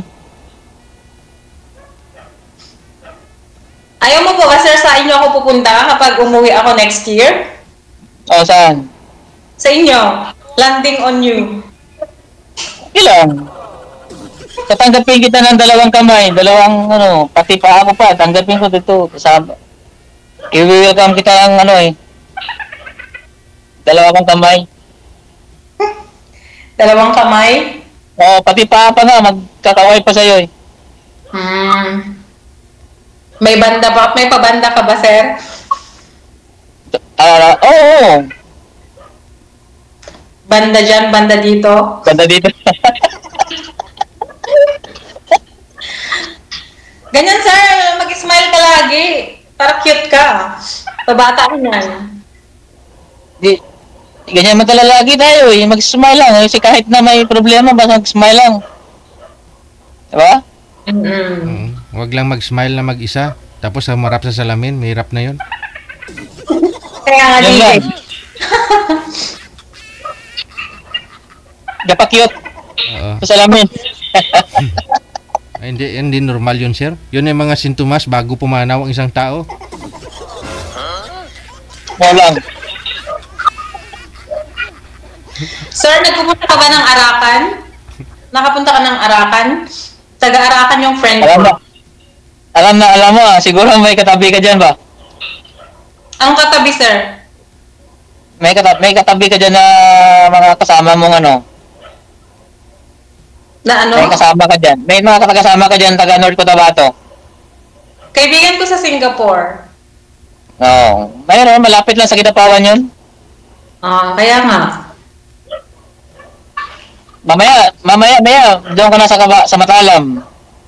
Ayaw mo po ba, sir, sa inyo ako pupunta kapag umuwi ako next year? o saan? Sa inyo. Landing on you. Ilang? Tatanggapin kita ng dalawang kamay, dalawang ano, pati pa ako pa, tanggapin ko dito, kasama. I-welcome kita ng ano eh. Dalawang kamay. Dalawang kamay. O, pati pa pa nga, magkakaway pa sa'yo eh. Hmm. May banda ba? May pabanda ka ba, sir? Ah, oo, oo. Banda dyan, banda dito. Banda dito. Ganyan, sir. Mag-smile ka lagi. Para cute ka. Pabata ka yan. Di, ganyan matalalagi tayo eh, mag-smile lang. Kasi kahit na may problema, basta mag-smile lang. Diba? Mm-mm. Mm. Huwag lang mag-smile na mag-isa. Tapos humarap sa salamin, may hirap na yun. Kaya nga, Yun D J. lang. Dapat cute. Oo. Sa salamin. Ay, hindi, hindi normal yun, sir. Yun yung mga sintomas bago pumanaw ang isang tao. Mo lang. Sir, nagpupunta ka ba ng Arakan? Nakapunta ka ng Arakan? Taga-Arakan yung friend Alam ko. na. Alam na, alam mo ah. Siguro may katabi ka dyan ba? Ang katabi, sir. May katabi, may katabi ka dyan na mga kasama mong ano. Na ano? May kasama ka dyan. May mga kasama ka dyan, taga North Cotabato. Kaibigan ko sa Singapore. Oo. Mayroon, malapit lang sa Kitapawan yun. Ah, kaya nga. Mamaya, mamaya, maya, doon ka na sa, kaba, sa Matalam.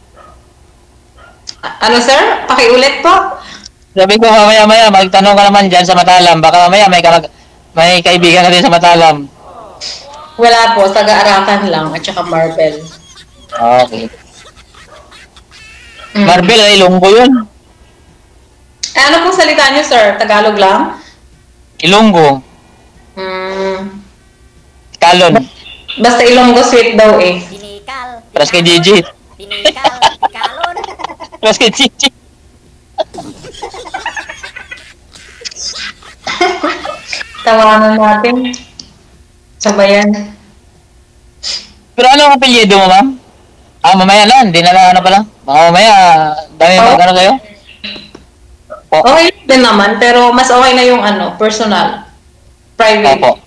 A- ano sir? Pakiulit po. Sabi ko, mamaya, maya, magtanong ka naman dyan sa Matalam. Baka mamaya may, kamag, may kaibigan ka din sa Matalam. Wala po, taga-Arakan lang at saka Marvel. Okay. Mm. Marvel ay Ilonggo yun. Eh, ano pong salita niyo sir? Tagalog lang? Ilonggo. Hmm. Kalon. Basta Ilonggo sweet daw eh. Paras kay Gigi. Paras kay Gigi. Tawanan natin. Sabayan. Pero ano ang apelyido mo, ma'am? Ah, mamaya lang. Hindi na lang ano pala. Baka mamaya, dami Oh. mga ano kayo. Po. Okay din naman, pero mas okay na yung ano, personal. Private. Opo.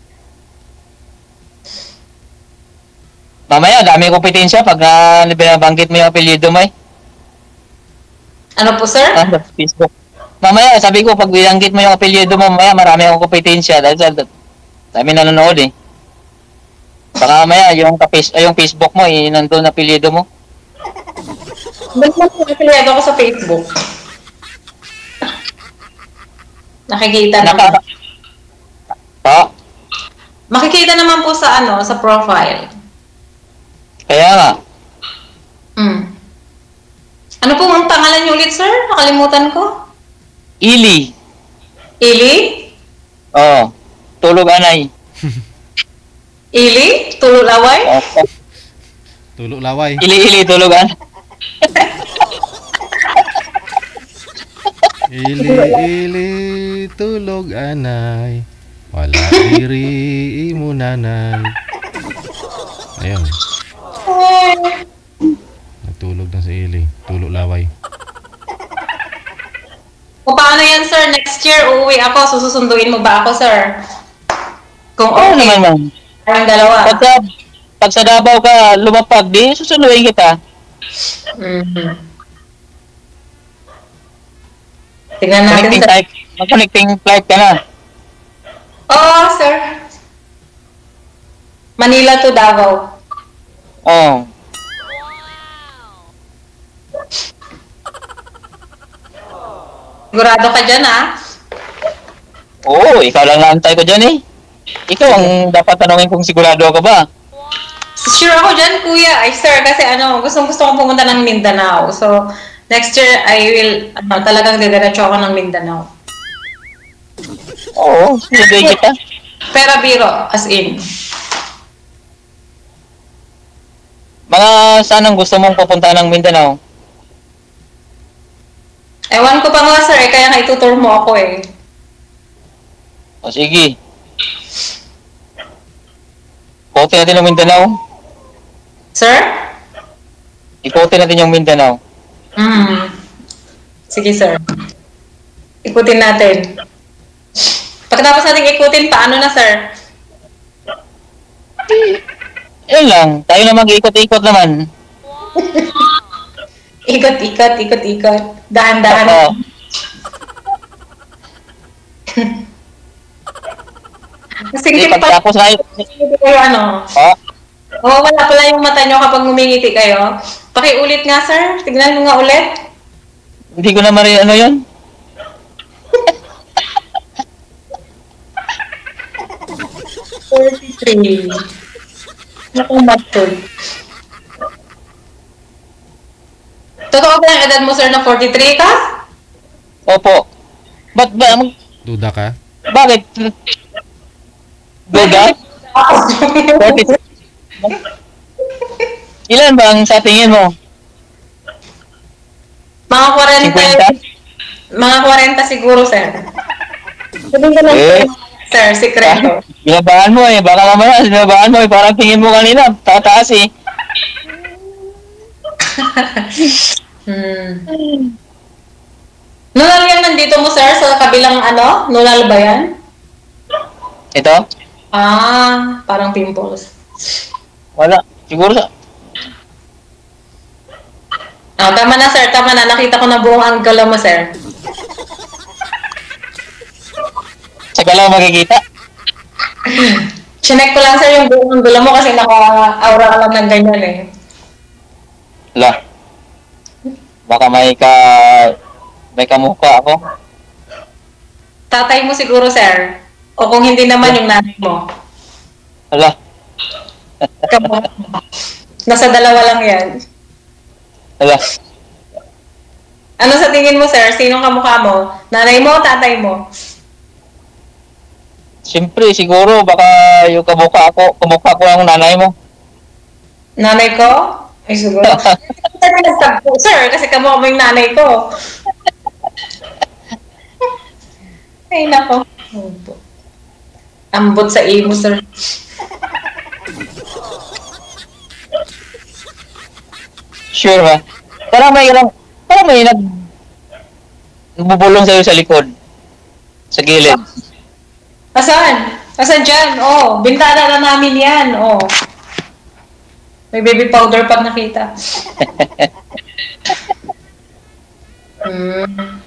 Mamaya, dami kompetensya pag uh, binabanggit mo yung apelyido mo eh. Ano po sir? Ah, sa Facebook. Mamaya, sabi ko, pag binanggit mo yung apelyido mo, mamaya marami akong kompetensya dahil sa dami nanonood eh. Baka mamaya, yung, kapis, ay, yung Facebook mo, eh, nandun na apelyido mo. Ba't mo nakakiliyado ako sa Facebook? Nakikita Naka, naman. pa, Makikita naman po sa ano, sa profile. kaya nga. Hmm. Ano po ang pangalan niyo ulit, sir? Nakalimutan ko. Ili. Ili? Oo. Tulog anay. Ili? Tululaway? Oo. Tulo laway. Ili-ili, tulog anay. Ili-ili, tulog anay. Wala diri mo nanay. Ayun. Natulog na si Ili. Tulo laway. O paano yan, sir? Next year, uuwi ako. Sususunduin mo ba ako, sir? Kung Oo okay. naman, ma'am. Tayong dalawa. Pag sa, pag sa Davao ka lumapag, di susunduin kita. Mhm. Tingnan natin, Connecting sir. flight, mag-connecting flight ka na. Oo, sir. Manila to Davao. Oo. Sigurado ka dyan, ah. Oo, ikaw lang naantay ko dyan eh. Ikaw ang dapat tanongin kung sigurado ka ba. Sure ako dyan, kuya. Ay, sir, kasi ano, gustong gusto kong pumunta ng Mindanao. So, next year, I will, ano, talagang didiretso ako ng Mindanao. Oo, susunduin kita. Pera biro, as in. Mga saan ang gusto mong pupunta ng Mindanao? Ewan ko pa nga, sir, eh, kaya nga itutur mo ako eh. O sige. Ikotin natin yung Mindanao. Sir? Ikotin natin yung Mindanao. Hmm. Sige, sir. Ikutin natin. Pagkatapos natin ikutin, paano na, sir? Yun lang, tayo na mag-ikot-ikot naman. Ikot, ikot, ikot, ikot. Dahan-dahan. Oo. Sige, Hindi, pagtapos na yun. kayo, ano? Oh, Oo, wala pala yung mata nyo kapag ngumingiti kayo. Pakiulit nga, sir. Tignan mo nga ulit. hindi ko na mari ano yun. forty-three. Nakong matod. Totoo ba yung edad mo, sir, na forty-three ka? Opo. Ba't ba? Mag, Duda ka? bakit? Duda? forty. Ilan ba ang sa tingin mo? Mga forty. fifty? Mga forty siguro, sir. Sabihin ko lang, Eh. sir, sikreto. Binabaan mo eh. Baka mamaya, binabaan mo eh. Parang tingin mo kanina. Tataas eh. Hmm. Nunal yan nandito mo, sir, sa kabilang ano? Nunal ba yan? Ito? Ah, parang pimples. Wala. Siguro sa... Oh, tama na sir, tama na. Nakita ko na buong angle mo sir. Sa galaw makikita. Chinek ko lang sir yung buong angle mo kasi naka-aura ka lang ng ganyan eh. Wala. Baka may ka... may kamukha ako. Tatay mo siguro sir. O kung hindi naman yung nanay mo. Wala. Kamukha. Nasa dalawa lang yan. Wala. Ano sa tingin mo sir? Sinong kamukha mo? Nanay mo o tatay mo? Siyempre, siguro, baka yung kamukha ko, kamukha ko ang nanay mo. Nanay ko? Ay siguro. Sir, kasi kamukha mo yung nanay ko. Ay nako. Ambot sa imo sir. Sure ba? Parang may ilang, parang may nag bubulong sa'yo sa likod. Sa gilid. Asan? Asan dyan? Oh, bintana na namin yan. Oh. May baby powder pag nakita. hmm.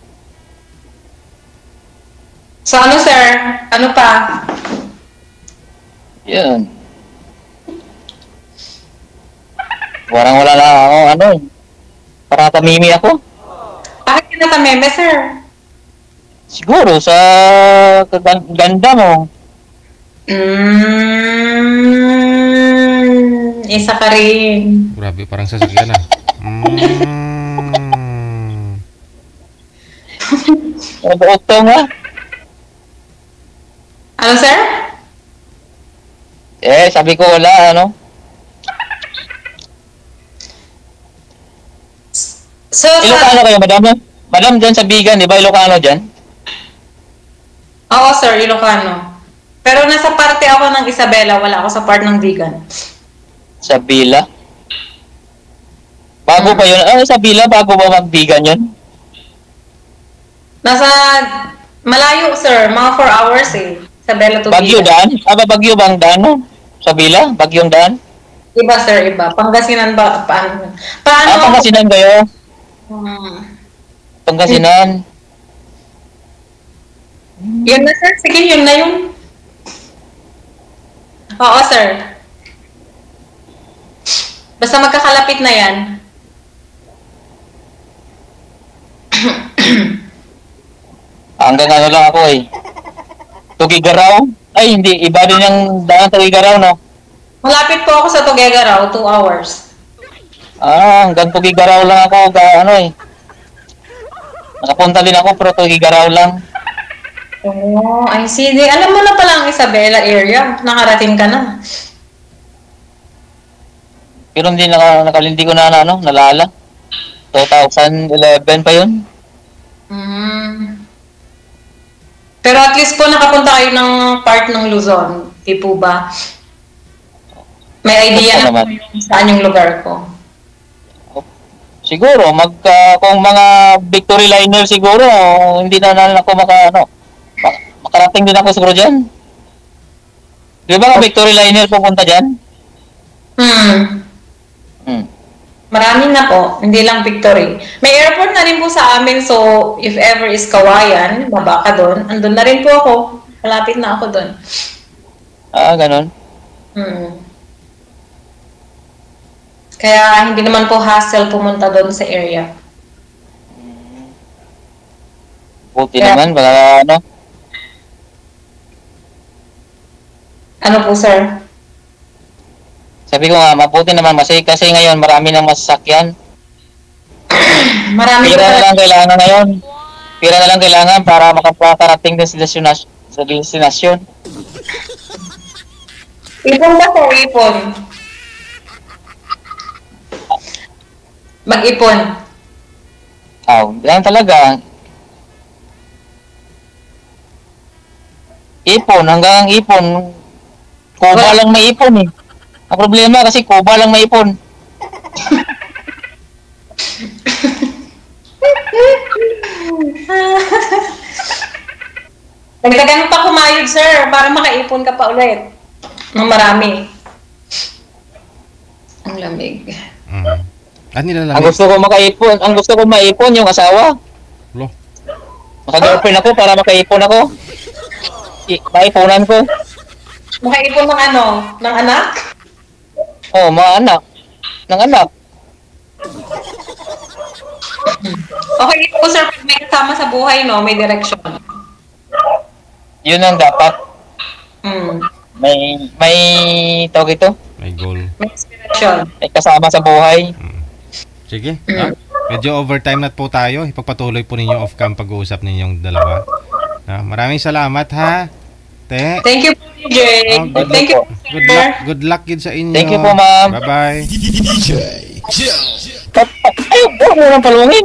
So ano sir? Ano pa? Yun. Parang wala na ako, ano eh. Parang tamimi ako. Bakit ka natameme, sir? Siguro, sa kagan- ganda mo. Mm, isa ka rin. Grabe, parang sasakyan ah. Mm. Nabuotong ha? Ano, sir? Eh, sabi ko wala, ano? So, Ilocano kayo, madam? Madam, dyan sa Bigan, di ba Ilocano dyan? Oo, sir, Ilocano. Pero nasa parte ako ng Isabela, wala ako sa part ng Bigan. Sa Bila? Bago pa yun? Ah, sa Bila, bago ba mag-Bigan yun? Nasa malayo, sir. Mga four hours eh. Isabela to Bagyo Bigan. daan? Ah, ba Bagyo bang daan, no? Sa Bila? Bagyong daan? Iba, sir, iba. Pangasinan ba? Paano? Paano? Ah, Pangasinan kayo? Hmm. Pangasinan? Yun na, sir. Sige, yun na yun. Oo, sir. Basta magkakalapit na yan. Hanggang ano lang ako eh. Tugigaraw? Ay, hindi. Iba din yung daan Tugigaraw, no? Malapit po ako sa Tuguegarao, two hours. Ah, hanggang Tugigaraw lang ako. Ga, ano eh. Nakapunta din ako pero Tugigaraw lang. Oh, I see. Di, alam mo na pala ang Isabela area. Nakarating ka na. Pero hindi naka, nakalindi ko na, na ano, nalala. twenty eleven pa yun. Mm. Pero at least po nakapunta kayo ng part ng Luzon. Di po ba? May idea na po yung saan yung lugar ko. Siguro, mag, uh, kung mga victory liner siguro, hindi na na ako maka, ano, mak- makarating din ako siguro dyan. Di ba ka victory liner pupunta dyan? Hmm. Hmm. Marami na po, hindi lang Victory. May airport na rin po sa amin, so if ever is Kawayan, baba ka doon, andun na rin po ako. Malapit na ako doon. Ah, ganun. Hmm. Kaya hindi naman po hassle pumunta doon sa area. Buti Kaya- naman, baka ano. Ano po, sir? Sabi ko nga, mabuti naman kasi, kasi ngayon marami nang masasakyan. Marami po Pira na talaga. lang kailangan ngayon. Pira na lang kailangan para makaparating din sa destinasyon. Sa destinasyon. Ipon ba po, ipon? Mag-ipon. Aw, yan talaga. Ipon, hanggang ipon. Kuba lang may ipon eh. Ang problema kasi kuba lang may ipon. Nagdagan pa kumayod, sir, para makaipon ka pa ulit. Ng marami. Ang lamig. Mm. Ah, Ang nilalamig. gusto ko makaipon, ang gusto ko maipon yung asawa. Lo. Maka-girlfriend ako para makaipon ako. I- maipunan ko. Makaipon ng ano? Ng anak? Oh, mga anak. Ng anak. Okay po sir, pag may kasama sa buhay, no? May direction. Yun ang dapat. Hmm. May, may, tawag ito? May goal. May inspiration. May kasama sa buhay. Sige. Ah, medyo overtime na po tayo. Ipagpatuloy po ninyo off-cam pag-uusap ninyong dalawa. Ah, maraming salamat ha. Te. Thank you po, D J. Oh, good Thank you, Good luck, good luck yun sa inyo. Thank you po, ma'am. Bye-bye. D J Jill. Ay, huwag mo nang palungin.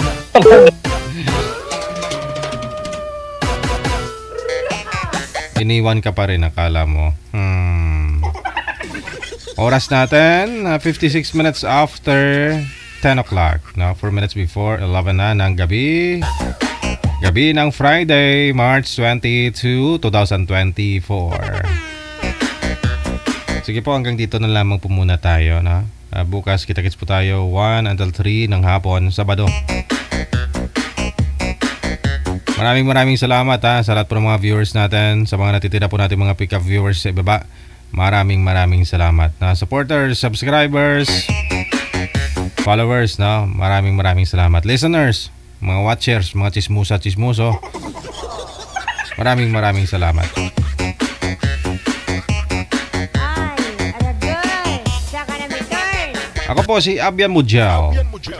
Iniwan ka pa rin, akala mo. Hmm. Oras natin, uh, fifty-six minutes after ten o'clock. Now, four minutes before eleven na ng gabi. Gabi ng Friday, March twenty-second, twenty twenty-four. Sige po, hanggang dito na lamang po muna tayo. No? Uh, bukas, kita-kits po tayo one until three ng hapon, Sabado. Maraming maraming salamat ha, sa lahat po ng mga viewers natin, sa mga natitira po natin mga pick-up viewers sa ibaba. Maraming maraming salamat. Na supporters, subscribers, followers, no? Maraming maraming salamat. Listeners, mga watchers, mga chismusa, chismuso. Maraming maraming salamat. Ako po si Abian Mujao.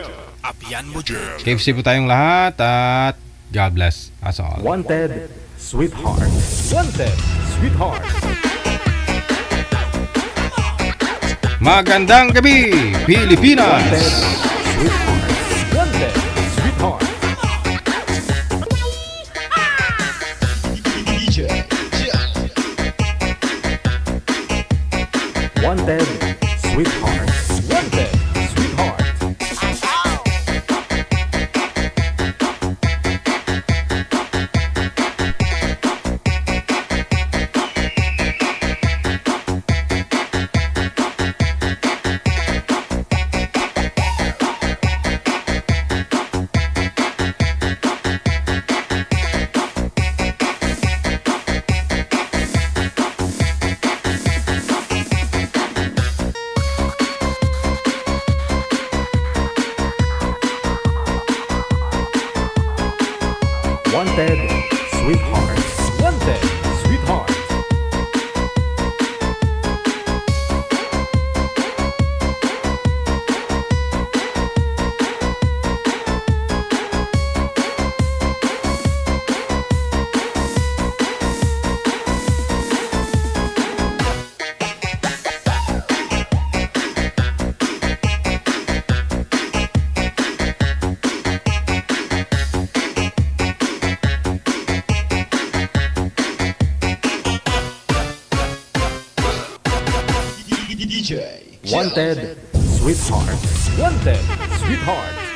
K F C po tayong lahat at God bless us all. Wanted, sweetheart. Wanted, sweetheart. Magandang gabi, Pilipinas! Wanted, sweetheart. Wanted, sweetheart. D J Jill. Wanted, sweetheart. Wanted, sweetheart. Wanted, sweetheart. Wanted, sweetheart. D J Jill. Wanted, sweetheart. Wanted, sweetheart.